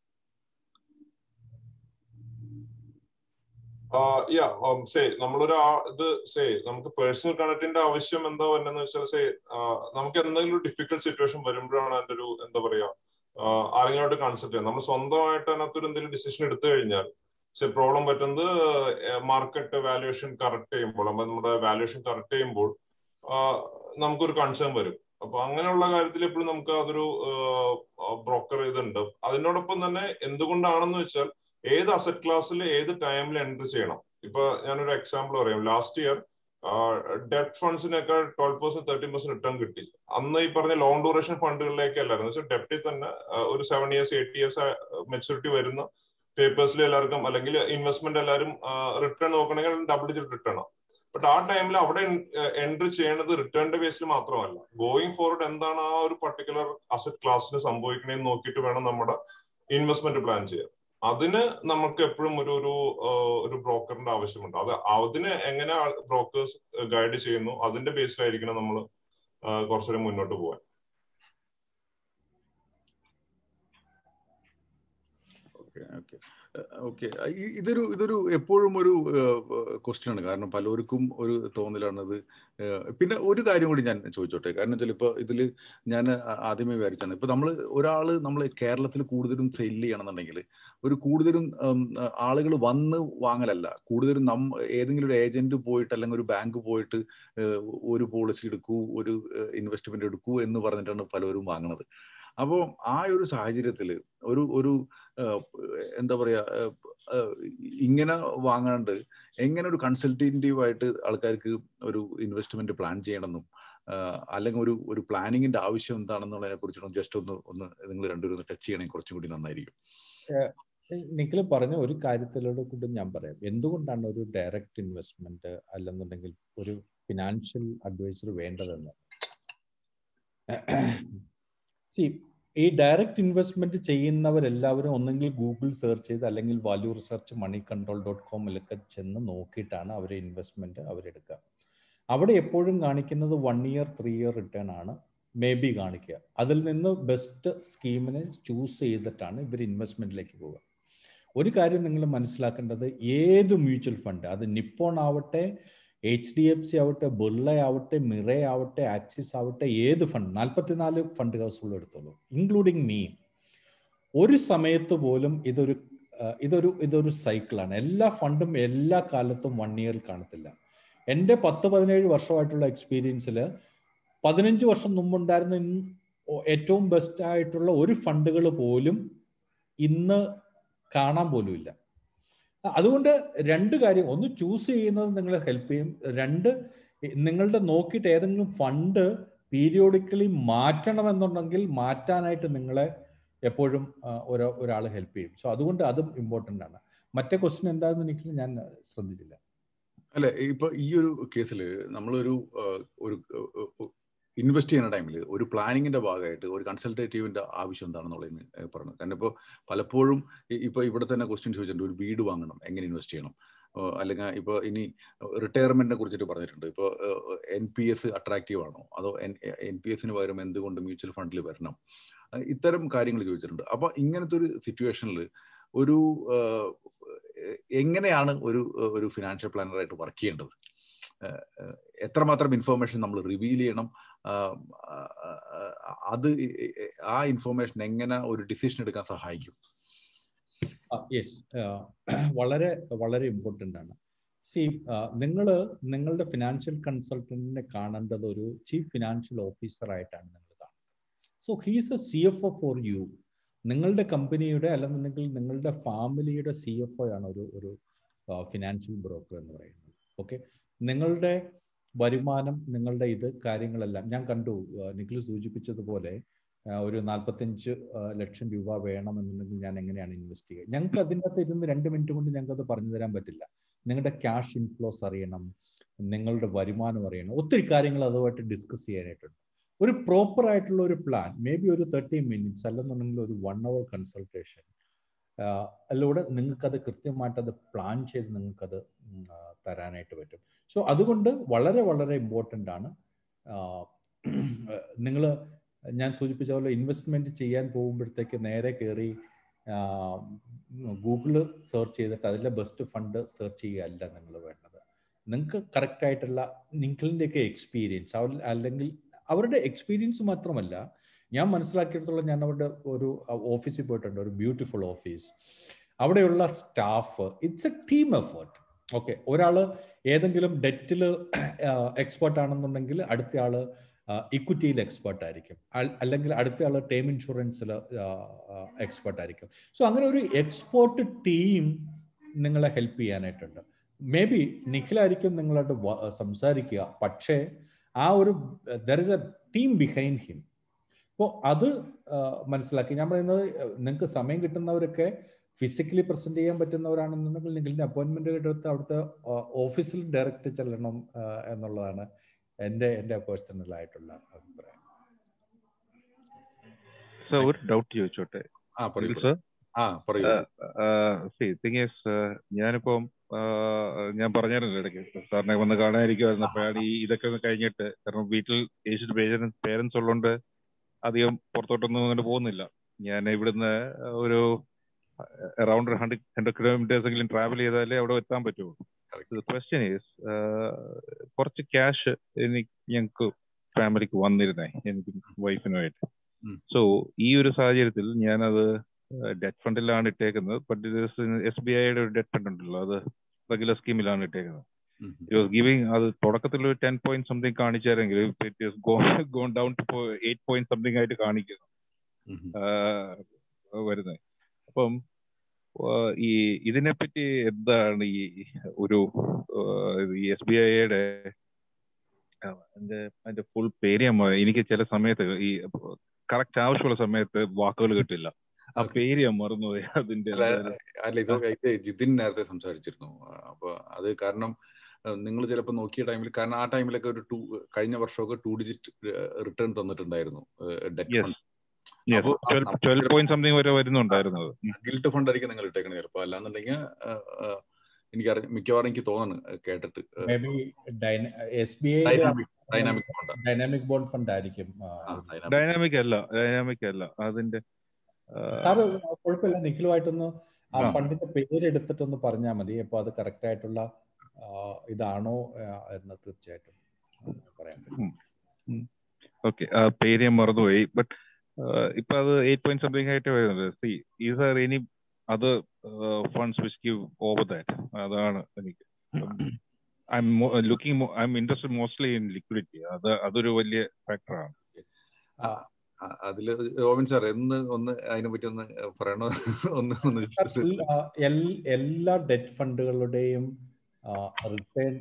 നമ്മളൊരു നമുക്ക് പേഴ്സണൽ കണക്റ്റിന്റെ ആവശ്യം എന്താ വരുന്നതെന്ന് വെച്ചാൽ നമുക്ക് എന്തെങ്കിലും ഒരു ഡിഫിക്കൽട്ട് സിറ്റുവേഷൻ വരുമ്പോഴാണ് അതിന്റെ ഒരു എന്താ പറയാ ആരെങ്കിലോട്ട് കൺസൾട്ട് ചെയ്യാം. നമ്മൾ സ്വന്തമായിട്ട് അതിനകത്തൊരു എന്തെങ്കിലും ഡിസിഷൻ എടുത്തു കഴിഞ്ഞാൽ പ്രോബ്ലം പറ്റുന്നത് മാർക്കറ്റ് വാല്യുവേഷൻ കറക്റ്റ് ചെയ്യുമ്പോൾ, നമ്മുടെ വാല്യുവേഷൻ കറക്റ്റ് ചെയ്യുമ്പോൾ നമുക്കൊരു കൺസേൺ വരും. അപ്പൊ അങ്ങനെയുള്ള കാര്യത്തിൽ എപ്പോഴും നമുക്ക് അതൊരു ബ്രോക്കർ ഇതുണ്ട്. അതിനോടൊപ്പം തന്നെ എന്തുകൊണ്ടാണെന്ന് വെച്ചാൽ ഏത് അസറ്റ് ക്ലാസ്സിൽ ഏത് ടൈമിൽ എൻട്രി ചെയ്യണം. ഇപ്പൊ ഞാനൊരു എക്സാമ്പിൾ പറയാം. ലാസ്റ്റ് ഇയർ ഡെറ്റ് ഫണ്ട്സിനൊക്കെ 12%, 13% റിട്ടേൺ കിട്ടി. അന്ന് ഈ പറഞ്ഞ ലോങ് ഡ്യൂറേഷൻ ഫണ്ടുകളിലേക്കല്ലായിരുന്നു. വെച്ചാൽ ഡെപ്റ്റിൽ തന്നെ ഒരു 7 years 8 years മെച്ചൂരിറ്റി വരുന്ന പേപ്പേഴ്സിൽ എല്ലാവർക്കും, അല്ലെങ്കിൽ ഇൻവെസ്റ്റ്മെന്റ് എല്ലാവരും റിട്ടേൺ നോക്കണമെങ്കിൽ ഡബിൾ ഡിജിറ്റ് റിട്ടേൺ ആണ്. ബട്ട് ആ ടൈമിൽ അവിടെ എൻട്രി ചെയ്യണത് റിട്ടേണിന്റെ ബേസിൽ മാത്രമല്ല, ഗോയിങ് ഫോർവേഡ് എന്താണ് ആ ഒരു പർട്ടിക്കുലർ അസറ്റ് ക്ലാസ്സിന് സംഭവിക്കണേന്ന് നോക്കിയിട്ട് വേണം നമ്മുടെ ഇൻവെസ്റ്റ്മെന്റ് പ്ലാൻ ചെയ്യാൻ. അതിന് നമുക്ക് എപ്പോഴും ഒരു ബ്രോക്കറിന്റെ ആവശ്യമുണ്ട്. അതിന് എങ്ങനെ ബ്രോക്കേഴ്സ് ഗൈഡ് ചെയ്യുന്നു അതിന്റെ ബേസിലായിരിക്കണം നമ്മൾ കുറച്ചുകൂടി മുന്നോട്ട് പോകാൻ. ഓക്കെ, ഇതൊരു എപ്പോഴും ഒരു ക്വസ്റ്റ്യൻ ആണ്. കാരണം പലർക്കും ഒരു തോന്നലാണത്. പിന്നെ ഒരു കാര്യം കൂടി ഞാൻ ചോദിച്ചോട്ടെ, കാരണം വെച്ചാൽ ഇപ്പൊ ഇതില് ഞാൻ ആദ്യമേ വിചാരിച്ചാണ്, ഇപ്പൊ നമ്മൾ കേരളത്തിൽ കൂടുതലും സെയിൽ ചെയ്യണമെന്നുണ്ടെങ്കിൽ കൂടുതലും ആളുകൾ വന്ന് വാങ്ങലല്ല, കൂടുതലും ഏതെങ്കിലും ഒരു ഏജന്റ് പോയിട്ട് അല്ലെങ്കിൽ ഒരു ബാങ്ക് പോയിട്ട് ഒരു പോളിസി എടുക്കൂ, ഒരു ഇൻവെസ്റ്റ്മെന്റ് എടുക്കൂ എന്ന് പറഞ്ഞിട്ടാണ് പലരും വാങ്ങുന്നത്. അപ്പോൾ ആ ഒരു സാഹചര്യത്തിൽ ഒരു എന്താ പറയാ, ഇങ്ങനെ വാങ്ങാണ്ട് എങ്ങനെ ഒരു കൺസൾട്ടേറ്റീവായിട്ട് ആൾക്കാർക്ക് ഒരു ഇൻവെസ്റ്റ്മെന്റ് പ്ലാൻ ചെയ്യണമെന്നും അല്ലെങ്കിൽ ഒരു പ്ലാനിങ്ങിന്റെ ആവശ്യം എന്താണെന്നുള്ളതിനെ കുറിച്ചിട്ട് ജസ്റ്റ് ഒന്ന് നിങ്ങൾ രണ്ടുപേരും ടച്ച് ചെയ്യണമെങ്കിൽ കുറച്ചും കൂടി നന്നായിരിക്കും. നിഖിൽ പറഞ്ഞ ഒരു കാര്യത്തിലൂടെ കൂടി ഞാൻ പറയാം എന്തുകൊണ്ടാണ് ഒരു ഡയറക്റ്റ് ഇൻവെസ്റ്റ്മെന്റ് അല്ലെന്നുണ്ടെങ്കിൽ ഒരു ഫിനാൻഷ്യൽ അഡ്വൈസർ വേണ്ടതെന്ന്. ഈ ഡയറക്റ്റ് ഇൻവെസ്റ്റ്മെന്റ് ചെയ്യുന്നവരെല്ലാവരും ഒന്നെങ്കിൽ ഗൂഗിൾ സെർച്ച് ചെയ്ത് അല്ലെങ്കിൽ വാല്യൂ റിസർച്ച് moneycontrol.com ചെന്ന് നോക്കിയിട്ടാണ് അവരെ ഇൻവെസ്റ്റ്മെന്റ് അവരെടുക്കുക. അവിടെ എപ്പോഴും കാണിക്കുന്നത് 1 year 3 year റിട്ടേൺ ആണ് മേ ബി കാണിക്കുക. അതിൽ നിന്ന് ബെസ്റ്റ് സ്കീമിനെ ചൂസ് ചെയ്തിട്ടാണ് ഇവർ ഇൻവെസ്റ്റ്മെന്റിലേക്ക് പോവുക. ഒരു കാര്യം നിങ്ങൾ മനസ്സിലാക്കേണ്ടത്, ഏത് മ്യൂച്വൽ ഫണ്ട്, അത് നിപ്പോൺ ആവട്ടെ, HDFC ആവട്ടെ, ബിർള ആവട്ടെ, മിറേ ആവട്ടെ, ആക്സിസ് ആവട്ടെ, ഏത് ഫണ്ട്, 44 ഫണ്ട് ഹൗസുകൾ എടുത്തോളൂ, ഇൻക്ലൂഡിങ് മീ, ഒരു സമയത്ത് പോലും ഇതൊരു സൈക്കിളാണ്. എല്ലാ ഫണ്ടും എല്ലാ കാലത്തും 1 year കാണത്തില്ല. എൻ്റെ 10-17 വർഷമായിട്ടുള്ള എക്സ്പീരിയൻസിൽ 15 വർഷം മുമ്പുണ്ടായിരുന്ന ഏറ്റവും ബെസ്റ്റ് ആയിട്ടുള്ള ഒരു ഫണ്ടുകൾ പോലും ഇന്ന് കാണാൻ പോലും ഇല്ല. അതുകൊണ്ട് 2 കാര്യം, ഒന്ന് ചൂസ് ചെയ്യുന്നത് നിങ്ങളെ ഹെൽപ്പ് ചെയ്യും, 2 നിങ്ങളുടെ നോക്കിയിട്ട് ഏതെങ്കിലും ഫണ്ട് പീരിയോഡിക്കലി മാറ്റണമെന്നുണ്ടെങ്കിൽ മാറ്റാനായിട്ട് നിങ്ങളെ എപ്പോഴും ഒരാൾ ഹെൽപ്പ് ചെയ്യും. സോ അതുകൊണ്ട് അതും ഇമ്പോർട്ടൻ്റ് ആണ്. മറ്റേ ക്വസ്റ്റ്യൻ എന്താണെന്ന് എനിക്ക് ഞാൻ ശ്രദ്ധിച്ചില്ല. അല്ല, ഇപ്പൊ ഈ ഒരു കേസിൽ നമ്മളൊരു ഇൻവെസ്റ്റ് ചെയ്യുന്ന ടൈമിൽ ഒരു പ്ലാനിങ്ങിന്റെ ഭാഗമായിട്ട് ഒരു കൺസൾട്ടേറ്റീവിന്റെ ആവശ്യം എന്താണെന്നുള്ളതിന് പറഞ്ഞു. കാരണം ഇപ്പോൾ പലപ്പോഴും ഇപ്പോൾ ഇവിടെ തന്നെ ക്വസ്റ്റ്യൻ ചോദിച്ചിട്ടുണ്ട്, ഒരു വീട് വാങ്ങണം, എങ്ങനെ ഇൻവെസ്റ്റ് ചെയ്യണം, അല്ലെങ്കിൽ ഇപ്പോൾ ഇനി റിട്ടയർമെന്റിനെ കുറിച്ചിട്ട് പറഞ്ഞിട്ടുണ്ട്. ഇപ്പോൾ NPS അട്രാക്റ്റീവ് ആണോ, അതോ NPS പകരം എന്തുകൊണ്ട് മ്യൂച്വൽ ഫണ്ടിൽ വരണം, ഇത്തരം കാര്യങ്ങൾ ചോദിച്ചിട്ടുണ്ട്. അപ്പൊ ഇങ്ങനത്തെ ഒരു സിറ്റുവേഷനിൽ ഒരു എങ്ങനെയാണ് ഒരു ഫിനാൻഷ്യൽ പ്ലാനറായിട്ട് വർക്ക് ചെയ്യേണ്ടത്? എത്രമാത്രം ഇൻഫോർമേഷൻ നമ്മൾ റിവീൽ ചെയ്യണം, അത് ആ ഇൻഫോർമേഷൻ എങ്ങനെ ഒരു ഡിസിഷൻ എടുക്കാൻ സഹായിക്കും? യെസ്, വളരെ വളരെ ഇമ്പോർട്ടൻ്റ് ആണ്. നിങ്ങളുടെ ഫിനാൻഷ്യൽ കൺസൾട്ടന്റിനെ കാണേണ്ടത് ഒരു ചീഫ് ഫിനാൻഷ്യൽ ഓഫീസർ ആയിട്ടാണ് നിങ്ങൾ കാണുന്നത്. So he's a CFO for you. നിങ്ങളുടെ കമ്പനിയുടെ അല്ലെന്നുണ്ടെങ്കിൽ നിങ്ങളുടെ ഫാമിലിയുടെ CFO ആണ് ഒരു ഫിനാൻഷ്യൽ ബ്രോക്കർ എന്ന് പറയുന്നത്. ഓക്കെ, നിങ്ങളുടെ വരുമാനം, നിങ്ങളുടെ കാര്യങ്ങളെല്ലാം ഞാൻ കണ്ടു. നിഖിൽ സൂചിപ്പിച്ചതുപോലെ ഒരു 45 ലക്ഷം രൂപ വേണമെന്നുണ്ടെങ്കിൽ ഞാൻ എങ്ങനെയാണ് ഇൻവെസ്റ്റ് ചെയ്യുക? ഞങ്ങൾക്ക് അതിൻ്റെ അകത്ത് ഇരുന്ന് 2 മിനിറ്റ് കൊണ്ട് ഞങ്ങൾക്ക് അത് പറഞ്ഞു തരാൻ പറ്റില്ല. നിങ്ങളുടെ ക്യാഷ് ഇൻഫ്ലോസ് അറിയണം, നിങ്ങളുടെ വരുമാനം അറിയണം, ഒത്തിരി കാര്യങ്ങൾ അതുമായിട്ട് ഡിസ്കസ് ചെയ്യാനായിട്ടുണ്ട്. ഒരു പ്രോപ്പർ ആയിട്ടുള്ള ഒരു പ്ലാൻ, മേ ബി ഒരു 30 മിനിറ്റ്സ് അല്ലെന്നുണ്ടെങ്കിൽ ഒരു 1 hour കൺസൾട്ടേഷൻ അതിലൂടെ നിങ്ങൾക്കത് കൃത്യമായിട്ട് അത് പ്ലാൻ ചെയ്ത് നിങ്ങൾക്കത് തരാനായിട്ട് പറ്റും. സോ അതുകൊണ്ട് വളരെ വളരെ ഇമ്പോർട്ടൻ്റ് ആണ്. ഞാൻ സൂചിപ്പിച്ച പോലെ ഇൻവെസ്റ്റ്മെന്റ് ചെയ്യാൻ പോകുമ്പോഴത്തേക്ക് നേരെ കയറി ഗൂഗിള് സെർച്ച് ചെയ്തിട്ട് അതിലെ ബെസ്റ്റ് ഫണ്ട് സെർച്ച് ചെയ്യുകയല്ല നിങ്ങൾ വേണ്ടത്. നിങ്ങൾക്ക് കറക്റ്റായിട്ടുള്ള നിങ്ങളുടെയൊക്കെ എക്സ്പീരിയൻസ്, അല്ലെങ്കിൽ അവരുടെ എക്സ്പീരിയൻസ് മാത്രമല്ല, ഞാൻ മനസ്സിലാക്കിയെടുത്തോളം ഞാൻ അവിടെ ഒരു ഓഫീസിൽ പോയിട്ടുണ്ട്, ഒരു ബ്യൂട്ടിഫുൾ ഓഫീസ്. അവിടെയുള്ള staff, it's a team effort. Okay, ഒരാൾ ഏതെങ്കിലും ഡെറ്റിൽ എക്സ്പേർട്ട് ആണെന്നുണ്ടെങ്കിൽ അടുത്ത ആള് ഇക്വിറ്റിയിൽ എക്സ്പേർട്ട് ആയിരിക്കും, അല്ലെങ്കിൽ അടുത്ത ആൾ ടേം ഇൻഷുറൻസിൽ എക്സ്പേർട്ട് ആയിരിക്കും. സോ അങ്ങനെ ഒരു എക്സ്പേർട്ട് ടീം നിങ്ങളെ ഹെൽപ്പ് ചെയ്യാനായിട്ടുണ്ട്. മേ ബി നിഖിലായിരിക്കും നിങ്ങളായിട്ട് സംസാരിക്കുക, പക്ഷേ ആ ഒരു there is a team behind him. അപ്പോൾ അത് മനസ്സിലാക്കി. ഞാൻ പറയുന്നത്, നിങ്ങൾക്ക് സമയം കിട്ടുന്നവരൊക്കെ ഫിസിക്കലി പ്രസന്റ് ചെയ്യാൻ പറ്റുന്നവരാണെന്നുണ്ടെങ്കിൽ നിങ്ങളുടെ അപ്പോയിന്റ്മെന്റ് എടുത്ത് അവിടുത്തെ ഓഫീസിൽ ഡയറക്റ്റ് ചെല്ലണം എന്നുള്ളതാണ് എൻ്റെ പേഴ്സണൽ ആയിട്ടുള്ള അഭിപ്രായം. ഒരു ഡൗട്ട് ചോദിച്ചോട്ടെ? ഞാനിപ്പം ഞാൻ പറഞ്ഞായിരുന്നു ഇടയ്ക്ക് സാറിനെ വന്ന് കാണാതിരിക്കുമായിരുന്നു. അപ്പോഴാണ് ഇതൊക്കെ ഒന്ന് കഴിഞ്ഞിട്ട്, കാരണം വീട്ടിൽ ഏജ്ഡ് പേരൻസ് ഉള്ളതുകൊണ്ട് അധികം പുറത്തോട്ടൊന്നും അങ്ങനെ പോകുന്നില്ല. ഞാൻ ഇവിടുന്ന് ഒരു അറൌണ്ട് 100 കിലോമീറ്റേഴ്സ് എങ്കിലും ട്രാവൽ ചെയ്താലേ അവിടെ എത്താൻ പറ്റുള്ളൂ. ക്വസ്റ്റ്യൻ ഈസ്, കുറച്ച് ക്യാഷ് ഞങ്ങൾക്ക് ഫാമിലിക്ക് വന്നിരുന്നേ, എനിക്ക് വൈഫിനുമായിട്ട്. സോ ഈ ഒരു സാഹചര്യത്തിൽ ഞാനത് ഡെറ്റ് ഫണ്ടിലാണ് ഇട്ടേക്കുന്നത്. ബട്ട് SBIയുടെ ഒരു ഡെറ്റ് ഫണ്ട് ഉണ്ടല്ലോ, അത് റെഗുലർ സ്കീമിലാണ് ഇട്ടേക്കുന്നത്. ഇറ്റ് വാസ് ഗിവിംഗ്, അത് തുടക്കത്തിൽ ഒരു 10 പോയിന്റ് സംതിങ് കാണിച്ചാരെങ്കിൽ it is gone down to 8 point something ആയിട്ട് കാണിക്കുന്നു വരുന്നത്. അപ്പം ഇതിനെപ്പറ്റി എന്താണ് ഒരു SBIയുടെ അതിന്റെ ഫുൾ പേര് എനിക്ക് ചില സമയത്ത് ഈ കറക്റ്റ് ആവശ്യമുള്ള സമയത്ത് വാക്കുകൾ കിട്ടില്ല. ആ പേര് ഞാൻ മറന്നുപോയി. അതിന്റെ അല്ല, ഇത് ജിതിൻ നേരത്തെ സംസാരിച്ചിരുന്നു. അപ്പൊ അത് കാരണം നിങ്ങൾ ചിലപ്പോൾ നോക്കിയ ടൈമിൽ, കാരണം ആ ടൈമിലൊക്കെ കഴിഞ്ഞ വർഷമൊക്കെ 2 ഡിജിറ്റ് റിട്ടേൺ തന്നിട്ടുണ്ടായിരുന്നു ഡെറ്റ് ഫണ്ട്. 12 പോയിന്റ് സംതിങ് വരെ വരുന്നുണ്ടായിരുന്നു. ഗിൽട്ട് ഫണ്ട് ആയിരിക്കും നിങ്ങൾ ഇട്ടേക്കണേ ചിലപ്പോൾ. അല്ലാന്നുണ്ടെങ്കിൽ മിക്കവാറും എനിക്ക് തോന്നുന്നു കേട്ടിട്ട് ഡൈനാമിക് ബോണ്ട് ഫണ്ട് ആയിരിക്കും. ഡൈനാമിക് അല്ല അതിന്റെ സാറ് കുഴപ്പമില്ല, നിഖിലുമായിട്ടൊന്ന് ആ ഫണ്ടിന്റെ പേരെടുത്തിട്ടൊന്ന് പറഞ്ഞാൽ മതി. അപ്പൊ അത് കറക്റ്റ് ആയിട്ടുള്ള ഇതാണോ എന്ന് തീർച്ചയായിട്ടും പറയാൻ പറ്റും. ഓക്കെ, പേര് ഞാൻ മറന്നുപോയി. ബട്ട് ഇപ്പൊ അത് 8 പോയിന്റ് സംതിങ് ആയിട്ട് വരുന്നത്. Is are any other funds which give over that? അതാണ് എനിക്ക് I'm interested mostly in liquidity. അതൊരു വലിയ ഫാക്ടറാണ്. അതില് റോബിൻ സാർ ഒന്ന് അതിനെ പറ്റി ഒന്ന് പറയണോ? എല്ലാ ഡെറ്റ് ഫണ്ടുകളുടെയും റിട്ടേൺ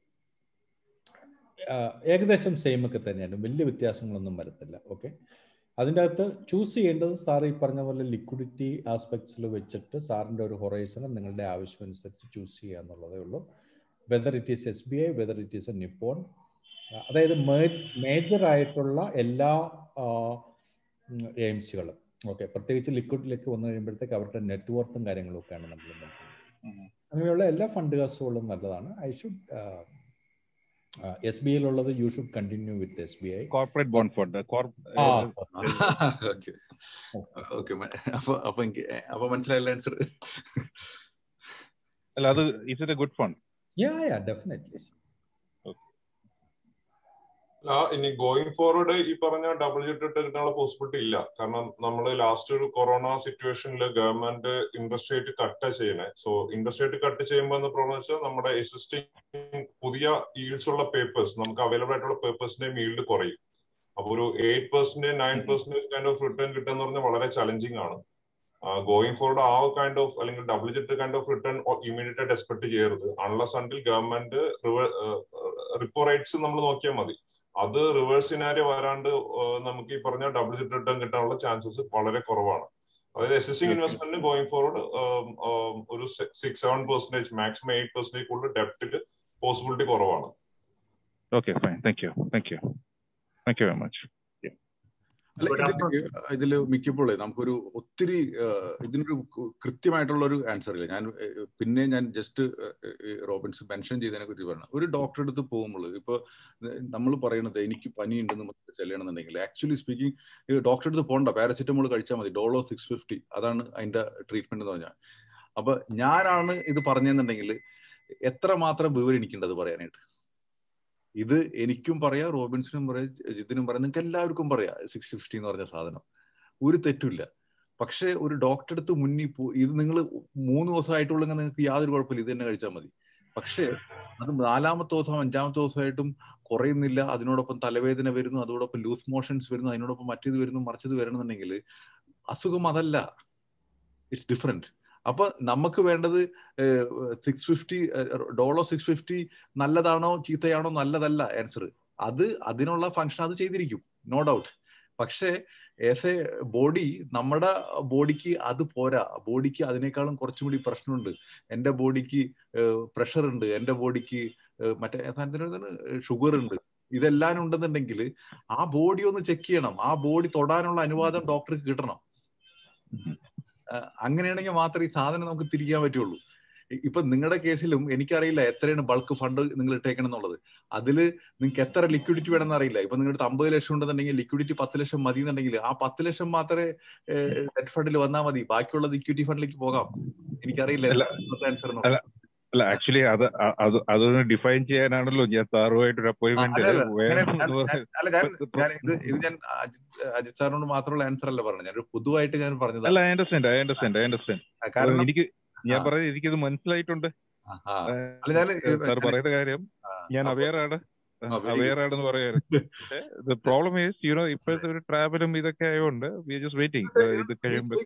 ഏകദേശം സെയിം ഒക്കെ തന്നെയാണ്, വലിയ വ്യത്യാസങ്ങളൊന്നും വരത്തില്ല. ഓക്കെ, അതിൻ്റെ അകത്ത് ചൂസ് ചെയ്യേണ്ടത് സാർ ഈ പറഞ്ഞ പോലെ ലിക്വിഡിറ്റി ആസ്പെക്ട്സിൽ വെച്ചിട്ട് സാറിൻ്റെ ഒരു ഹൊറൈസൺ നിങ്ങളുടെ ആവശ്യമനുസരിച്ച് ചൂസ് ചെയ്യുക എന്നുള്ളതേ ഉള്ളൂ. Whether it is SBI, whether it is a Nippon, അതായത് മേജർ ആയിട്ടുള്ള എല്ലാ AMCകളും. ഓക്കെ, പ്രത്യേകിച്ച് ലിക്വിഡിലേക്ക് വന്നു കഴിയുമ്പോഴത്തേക്ക് അവരുടെ നെറ്റ്വർത്തും കാര്യങ്ങളും ഒക്കെയാണ് നമ്മൾ നോക്കുന്നത്. അങ്ങനെയുള്ള എല്ലാ ഫണ്ട് കാസുകളും നല്ലതാണ്. SBIയിലുള്ളത് you should continue with SBI. Corporate bond fund. അപ്പൊ മനസ്സിലായില്ല ആൻസർ. അല്ല, അത് is it a good fund? Yeah, definitely. ഇനി ഗോയിങ് ഫോർവേഡ് ഈ പറഞ്ഞ ഡബിൾ ഇട്ട് കിട്ടാനുള്ള പോസിബിലിറ്റി ഇല്ല. കാരണം നമ്മൾ ലാസ്റ്റ് ഒരു കൊറോണ സിറ്റുവേഷനിൽ ഗവൺമെന്റ് ഇൻട്രസ്റ്റ് റേറ്റ് കട്ട് ചെയ്യണേ. സോ ഇൻട്രസ്റ്റ് റേറ്റ് കട്ട് ചെയ്യുമ്പോൾ എന്ന് പ്രോബ്ലം വെച്ചാൽ നമ്മുടെ എക്സിസ്റ്റിംഗ് പുതിയ ഈൽഡ്സ് ഉള്ള പേപ്പേഴ്സ്, നമുക്ക് അവൈലബിൾ ആയിട്ടുള്ള പേപ്പേഴ്സിന്റെയും ഈൽഡ് കുറയും. അപ്പൊ ഒരു 8%, 9% കൈൻഡ് ഓഫ് റിട്ടേൺ കിട്ടുക എന്ന് പറഞ്ഞാൽ വളരെ ചലഞ്ചിങ് ആണ്. ഗോയിങ് ഫോർവേഡ് ആ കൈൻഡ് ഓഫ് അല്ലെങ്കിൽ double digit kind of return immediate ആയിട്ട് എക്സ്പെക്ട് ചെയ്യരുത്. Unless until government repo rates നമ്മൾ നോക്കിയാൽ മതി. അത് റിവേഴ്സ് സിനാരിയോ വരാണ്ട് നമുക്ക് ഈ പറഞ്ഞ ഡബിൾ ഡിജിറ്റ് റിട്ടേൺ കിട്ടാനുള്ള ചാൻസസ് വളരെ കുറവാണ്. അതായത് എക്സിസ്റ്റിംഗ് ഇൻവെസ്റ്റ്മെന്റ് ഗോയിങ് ഫോർവേഡ് ഒരു 6-7%, മാക്സിമം 8% കൂടുതൽ ഡെപ്റ്റിൽ പോസിബിലിറ്റി കുറവാണ്. Okay, fine. Thank you very much. ഇതില് മിക്കപ്പോഴേ നമുക്കൊരു ഒത്തിരി ഇതിനൊരു കൃത്യമായിട്ടുള്ള ഒരു ആൻസർ ഇല്ല. ഞാൻ ജസ്റ്റ് റോബിൻസ് മെൻഷൻ ചെയ്തതിനെ കുറിച്ച് പറഞ്ഞു. ഒരു ഡോക്ടറെ അടുത്ത് പോകുമ്പോൾ ഇപ്പൊ നമ്മൾ പറയുന്നത് എനിക്ക് പനി ഉണ്ടെന്ന് ചെല്ലണമെന്നുണ്ടെങ്കിൽ ആക്ച്വലി സ്പീക്കിംഗ് ഡോക്ടറെ അടുത്ത് പോകണ്ട, പാരസിറ്റമോൾ കഴിച്ചാൽ മതി. ഡോളോ 650 അതാണ് അതിന്റെ ട്രീറ്റ്മെന്റ് എന്ന് പറഞ്ഞാൽ. അപ്പൊ ഞാനാണ് ഇത് പറഞ്ഞെന്നുണ്ടെങ്കിൽ എത്രമാത്രം വിവരം എനിക്കുണ്ടത് പറയാനായിട്ട്. ഇത് എനിക്കും പറയാം, റോബിൻസിനും പറയാം, ജിതിനും പറയാം, നിങ്ങൾക്ക് എല്ലാവർക്കും പറയാം 650 എന്ന് പറഞ്ഞ സാധനം. ഒരു തെറ്റില്ല. പക്ഷെ ഒരു ഡോക്ടറെ അടുത്ത് മുന്നിൽ ഇത് നിങ്ങൾ 3 ദിവസമായിട്ടുള്ളെങ്കിൽ നിങ്ങൾക്ക് യാതൊരു കുഴപ്പമില്ല, ഇത് തന്നെ കഴിച്ചാൽ മതി. പക്ഷെ അത് 4ാമത്തെ ദിവസം 5ാമത്തെ ദിവസമായിട്ടും കുറയുന്നില്ല, അതിനോടൊപ്പം തലവേദന വരുന്നു, അതോടൊപ്പം ലൂസ് മോഷൻസ് വരുന്നു, അതിനോടൊപ്പം മറ്റേത് വരുന്നു, മറിച്ചത് വരണമെന്നുണ്ടെങ്കിൽ അസുഖം അതല്ല, ഇറ്റ്സ് ഡിഫറെന്റ്. അപ്പൊ നമുക്ക് വേണ്ടത് ഡോളോ 650 നല്ലതാണോ ചീത്തയാണോ? നല്ലതല്ല ആൻസർ. അതിനുള്ള ഫങ്ഷൻ അത് ചെയ്തിരിക്കും, നോ ഡൗട്ട്. പക്ഷേ ആസ് എ ബോഡി, നമ്മുടെ ബോഡിക്ക് അത് പോരാ. ബോഡിക്ക് അതിനേക്കാളും കുറച്ചും കൂടി പ്രശ്നമുണ്ട്. എൻ്റെ ബോഡിക്ക് പ്രഷർ ഉണ്ട്, എൻ്റെ ബോഡിക്ക് മറ്റേ ഷുഗർ ഉണ്ട്, ഇതെല്ലാം ഉണ്ടെന്നുണ്ടെങ്കിൽ ആ ബോഡി ഒന്ന് ചെക്ക് ചെയ്യണം. ആ ബോഡി തൊടാനുള്ള അനുവാദം ഡോക്ടർക്ക് കിട്ടണം. അങ്ങനെയാണെങ്കിൽ മാത്രമേ ഈ സാധനം നമുക്ക് തിരിക്കാൻ പറ്റുള്ളൂ. ഇപ്പൊ നിങ്ങളുടെ കേസിലും എനിക്കറിയില്ല എത്രയാണ് ബൾക്ക് ഫണ്ട് നിങ്ങൾ ഇട്ടേക്കണം എന്നുള്ളത്. അതില് നിങ്ങൾക്ക് എത്ര ലിക്വിഡിറ്റി വേണമെന്ന് അറിയില്ല. ഇപ്പൊ നിങ്ങളുടെ 50 ലക്ഷം ഉണ്ടെന്നുണ്ടെങ്കിൽ ലിക്വിഡിറ്റി 10 ലക്ഷം മതി എന്നുണ്ടെങ്കിൽ ആ 10 ലക്ഷം മാത്രമേ ഡെറ്റ് ഫണ്ടിൽ വന്നാൽ മതി, ബാക്കിയുള്ളത് ഇക്വിറ്റി ഫണ്ടിലേക്ക് പോകാം. എനിക്കറിയില്ല ആൻസർ. അല്ല, ആക്ച്വലി അതൊന്ന് ഡിഫൈൻ ചെയ്യാനാണല്ലോ ഞാൻ സാറുമായിട്ടൊരു അപ്പോയിന്റ്മെന്റ്. ഞാൻ അജിത് സാറിനോട് മാത്രമുള്ള ആൻസർ അല്ല പറഞ്ഞത്, ഞാൻ പൊതുവായിട്ട് ഞാൻ പറഞ്ഞത്. അല്ല, ഐ അണ്ടർസ്റ്റാൻഡ്. കാരണം ഞാൻ പറയുന്നത് എനിക്കിത് മനസ്സിലായിട്ടുണ്ട്. സാർ പറയുന്ന കാര്യം ഞാൻ അവെയറാണ് ആണെന്ന് പറയാറ്. പ്രോബ്ലം ഈസ് ഇപ്പോഴത്തെ ഒരു ട്രാവലും ഇതൊക്കെ ആയതുകൊണ്ട് വി ആർ ജസ്റ്റ് വെയിറ്റിംഗ്. ഇത് കഴിയുമ്പോൾ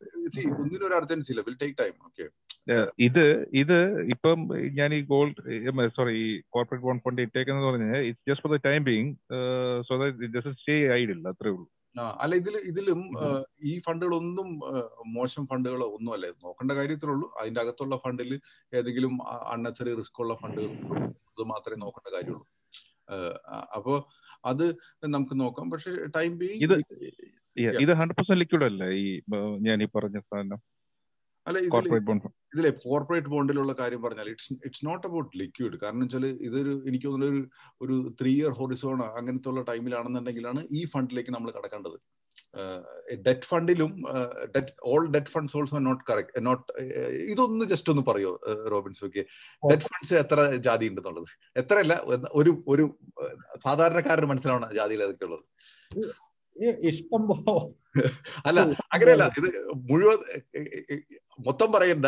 ഇത് ഇപ്പം ഞാൻ ഈ ഈ കോർപ്പറേറ്റ് ബോണ്ട് ഫണ്ട് ഇട്ടേക്കെന്ന് പറഞ്ഞാൽ it's just for the time being, so that it doesn't stay idle, അത്രേ ഉള്ളൂ. അല്ല, ഇതിലും ഈ ഫണ്ടുകളൊന്നും മോശം ഫണ്ടുകളോ ഒന്നും അല്ല. നോക്കേണ്ട കാര്യത്തിലുള്ളൂ അതിന്റെ അകത്തുള്ള ഫണ്ടിൽ ഏതെങ്കിലും അൺനെസറി റിസ്ക് ഉള്ള ഫണ്ടുകൾ അത് മാത്രമേ നോക്കേണ്ട കാര്യമുള്ളൂ. അപ്പോ അത് നമുക്ക് നോക്കാം. പക്ഷെ ടൈം ബീയിങ് ഇത് 100% ലിക്വിഡ് അല്ല ഈ ഞാൻ ഈ പറഞ്ഞ സാധനം. അല്ല, ഇതിലെ കോർപ്പറേറ്റ് ബോണ്ടിലുള്ള കാര്യം പറഞ്ഞാൽ ഇറ്റ്സ് നോട്ട് അബൌട്ട് ലിക്വിഡ്. കാരണം വെച്ചാൽ ഇതൊരു എനിക്ക് തോന്നുന്ന ഒരു 3 ഇയർ ഹൊറിസോൺ അങ്ങനത്തെ ഉള്ള ടൈമിലാണെന്നുണ്ടെങ്കിലാണ് ഈ ഫണ്ടിലേക്ക് നമ്മൾ കടക്കേണ്ടത്. ഡെറ്റ് ഫണ്ടിലും all debt funds also not correct. ഇതൊന്ന് ജസ്റ്റ് ഒന്ന് പറയോ റോബിൻസ്? ഓക്കെ, ഡെറ്റ് ഫണ്ട്സ് എത്ര ജാതി ഉണ്ടെന്നുള്ളത്, എത്രയല്ല ഒരു സാധാരണക്കാരന് മനസ്സിലാവണ ജാതിയിൽ അതൊക്കെ ഉള്ളത് ഇഷ്ടം. അല്ല, അങ്ങനെയല്ല, ഇത് മുഴുവൻ മൊത്തം പറയണ്ട.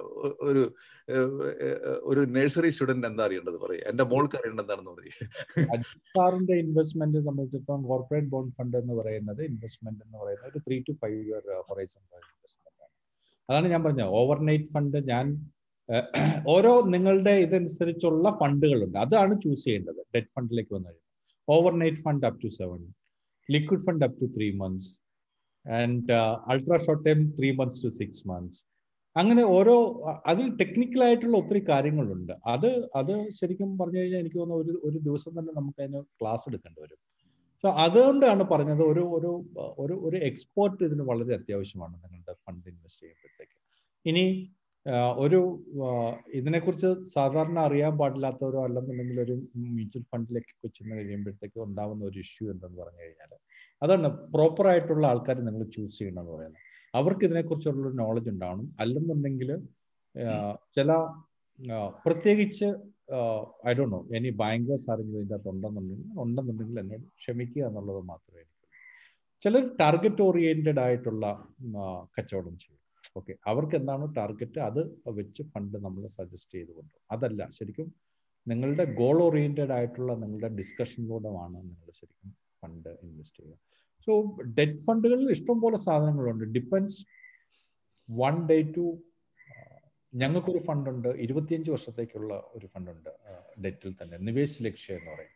ഒരു നഴ്സറി സ്റ്റുഡന്റ് എന്താ അറിയേണ്ടത് പറയും, എന്റെ മോൾക്ക് അറിയേണ്ടത് എന്താണെന്ന് പറയും. സാറിന്റെ ഇൻവെസ്റ്റ്മെന്റ് സംബന്ധിച്ചിടത്തോളം കോർപ്പറേറ്റ് ബോണ്ട് ഫണ്ട് എന്ന് പറയുന്നത് ഇൻവെസ്റ്റ്മെന്റ് എന്ന് പറയുന്നത് ഒരു 3 to 5 ഇയർ ഹൊറൈസൺ ഇൻവെസ്റ്റ്മെന്റ് ആണ്. അതാണ് ഞാൻ പറഞ്ഞത്. ഓവർനൈറ്റ് ഫണ്ട് ഓരോ നിങ്ങളുടെ ഇതനുസരിച്ചുള്ള ഫണ്ടുകളുണ്ട്, അതാണ് ചൂസ് ചെയ്യേണ്ടത്. ഡെറ്റ് ഫണ്ടിലേക്ക് വന്നു കഴിഞ്ഞാൽ overnight fund up to 7, liquid fund up to 3 months, and ultra short time 3 months to 6 months. അങ്ങനെ ഓരോ അതിൽ ടെക്നിക്കലായിട്ടുള്ള ഒത്തിരി കാര്യങ്ങളുണ്ട്. അത് ശരിക്കും പറഞ്ഞു കഴിഞ്ഞാൽ എനിക്ക് തോന്നുന്നു ഒരു ദിവസം തന്നെ നമുക്ക് അതിന് ക്ലാസ് എടുക്കേണ്ടി വരും. സോ അതുകൊണ്ടാണ് പറഞ്ഞത് ഒരു ഒരു ഒരു ഒരു എക്സ്പേർട്ട് ഇതിന് വളരെ അത്യാവശ്യമാണ് നിങ്ങളുടെ ഫണ്ട് ഇൻവെസ്റ്റ് ചെയ്യുമ്പോഴത്തേക്ക്. ഇനി ഇതിനെക്കുറിച്ച് സാധാരണ അറിയാൻ പാടില്ലാത്തവരോ അല്ലെന്നുണ്ടെങ്കിൽ ഒരു മ്യൂച്വൽ ഫണ്ടിലേക്ക് ചെന്ന് കഴിയുമ്പോഴത്തേക്ക് ഉണ്ടാവുന്ന ഒരു ഇഷ്യൂ എന്തെന്ന് പറഞ്ഞു കഴിഞ്ഞാൽ അതാണ് പ്രോപ്പറായിട്ടുള്ള ആൾക്കാർ നിങ്ങൾ ചൂസ് ചെയ്യണമെന്ന് പറയുന്നത്. അവർക്ക് ഇതിനെക്കുറിച്ചുള്ളൊരു നോളജ് ഉണ്ടാവണം. അല്ലെന്നുണ്ടെങ്കിൽ ചില പ്രത്യേകിച്ച് ഐ ഡോണ്ട് നോ ഇനി ബാങ്കേഴ്സ് ആരെങ്കിലും ഇതിൻ്റെ അകത്ത് ഉണ്ടെന്നുണ്ടെങ്കിൽ എന്നോട് ക്ഷമിക്കുക എന്നുള്ളത് മാത്രമേ എനിക്ക്. ചിലർ ടാർഗറ്റ് ഓറിയന്റഡ് ആയിട്ടുള്ള കച്ചവടം ചെയ്യും. ഓക്കെ, അവർക്ക് എന്താണോ ടാർഗറ്റ് അത് വെച്ച് ഫണ്ട് നമ്മൾ സജസ്റ്റ് ചെയ്ത് കൊണ്ടുപോകും. അതല്ല, ശരിക്കും നിങ്ങളുടെ ഗോൾ ഓറിയന്റഡ് ആയിട്ടുള്ള നിങ്ങളുടെ ഡിസ്കഷനിലൂടെയാണ് നിങ്ങൾ ശരിക്കും ഫണ്ട് ഇൻവെസ്റ്റ് ചെയ്യുക. സോ ഡെറ്റ് ഫണ്ടുകളിൽ ഇഷ്ടംപോലെ സാധനങ്ങളുണ്ട്. ഡിപ്പെൻസ് 1 day to ഞങ്ങൾക്കൊരു ഫണ്ടുണ്ട്, 25 വർഷത്തേക്കുള്ള ഒരു ഫണ്ടുണ്ട് ഡെറ്റിൽ തന്നെ, നിവേശ് ലക്ഷ്യ എന്ന് പറയും.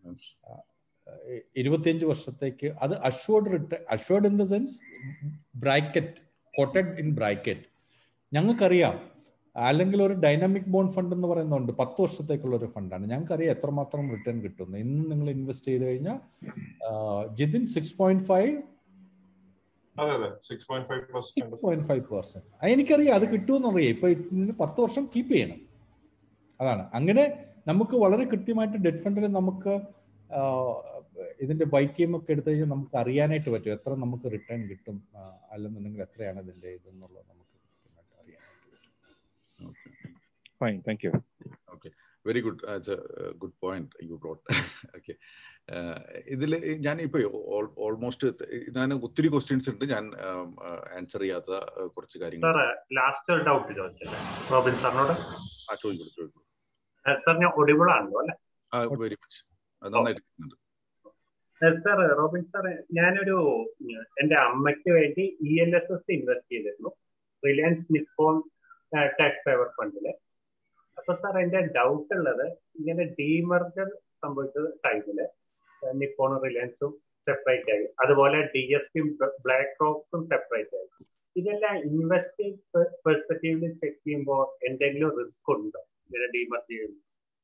25 വർഷത്തേക്ക് അത് assured in the sense bracket quoted in bracket. ഞങ്ങൾക്കറിയാം. അല്ലെങ്കിൽ ഒരു ഡൈനാമിക് ബോണ്ട് ഫണ്ട് എന്ന് പറയുന്നുണ്ട്, 10 വർഷത്തേക്കുള്ള ഒരു ഫണ്ടാണ്. ഞങ്ങൾക്കറിയാം എത്രമാത്രം റിട്ടേൺ കിട്ടുന്നു. ഇന്ന് നിങ്ങൾ ഇൻവെസ്റ്റ് ചെയ്ത് കഴിഞ്ഞാൽ ജിതിൻ 6.5%. എനിക്കറിയാം അത് കിട്ടുമെന്നറിയാം. ഇപ്പൊ 10 വർഷം കീപ്പ് ചെയ്യണം. അതാണ്. അങ്ങനെ നമുക്ക് വളരെ കൃത്യമായിട്ട് ഡെറ്റ് ഫണ്ടിൽ നമുക്ക് ഇതിന്റെ ബൈക്കിയും ഒക്കെ എടുത്തു കഴിഞ്ഞാൽ നമുക്ക് അറിയാനായിട്ട് പറ്റും എത്ര നമുക്ക് റിട്ടേൺ കിട്ടും, അല്ലെന്നുണ്ടെങ്കിൽ എത്രയാണ് ഇതിന്റെ ഇതെന്നുള്ളത് നമുക്ക് കൃത്യമായിട്ട് അറിയാനായിട്ട് പറ്റും. Fine, thank you. Okay, very good. That's a good point you brought. Okay, ഇതിൽ ഞാനിപ്പോൾ ഓൾമോസ്റ്റ് ഞാൻ ഒത്തിരി ക്വസ്റ്റ്യൻസ് ഉണ്ട്, ഞാൻ ആൻസർ ചെയ്യാത്ത കുറച്ച് കാര്യങ്ങൾ. ലാസ്റ്റ് ഡൗട്ട് ചോദിച്ചല്ലേ റോബിൻ സാറിനോട്? ചോദിക്കോളൂ. സാർ ഞാൻ ഒഡിബിൾ ആണല്ലോ അല്ലേ? വെരി മച്ച്, നന്നായിട്ട്. സാർ റോബിൻ സാർ, ഞാനൊരു എന്റെ അമ്മയ്ക്ക് വേണ്ടി ELSS ഇൻവെസ്റ്റ് ചെയ്തിരുന്നു, റിലയൻസ് നിപ്പോൺ ടാക്സ് ഫേവർ ഫണ്ടില്. അപ്പൊ സാർ എന്റെ ഡൗട്ട് ഉള്ളത്, ഇങ്ങനെ ഡീമർജർ സംഭവിച്ച ടൈമില് നിപ്പോണും റിലയൻസും സെപ്പറേറ്റ് ആയി, അതുപോലെ DSPയും ബ്ലാക്ക് റോക്കും സെപ്പറേറ്റ് ആയി. ഇതെല്ലാം ഇൻവെസ്റ്റിംഗ് പെർസ്പെക്റ്റീവിൽ ചെക്ക് ചെയ്യുമ്പോൾ എന്തെങ്കിലും റിസ്ക് ഉണ്ടോ ഇങ്ങനെ ഡീമർജ് ചെയ്യുന്നത്?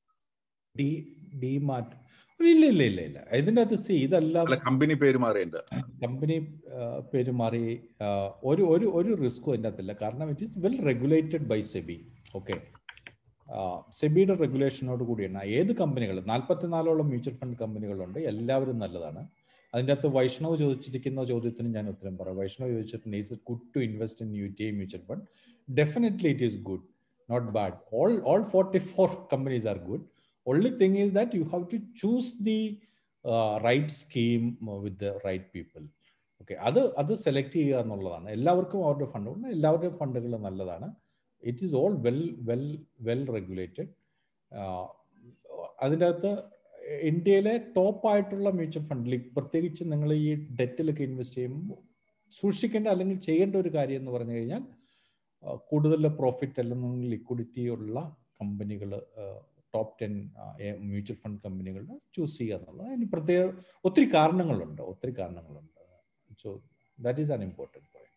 ഇല്ല. ഇതിന്റെ അകത്ത് ഇതെല്ലാം കമ്പനി പേര് മാറിയുണ്ട്. കമ്പനി പേര് മാറി ഒരു റിസ്ക്കും അതിൻ്റെ അകത്തില്ല. കാരണം it is well regulated by SEBI. Okay, സെബിയുടെ റെഗുലേഷനോട് കൂടിയാണ് ഏത് കമ്പനികൾ 44ഓളം മ്യൂച്വൽ ഫണ്ട് കമ്പനികളുണ്ട്. എല്ലാവരും നല്ലതാണ്. അതിൻ്റെ അകത്ത് വൈഷ്ണവ് ചോദിച്ചിരിക്കുന്ന ചോദ്യത്തിന് ഞാൻ ഉത്തരം പറയാം. വൈഷ്ണവ് ചോദിച്ചിട്ടുണ്ട്, is it good to invest in UTI mutual fund? Definitely it is good, not bad. All 44 companies are good. Only thing is that you have to choose the right scheme with the right people. Okay, അത് select ചെയ്യുക എന്നുള്ളതാണ്. എല്ലാവർക്കും അവരുടെ fund, എല്ലാവരുടെയും ഫണ്ടുകൾ നല്ലതാണ്. It is all well regulated. അതിൻ്റെ അകത്ത് ഇന്ത്യയിലെ ടോപ്പായിട്ടുള്ള മ്യൂച്വൽ ഫണ്ടിൽ പ്രത്യേകിച്ച് നിങ്ങൾ ഈ ഡെറ്റിലൊക്കെ ഇൻവെസ്റ്റ് ചെയ്യുമ്പോൾ സൂക്ഷിക്കേണ്ട അല്ലെങ്കിൽ ചെയ്യേണ്ട ഒരു കാര്യം എന്ന് പറഞ്ഞു കഴിഞ്ഞാൽ കൂടുതൽ പ്രോഫിറ്റ് അല്ലെങ്കിൽ ലിക്വിഡിറ്റി ഉള്ള കമ്പനികൾ, ടോപ്പ് 10 മ്യൂച്വൽ ഫണ്ട് കമ്പനികൾ ചൂസ് ചെയ്യുക എന്നുള്ളത്. അതിന് പ്രത്യേക ഒത്തിരി കാരണങ്ങളുണ്ട്. So that is an important point.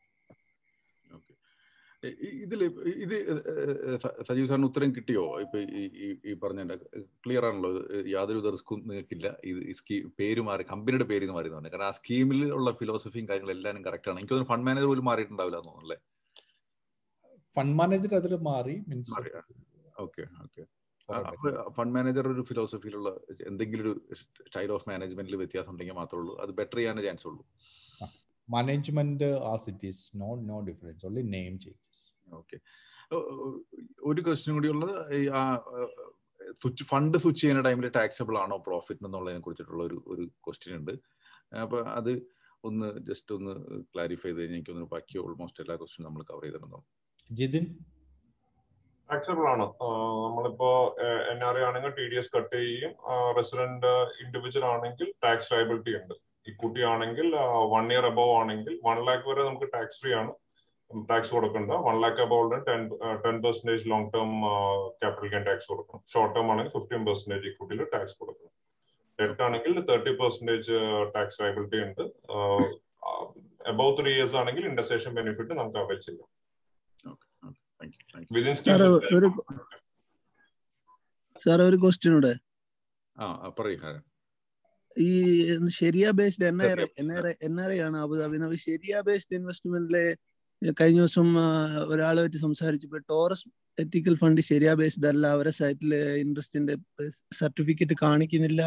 ഇത് സജീവ് സാറിന് ഉത്തരം കിട്ടിയോ? ഇപ്പൊ ഈ പറഞ്ഞ ക്ലിയർ ആണല്ലോ, യാതൊരു റിസ്ക്കും നിങ്ങൾക്കില്ല. പേര് മാറി, കമ്പനിയുടെ പേര് മാറി എന്ന് പറഞ്ഞു. കാരണം ആ സ്കീമിൽ ഉള്ള ഫിലോസഫിയും കാര്യങ്ങളും എല്ലാവരും കറക്റ്റ് ആണ്. എനിക്ക് തോന്നുന്നു ഫണ്ട് മാനേജർ പോലും മാറിയിട്ടുണ്ടാവില്ല എന്ന് തോന്നുന്നു അല്ലേ? ഫണ്ട് മാനേജർ അതിൽ മാറി മീൻസ് ഓക്കെ. ഫണ്ട് മാനേജർ ഒരു ഫിലോസഫിയിലുള്ള എന്തെങ്കിലും ഒരു സ്റ്റൈൽ ഓഫ് മാനേജ്മെന്റിൽ വ്യത്യാസം ഉണ്ടെങ്കിൽ മാത്രമേ ഉള്ളൂ അത് ബെറ്റർ ചെയ്യാനേ ചാൻസ് ഉള്ളൂ. Management as it is, no difference, only name changes. ഓക്കെ, ഒരു ക്വസ്റ്റ്യൻ കൂടി ഉള്ളത്, ഫണ്ട് സ്വിച്ച് ചെയ്യുന്ന ടൈമിൽ ടാക്സബിൾ ആണോ പ്രോഫിറ്റ് എന്നുള്ളതിനെ കുറിച്ചിട്ടുള്ള ഒരു ക്വസ്റ്റ്യൻ ഉണ്ട്. അപ്പൊ അത് ഒന്ന് ജസ്റ്റ് ഒന്ന് ക്ലാരിഫൈ ചെയ്ത് കഴിഞ്ഞാൽ എനിക്ക് തോന്നുന്നു ബാക്കി ഓൾമോസ്റ്റ് എല്ലാ ക്വസ്റ്റ്യനും നമ്മൾ കവർ ചെയ്തിട്ടുണ്ടോ? ജിതിൻ, ടാക്സബിൾ ആണ്. നമ്മളിപ്പോ NRI ആണെങ്കിൽ TDS കട്ട് ചെയ്യും, റെസിഡന്റ് ഇൻഡിവിജ്വൽ ആണെങ്കിൽ ടാക്സ് ലയബിലിറ്റി ഉണ്ട്. ഇക്വിറ്റി ആണെങ്കിൽ 1 year above ആണെങ്കിൽ 1 lakh വരെ നമുക്ക് ടാക്സ് ഫ്രീ ആണ്, ടാക്സ് കൊടുക്കണ്ട. 1 lakh above 10% long term capital gain tax കൊടുക്കണം. ഷോർട്ട് ടേം ആണെങ്കിൽ 15% ഇക്വിറ്റിയിൽ ടാക്സ് കൊടുക്കണം. ഡെറ്റ് ആണെങ്കിൽ 30% ടാക്സ് ലയബിലിറ്റി ഉണ്ട്. above 3 years ആണെങ്കിൽ ഇൻഡെക്സേഷൻ ബെനിഫിറ്റ് നമുക്ക് അവൈൽ ചെയ്യാം. വിതിൻ സാർ ഒരു ക്വസ്റ്റ്യൻ കൂടെ. ഈ ഷെരിയ ബേസ്ഡ് NRI ആണ് അബുദാബി. ഷെരിയ ബേസ്ഡ് ഇൻവെസ്റ്റ്മെന്റിലെ കഴിഞ്ഞ ദിവസം ഒരാളുമായിട്ട് സംസാരിച്ചപ്പോൾ ടോറസ് എത്തിക്കൽ ഫണ്ട് ഷെരിയ ബേസ്ഡ് അല്ല, അവരെ സൈറ്റില് ഇൻട്രസ്റ്റിന്റെ സർട്ടിഫിക്കറ്റ് കാണിക്കുന്നില്ല,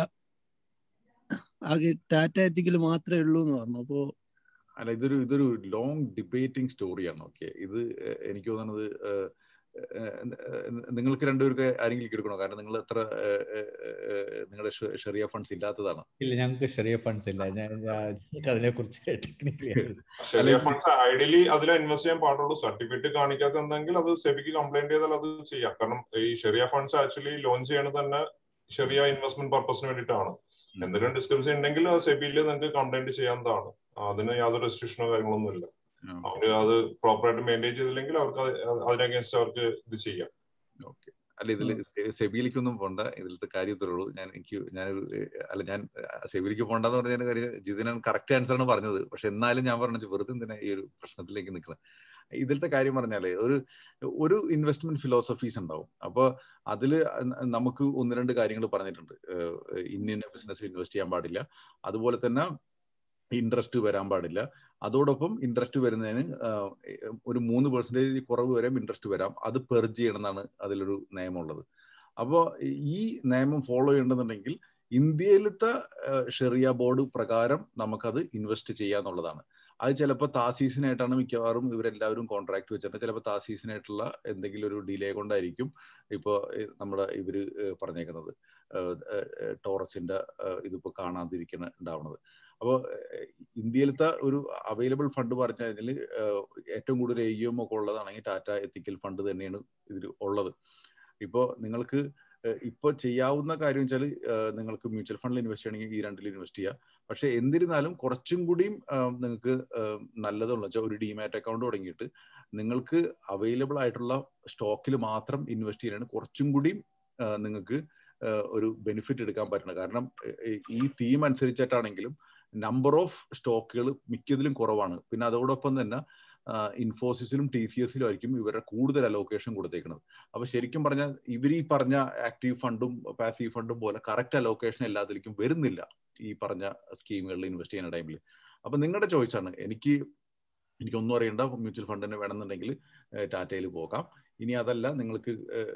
ആകെ ടാറ്റ എത്തിക്കൽ മാത്രമേ ഉള്ളൂ എന്ന് പറഞ്ഞു. അപ്പോ അല്ല, ഇതൊരു ലോങ് ഡിബേറ്റിംഗ് സ്റ്റോറിയാണ്. ഓക്കെ, ഇത് എനിക്ക് തോന്നുന്നത് നിങ്ങൾക്ക് രണ്ടുപേർക്ക് ആരെങ്കിലും എടുക്കണോ? കാരണം നിങ്ങൾ എത്ര നിങ്ങളുടെ ഷെറിയ ഫണ്ട്സ് ഇല്ലാത്തതാണ്. ഇല്ല, ഞങ്ങൾക്ക് ഷെറിയ ഫണ്ട്സ് ഇല്ല. ഞങ്ങൾക്ക് അതിനെ കുറിച്ച് ഷെറിയ ഫണ്ട്സ് ഐഡിയലി അതിൽ ഇൻവെസ്റ്റ് ചെയ്യാൻ പാടുള്ളൂ. സർട്ടിഫിക്കറ്റ് കാണിക്കാത്ത എന്തെങ്കിലും അത് സെബിക്ക് കംപ്ലൈന്റ് ചെയ്താൽ അത് ചെയ്യാം. കാരണം ഈ ഷെറിയ ഫണ്ട്സ് ആക്ച്വലി ലോഞ്ച് ചെയ്യണത് തന്നെ ഷെറിയ ഇൻവെസ്റ്റ്മെന്റ് പർപ്പസിന് വേണ്ടിയിട്ടാണ്. എന്തെങ്കിലും ഡിസ്ക്രിപ്ഷൻ ഉണ്ടെങ്കിൽ അത് സെബിയിൽ നിങ്ങൾക്ക് കംപ്ലൈന്റ് ചെയ്യാവുന്നതാണ്. അതിന് യാതൊരു റെസ്ട്രിക്ഷനോ കാര്യങ്ങളൊന്നും ഇല്ല. അവര് അത് പ്രോപ്പറായിട്ട് മെയിൻറ്റെയിൻ ചെയ്തില്ലെങ്കിൽ അവർക്ക് അതിനഗേൻസ്റ്റ് അവർക്ക് ഇത് ചെയ്യാം. ഓക്കെ, അല്ല ഇതില് സെബിയിലേക്കൊന്നും പോണ്ട, ഇതിലത്തെ കാര്യത്തിലുള്ളൂ. ഞാൻ സെബിയിലേക്ക് പോണ്ടെന്ന് പറഞ്ഞ കാര്യം ജിതിനാണ് കറക്റ്റ് ആൻസർ ആണ് പറഞ്ഞത്. പക്ഷെ എന്നാലും ഞാൻ പറഞ്ഞു വെറുതെ എന്തിനാ ഈ ഒരു പ്രശ്നത്തിലേക്ക് നിൽക്കണം. ഇതിലത്തെ കാര്യം പറഞ്ഞാലേ ഒരു ഇൻവെസ്റ്റ്മെന്റ് ഫിലോസഫീസ് ഉണ്ടാവും. അപ്പോൾ അതില് നമുക്ക് ഒന്ന് രണ്ട് കാര്യങ്ങൾ പറഞ്ഞിട്ടുണ്ട്. ഇന്ന ബിസിനസ് ഇൻവെസ്റ്റ് ചെയ്യാൻ പാടില്ല, അതുപോലെ തന്നെ ഇൻട്രസ്റ്റ് വരാൻ പാടില്ല, അതോടൊപ്പം ഇൻട്രസ്റ്റ് വരുന്നതിന് ഒരു 3% കുറവ് വരെ ഇൻട്രസ്റ്റ് വരാം, അത് പെർജ് ചെയ്യണമെന്നാണ് അതിലൊരു നിയമമുള്ളത്. അപ്പോൾ ഈ നിയമം ഫോളോ ചെയ്യണമെന്നുണ്ടെങ്കിൽ ഇന്ത്യയിലത്തെ ഷെറിയ ബോർഡ് പ്രകാരം നമുക്കത് ഇൻവെസ്റ്റ് ചെയ്യാന്നുള്ളതാണ്. അത് ചിലപ്പോൾ താസീസിനായിട്ടാണ് മിക്കവാറും ഇവരെല്ലാവരും കോൺട്രാക്ട് വെച്ചിട്ട്, ചിലപ്പോൾ താസീസിനായിട്ടുള്ള എന്തെങ്കിലും ഒരു ഡിലേ കൊണ്ടായിരിക്കും ഇപ്പോൾ നമ്മുടെ ഇവര് പറഞ്ഞേക്കുന്നത് ടോറസിന്റെ ഇതിപ്പോൾ ഉണ്ടാവുന്നത്. അപ്പോൾ ഇന്ത്യയിലത്തെ ഒരു അവൈലബിൾ ഫണ്ട് പറഞ്ഞു കഴിഞ്ഞാൽ ഏറ്റവും കൂടുതൽ AUM ഒക്കെ ഉള്ളതാണെങ്കിൽ ടാറ്റ എത്തിക്കൽ ഫണ്ട് തന്നെയാണ് ഇതിൽ ഉള്ളത്. ഇപ്പോൾ നിങ്ങൾക്ക് ഇപ്പോൾ ചെയ്യാവുന്ന കാര്യം വെച്ചാൽ നിങ്ങൾക്ക് മ്യൂച്വൽ ഫണ്ടിൽ ഇൻവെസ്റ്റ് ചെയ്യണമെങ്കിൽ ഈ രണ്ടിൽ ഇൻവെസ്റ്റ് ചെയ്യുക. പക്ഷെ എന്നിരുന്നാലും കുറച്ചും കൂടിയും നിങ്ങൾക്ക് നല്ലതെന്ന് വെച്ചാൽ ഒരു ഡിമാറ്റ് അക്കൗണ്ട് തുടങ്ങിയിട്ട് നിങ്ങൾക്ക് അവൈലബിൾ ആയിട്ടുള്ള സ്റ്റോക്കിൽ മാത്രം ഇൻവെസ്റ്റ് ചെയ്യാനാണ് കുറച്ചും കൂടിയും നിങ്ങൾക്ക് ഒരു ബെനിഫിറ്റ് എടുക്കാൻ പറ്റണം. കാരണം ഈ തീം അനുസരിച്ചിട്ടാണെങ്കിലും നമ്പർ ഓഫ് സ്റ്റോക്കുകൾ മിക്കതിലും കുറവാണ്. പിന്നെ അതോടൊപ്പം തന്നെ ഇൻഫോസിസിലും TCSലും ആയിരിക്കും ഇവരുടെ കൂടുതൽ അലോക്കേഷൻ കൊടുത്തേക്കുന്നത്. അപ്പൊ ശരിക്കും പറഞ്ഞാൽ ഇവർ ഈ പറഞ്ഞ ആക്റ്റീവ് ഫണ്ടും പാസീവ് ഫണ്ടും പോലെ കറക്റ്റ് അലോക്കേഷൻ എല്ലാത്തിലേക്കും വരുന്നില്ല ഈ പറഞ്ഞ സ്കീമുകളിൽ ഇൻവെസ്റ്റ് ചെയ്യുന്ന ടൈമിൽ. അപ്പൊ നിങ്ങളുടെ ചോയ്സാണ്. എനിക്കൊന്നും അറിയണ്ട, മ്യൂച്വൽ ഫണ്ടിന് വേണമെന്നുണ്ടെങ്കിൽ ടാറ്റയിൽ പോകാം. ഇനി അതല്ല, നിങ്ങൾക്ക്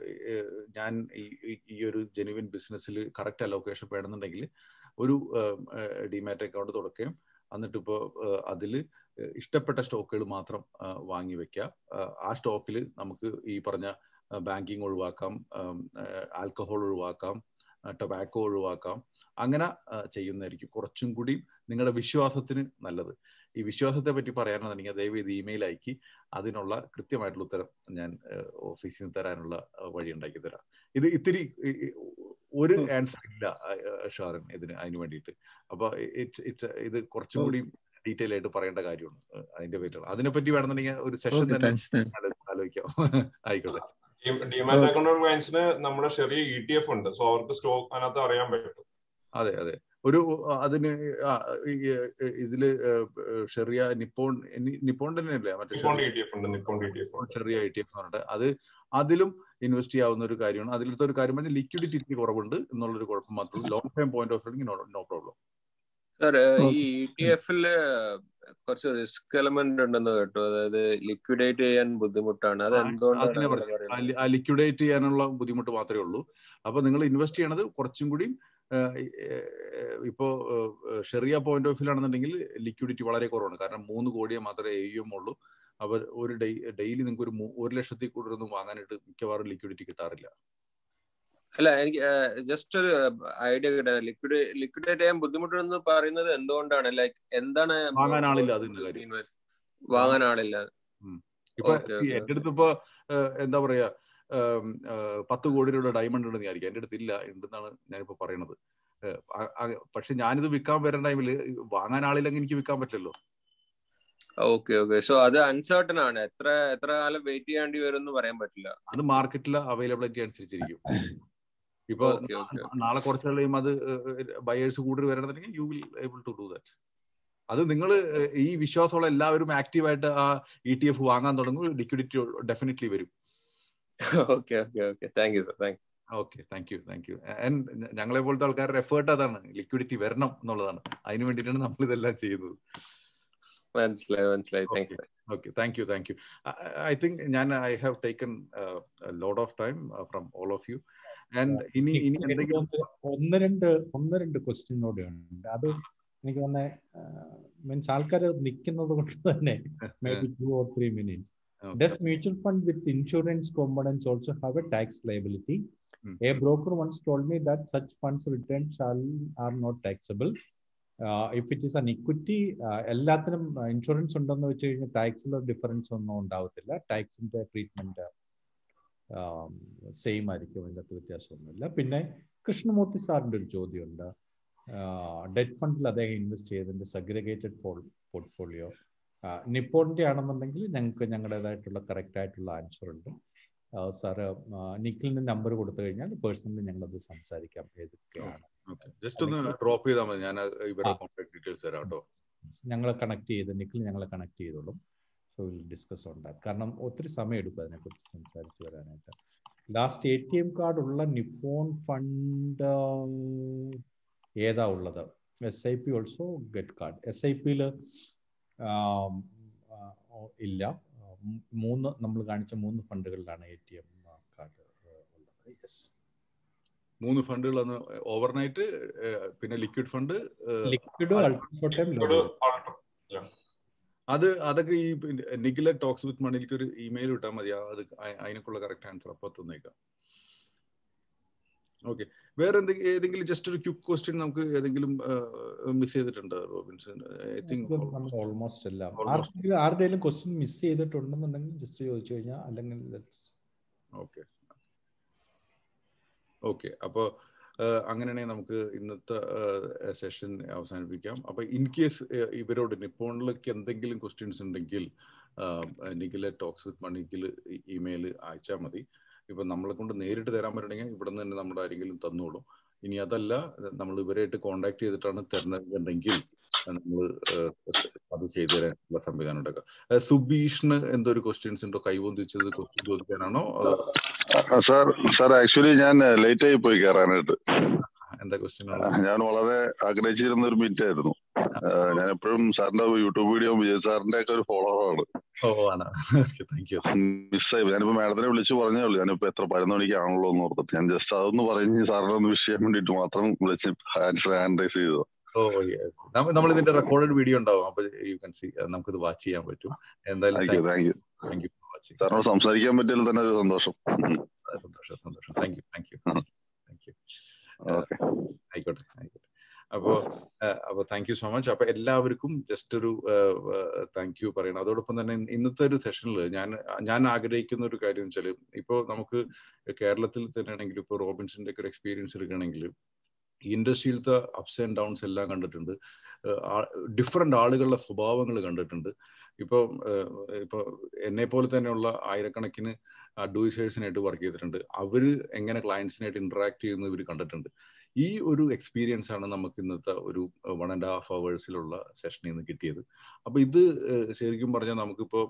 ഞാൻ ഈ ഒരു ജെനുവിൻ ബിസിനസ്സിൽ കറക്റ്റ് അലോക്കേഷൻ വേണമെന്നുണ്ടെങ്കിൽ ഒരു ഡിമാറ്റ് അക്കൗണ്ട് തുടക്കുകയും എന്നിട്ടിപ്പോൾ അതിൽ ഇഷ്ടപ്പെട്ട സ്റ്റോക്കുകൾ മാത്രം വാങ്ങി വെക്കുക. ആ സ്റ്റോക്കിൽ നമുക്ക് ഈ പറഞ്ഞ ബാങ്കിങ് ഒഴിവാക്കാം, ആൽക്കഹോൾ ഒഴിവാക്കാം, ടൊബാക്കോ ഒഴിവാക്കാം. അങ്ങനെ ചെയ്യുന്നതായിരിക്കും കുറച്ചും കൂടി നിങ്ങളുടെ വിശ്വാസത്തിന് നല്ലത്. ഈ വിശ്വാസത്തെ പറ്റി പറയാനാണെങ്കിൽ ദയവേത് ഇമെയിൽ അയക്കി അതിനുള്ള കൃത്യമായിട്ടുള്ള ഉത്തരം ഞാൻ ഓഫീസിൽ നിന്ന് തരാനുള്ള വഴി ഉണ്ടാക്കി തരാം. ഇത് ഇത്തിരി ഒരു ആൻസർ ഇല്ല ഷാരൻ അതിന് വേണ്ടിയിട്ട്. അപ്പൊ ഇത് കുറച്ചും കൂടി ഡീറ്റെയിൽ ആയിട്ട് പറയേണ്ട കാര്യമാണ് അതിന്റെ പേരിലാണ്. അതിനെപ്പറ്റി വേണമെന്നുണ്ടെങ്കിൽ ഒരു സെഷൻ തന്നെ ആലോചിക്കാം. ആയിക്കോട്ടെ. ഡിമാറ്റ് അക്കൗണ്ട് ക്ലയൻസിന് നമ്മുടെ ഷെറിയ ETF ഉണ്ട്. സോ അവർക്ക് സ്റ്റോക്ക് അതിനകത്ത് അറിയാൻ പറ്റും. അതെ അതെ, ഒരു അതിന് ഇതില് ഷെറിയ നിപ്പോൺ തന്നെയല്ലേ മറ്റേ ഷെറിയ ETF പറഞ്ഞിട്ട് അതിലും ഇൻവെസ്റ്റ് ചെയ്യാവുന്ന ഒരു കാര്യമാണ്. അതിലത്തെ ഒരു കാര്യം പറഞ്ഞാൽ ലിക്വിഡിറ്റി കുറവുണ്ട് എന്നുള്ളൊരു കുഴപ്പം മാത്രമേ. Long time point of view no problem. Sir, ഈ ETF-ല് കുറച്ച് റിസ്ക് എലമെന്റ് ഉണ്ടെന്ന് കേട്ടു. അതായത് ലിക്വിഡേറ്റ് ചെയ്യാൻ ബുദ്ധിമുട്ടാണ്. അത് എന്തുകൊണ്ടാണ്? ലിക്വിഡേറ്റ് ചെയ്യാനുള്ള ബുദ്ധിമുട്ട് മാത്രമേ ഉള്ളൂ. അപ്പൊ നിങ്ങൾ ഇൻവെസ്റ്റ് ചെയ്യണത് കുറച്ചും കൂടി ഇപ്പോ ഷെറിയ പോയിന്റ് ഓഫ് വ്യൂ ആണെന്നുണ്ടെങ്കിൽ ലിക്വിഡിറ്റി വളരെ കുറവാണ്. കാരണം 3 കോടിയെ മാത്രമേ AUM ഉള്ളൂ. അപ്പൊ ഒരു ഡെയിലി നിങ്ങൾക്ക് ഒരു 1 ലക്ഷത്തിൽ കൂടുതലൊന്നും വാങ്ങാനായിട്ട് മിക്കവാറും ലിക്വിഡിറ്റി കിട്ടാറില്ല. അല്ല, എനിക്ക് ജസ്റ്റ് ഒരു ഐഡിയ കിട്ടാൻ ലിക്വിഡേറ്റ് ചെയ്യാൻ ബുദ്ധിമുട്ടെന്ന് പറയുന്നത് എന്തുകൊണ്ടാണ്? ലൈക്ക് എന്താണ്? വാങ്ങാൻ ആളില്ല, അതിന്റെ കാര്യം. വാങ്ങാൻ ആളില്ല. ഇപ്പൊ എന്റെ അടുത്ത് ഇപ്പൊ എന്താ പറയാ 10 കോടി രൂപയുടെ ഡയമണ്ട് ഉണ്ടെന്ന് വിചാരിക്കും. എന്റെ അടുത്ത് ഇല്ല, ഉണ്ടെന്നാണ് ഞാനിപ്പോ പറയണത്. പക്ഷെ ഞാനിത് വിൽക്കാൻ വരുന്ന ടൈമില് വാങ്ങാൻ ആളില്ലെങ്കിൽ എനിക്ക് വിൽക്കാൻ പറ്റില്ലല്ലോ. ഓക്കെ. സോ അത് അൺസർട്ടൺ ആണ്. എത്ര കാലം വെയിറ്റ് ചെയ്യേണ്ടി വരും എന്ന് പറയാൻ പറ്റില്ല. അത് മാർക്കറ്റിലെ അവൈലബിലിറ്റി അനുസരിച്ചിരിക്കും. ഇപ്പൊ നാളെ കുറച്ച് കഴിയുമ്പോൾ അത് ബയേഴ്സ് കൂടുതൽ വരണമെന്നുണ്ടെങ്കിൽ you will able to do that. അത് നിങ്ങൾ ഈ വിശ്വാസമുള്ള എല്ലാവരും ആക്റ്റീവായിട്ട് ആ ETF വാങ്ങാൻ തുടങ്ങും, ലിക്വിഡിറ്റി ഡെഫിനറ്റ്ലി വരും. Okay thank you sir. Okay, thank you. And ഞങ്ങളെ പോലത്തെ ആൾക്കാരുടെ എഫേർട്ട് അതാണ്, ലിക്വിഡിറ്റി വരണം എന്നുള്ളതാണ്. അതിന് വേണ്ടിയിട്ടാണ് നമ്മൾ ഇതെല്ലാം ചെയ്യുന്നത്. മനസ്സിലായി. Okay, thank you. I think I have taken a lot of time from all of you. And ഒന്ന് രണ്ട് ക്വസ്റ്റ്യൻ കൂടെ ഉണ്ട്. അത് എനിക്ക് തന്നെ മീൻസ് ആൾക്കാർ നിൽക്കുന്നത് കൊണ്ട് തന്നെ maybe 2 or 3 minutes. Does mutual fund with insurance components also have a tax liability? A broker once told me that such funds returns are not taxable. If it is an equity, എല്ലാത്തിനും insurance ഉണ്ടെന്ന് വെച്ച് കഴിഞ്ഞാൽ ടാക്സിൽ difference ഒന്നും ഉണ്ടാവത്തില്ല. ടാക്സിന്റെ treatment same ആയിരിക്കും, അതിനകത്ത് വ്യത്യാസമൊന്നുമില്ല. പിന്നെ കൃഷ്ണമൂർത്തി സാറിന്റെ ഒരു ചോദ്യമുണ്ട്. ഡെറ്റ് ഫണ്ടിൽ അദ്ദേഹം ഇൻവെസ്റ്റ് ചെയ്തതിന്റെ സെഗ്രിഗേറ്റഡ് പോർട്ട്ഫോളിയോ നിപ്പോണിന്റെ ആണെന്നുണ്ടെങ്കിൽ ഞങ്ങൾക്ക് ഞങ്ങളുടേതായിട്ടുള്ള കറക്റ്റ് ആയിട്ടുള്ള ആൻസർ ഉണ്ട്. സാറ് നിഖിലിന്റെ നമ്പർ കൊടുത്തു കഴിഞ്ഞാൽ പേഴ്സണലി ഞങ്ങളത് സംസാരിക്കാം ഏതൊക്കെയാണ്. ജസ്റ്റ് ഒന്ന് ഡ്രോപ്പ് ചെയ്താൽ മതി, ഞാൻ ഇവരുടെ കോൺടാക്ട് ഡീറ്റെയിൽസ് തരാം കേട്ടോ. ഞങ്ങളെ കണക്ട് ചെയ്ത് നിഖിൽ ഞങ്ങളെ കണക്ട് ചെയ്തോളും. So will discuss on that. കാരണം ഒത്തിരി സമയം എടുക്കും അതിനെക്കുറിച്ച് സംസാരിച്ച് വരാനായിട്ട്. ലാസ്റ്റ് ATM കാർഡ് ഉള്ള നിപ്പോൺ ഫണ്ട് ഏതാ ഉള്ളത്? SIP also get card. SIP-ൽ ഇല്ല. നമ്മൾ കാണിച്ച 3 ഫണ്ടുകളിലാണ് ATM കാർഡ് ഉള്ളത്. യെസ്, 3 ഫണ്ടുകളാണ്. ഓവർനൈറ്റ്, പിന്നെ ലിക്വിഡ് ഫണ്ട്, അതൊക്കെ ഈ നിഖില ടോക്സ് വിത്ത് മണിക്ക് ഒരു ഇമെയിൽ ഇട്ടാൽ മതി. അത് അതിനൊക്കെയുള്ള കറക്റ്റ് ആൻസർ അപ്പോൾ തന്നേക്കാം. ഓക്കെ, വേറെ ഏതെങ്കിലും ജസ്റ്റ് ഒരു ക്വിക്ക് ക്വസ്റ്റ്യൻ നമുക്ക് ഏതെങ്കിലും മിസ് ചെയ്തിട്ടുണ്ടോ റോബിൻസൺ? ഐ തിങ്ക് ഓൾമോസ്റ്റ് എല്ലാം. ആരുടെയും ക്വസ്റ്റ്യൻ മിസ് ചെയ്തിട്ടുണ്ടെന്നുണ്ടെങ്കിൽ ജസ്റ്റ് ചോദിച്ചു കഴിഞ്ഞാൽ, അല്ലെങ്കിൽ ഓക്കെ. അപ്പോൾ അങ്ങനെയാണെങ്കിൽ നമുക്ക് ഇന്നത്തെ സെഷൻ അവസാനിപ്പിക്കാം. അപ്പോൾ ഇൻ കേസ് ഇവരോട് നിപ്പോണിലേക്ക് എന്തെങ്കിലും ക്വസ്റ്റ്യൻസ് ഉണ്ടെങ്കിൽ നിഖില ടോക്സ് വിത്ത് മണിക്കിൽ ഇമെയിൽ അയച്ചാൽ മതി. ഇപ്പം നമ്മളെ കൊണ്ട് നേരിട്ട് തരാൻ പറ്റണമെങ്കിൽ ഇവിടെ നിന്ന് തന്നെ നമ്മുടെ ആരെങ്കിലും തന്നോളും. ഇനി അതല്ല, നമ്മൾ ഇവരായിട്ട് കോണ്ടാക്ട് ചെയ്തിട്ടാണ് തരുന്നതെന്നുണ്ടെങ്കിൽ നമ്മൾ അത് ചെയ്തു തരാനുള്ള സംവിധാനം ഉണ്ടാക്കുക. സുബീഷിന് എന്തൊരു ക്വസ്റ്റ്യൻസ് ഉണ്ടോ? കൈവന്തിച്ചത് ക്വസ്റ്റ്യൻ ചോദിക്കാനാണോ? സാർ ആക്ച്വലി ഞാൻ ലേറ്റ് ആയി പോയി കയറാനായിട്ട്. എന്താ ക്വസ്റ്റ്യൻ? ഞാൻ വളരെ ആഗ്രഹിച്ചിരുന്ന ഒരു മീറ്റ് ആയിരുന്നു. ഞാൻ എപ്പോഴും സാറിന്റെ യൂട്യൂബ് വീഡിയോ വിജയ് സാറിന്റെ ഒക്കെ ഒരു ഫോളോവറാണ്. മിസ്സായി. ഞാനിപ്പോ മാഡത്തിനെ വിളിച്ചു പറഞ്ഞേ ഉള്ളൂ. ഞാനിപ്പോ എത്ര 11 മണിക്കാണല്ലോ എന്ന് ഓർത്തിട്ട് ഞാൻ ജസ്റ്റ് അതൊന്ന് പറഞ്ഞ് സാറിനെ ഒന്ന് വിഷ് ചെയ്യാൻ വേണ്ടിട്ട് മാത്രം വിളിച്ച് ഹാൻഡ്രൈസ് ചെയ്തത്. നമ്മൾ ഇതിന്റെ റെക്കോർഡഡ് വീഡിയോ ഉണ്ടാവും, അപ്പൊ യു കൻ സീ, നമുക്കിത് വാച്ച് ചെയ്യാൻ പറ്റും. എന്തായാലും താങ്ക് യു സാറിനോട് സംസാരിക്കാൻ പറ്റിയാൽ തന്നെ ഒരു സന്തോഷം. Thank you. ആയിക്കോട്ടെ. അപ്പോ താങ്ക് യു സോ മച്ച്. അപ്പൊ എല്ലാവർക്കും ജസ്റ്റ് ഒരു താങ്ക് യു പറയണം. അതോടൊപ്പം തന്നെ ഇന്നത്തെ ഒരു സെഷനിൽ ഞാൻ ആഗ്രഹിക്കുന്ന ഒരു കാര്യം വെച്ചാൽ, ഇപ്പോ നമുക്ക് കേരളത്തിൽ തന്നെ ആണെങ്കിൽ ഇപ്പൊ റോബിൻസിന്റെ ഒക്കെ ഒരു എക്സ്പീരിയൻസ് എടുക്കുകയാണെങ്കിൽ ഈ ഇൻഡസ്ട്രിയിലത്തെ അപ്സ് ആൻഡ് ഡൗൺസ് എല്ലാം കണ്ടിട്ടുണ്ട്. ഡിഫറെന്റ് ആളുകളുടെ സ്വഭാവങ്ങൾ കണ്ടിട്ടുണ്ട്. ഇപ്പോൾ എന്നെ പോലെ തന്നെയുള്ള ആയിരക്കണക്കിന് അഡ്വൈസേഴ്സിനായിട്ട് വർക്ക് ചെയ്തിട്ടുണ്ട്. അവര് എങ്ങനെ ക്ലയൻസിനായിട്ട് ഇന്ററാക്ട് ചെയ്യുന്നത് ഇവർ കണ്ടിട്ടുണ്ട്. ഈ ഒരു എക്സ്പീരിയൻസ് ആണ് നമുക്ക് ഇന്നത്തെ ഒരു 1.5 hours സെഷനിൽ നിന്ന് കിട്ടിയത്. അപ്പൊ ഇത് ശരിക്കും പറഞ്ഞാൽ നമുക്കിപ്പോ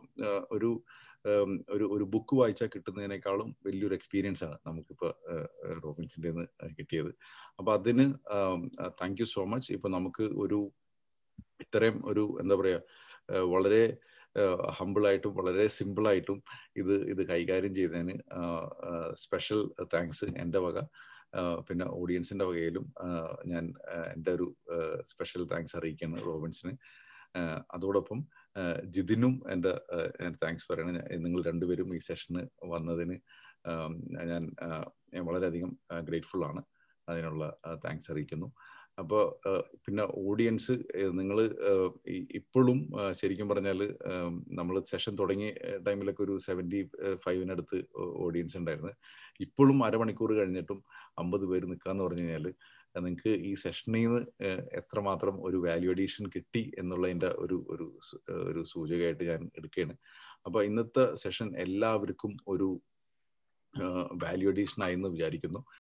ഒരു ബുക്ക് വായിച്ചാൽ കിട്ടുന്നതിനേക്കാളും വലിയൊരു എക്സ്പീരിയൻസ് ആണ് നമുക്കിപ്പോ റോബിൻസിന്റെ കിട്ടിയത്. അപ്പൊ അതിന് താങ്ക് യു സോ മച്ച്. ഇപ്പൊ നമുക്ക് ഇത്രയും എന്താ പറയാ, വളരെ ഹംബിളായിട്ടും വളരെ സിമ്പിളായിട്ടും ഇത് കൈകാര്യം ചെയ്തതിന് സ്പെഷ്യൽ താങ്ക്സ് എൻ്റെ വക. പിന്നെ ഓഡിയൻസിന്റെ വകയിലും ഞാൻ എൻ്റെ ഒരു സ്പെഷ്യൽ താങ്ക്സ് അറിയിക്കുന്നു റോബിൻസിന്. അതോടൊപ്പം ജിതിനും എൻ്റെ താങ്ക്സ് പറയണം. നിങ്ങൾ രണ്ടുപേരും ഈ സെഷന് വന്നതിന് ഞാൻ വളരെയധികം ഗ്രേറ്റ്ഫുൾ ആണ്. അതിനുള്ള താങ്ക്സ് അറിയിക്കുന്നു. അപ്പോൾ പിന്നെ ഓഡിയൻസ്, നിങ്ങൾ ഇപ്പോഴും ശരിക്കും പറഞ്ഞാൽ നമ്മൾ സെഷൻ തുടങ്ങിയ ടൈമിലൊക്കെ ഒരു 75-നടുത്ത് ഓഡിയൻസ് ഉണ്ടായിരുന്നു. ഇപ്പോഴും അരമണിക്കൂർ കഴിഞ്ഞിട്ടും 50 പേര് നിൽക്കാന്ന് പറഞ്ഞു കഴിഞ്ഞാൽ നിങ്ങൾക്ക് ഈ സെഷനിൽ നിന്ന് എത്രമാത്രം ഒരു വാല്യൂ അഡീഷൻ കിട്ടി എന്നുള്ളതിൻ്റെ ഒരു സൂചകമായിട്ട് ഞാൻ എടുക്കുകയാണ്. അപ്പോൾ ഇന്നത്തെ സെഷൻ എല്ലാവർക്കും ഒരു വാല്യൂ അഡീഷൻ ആയെന്ന് വിചാരിക്കുന്നു.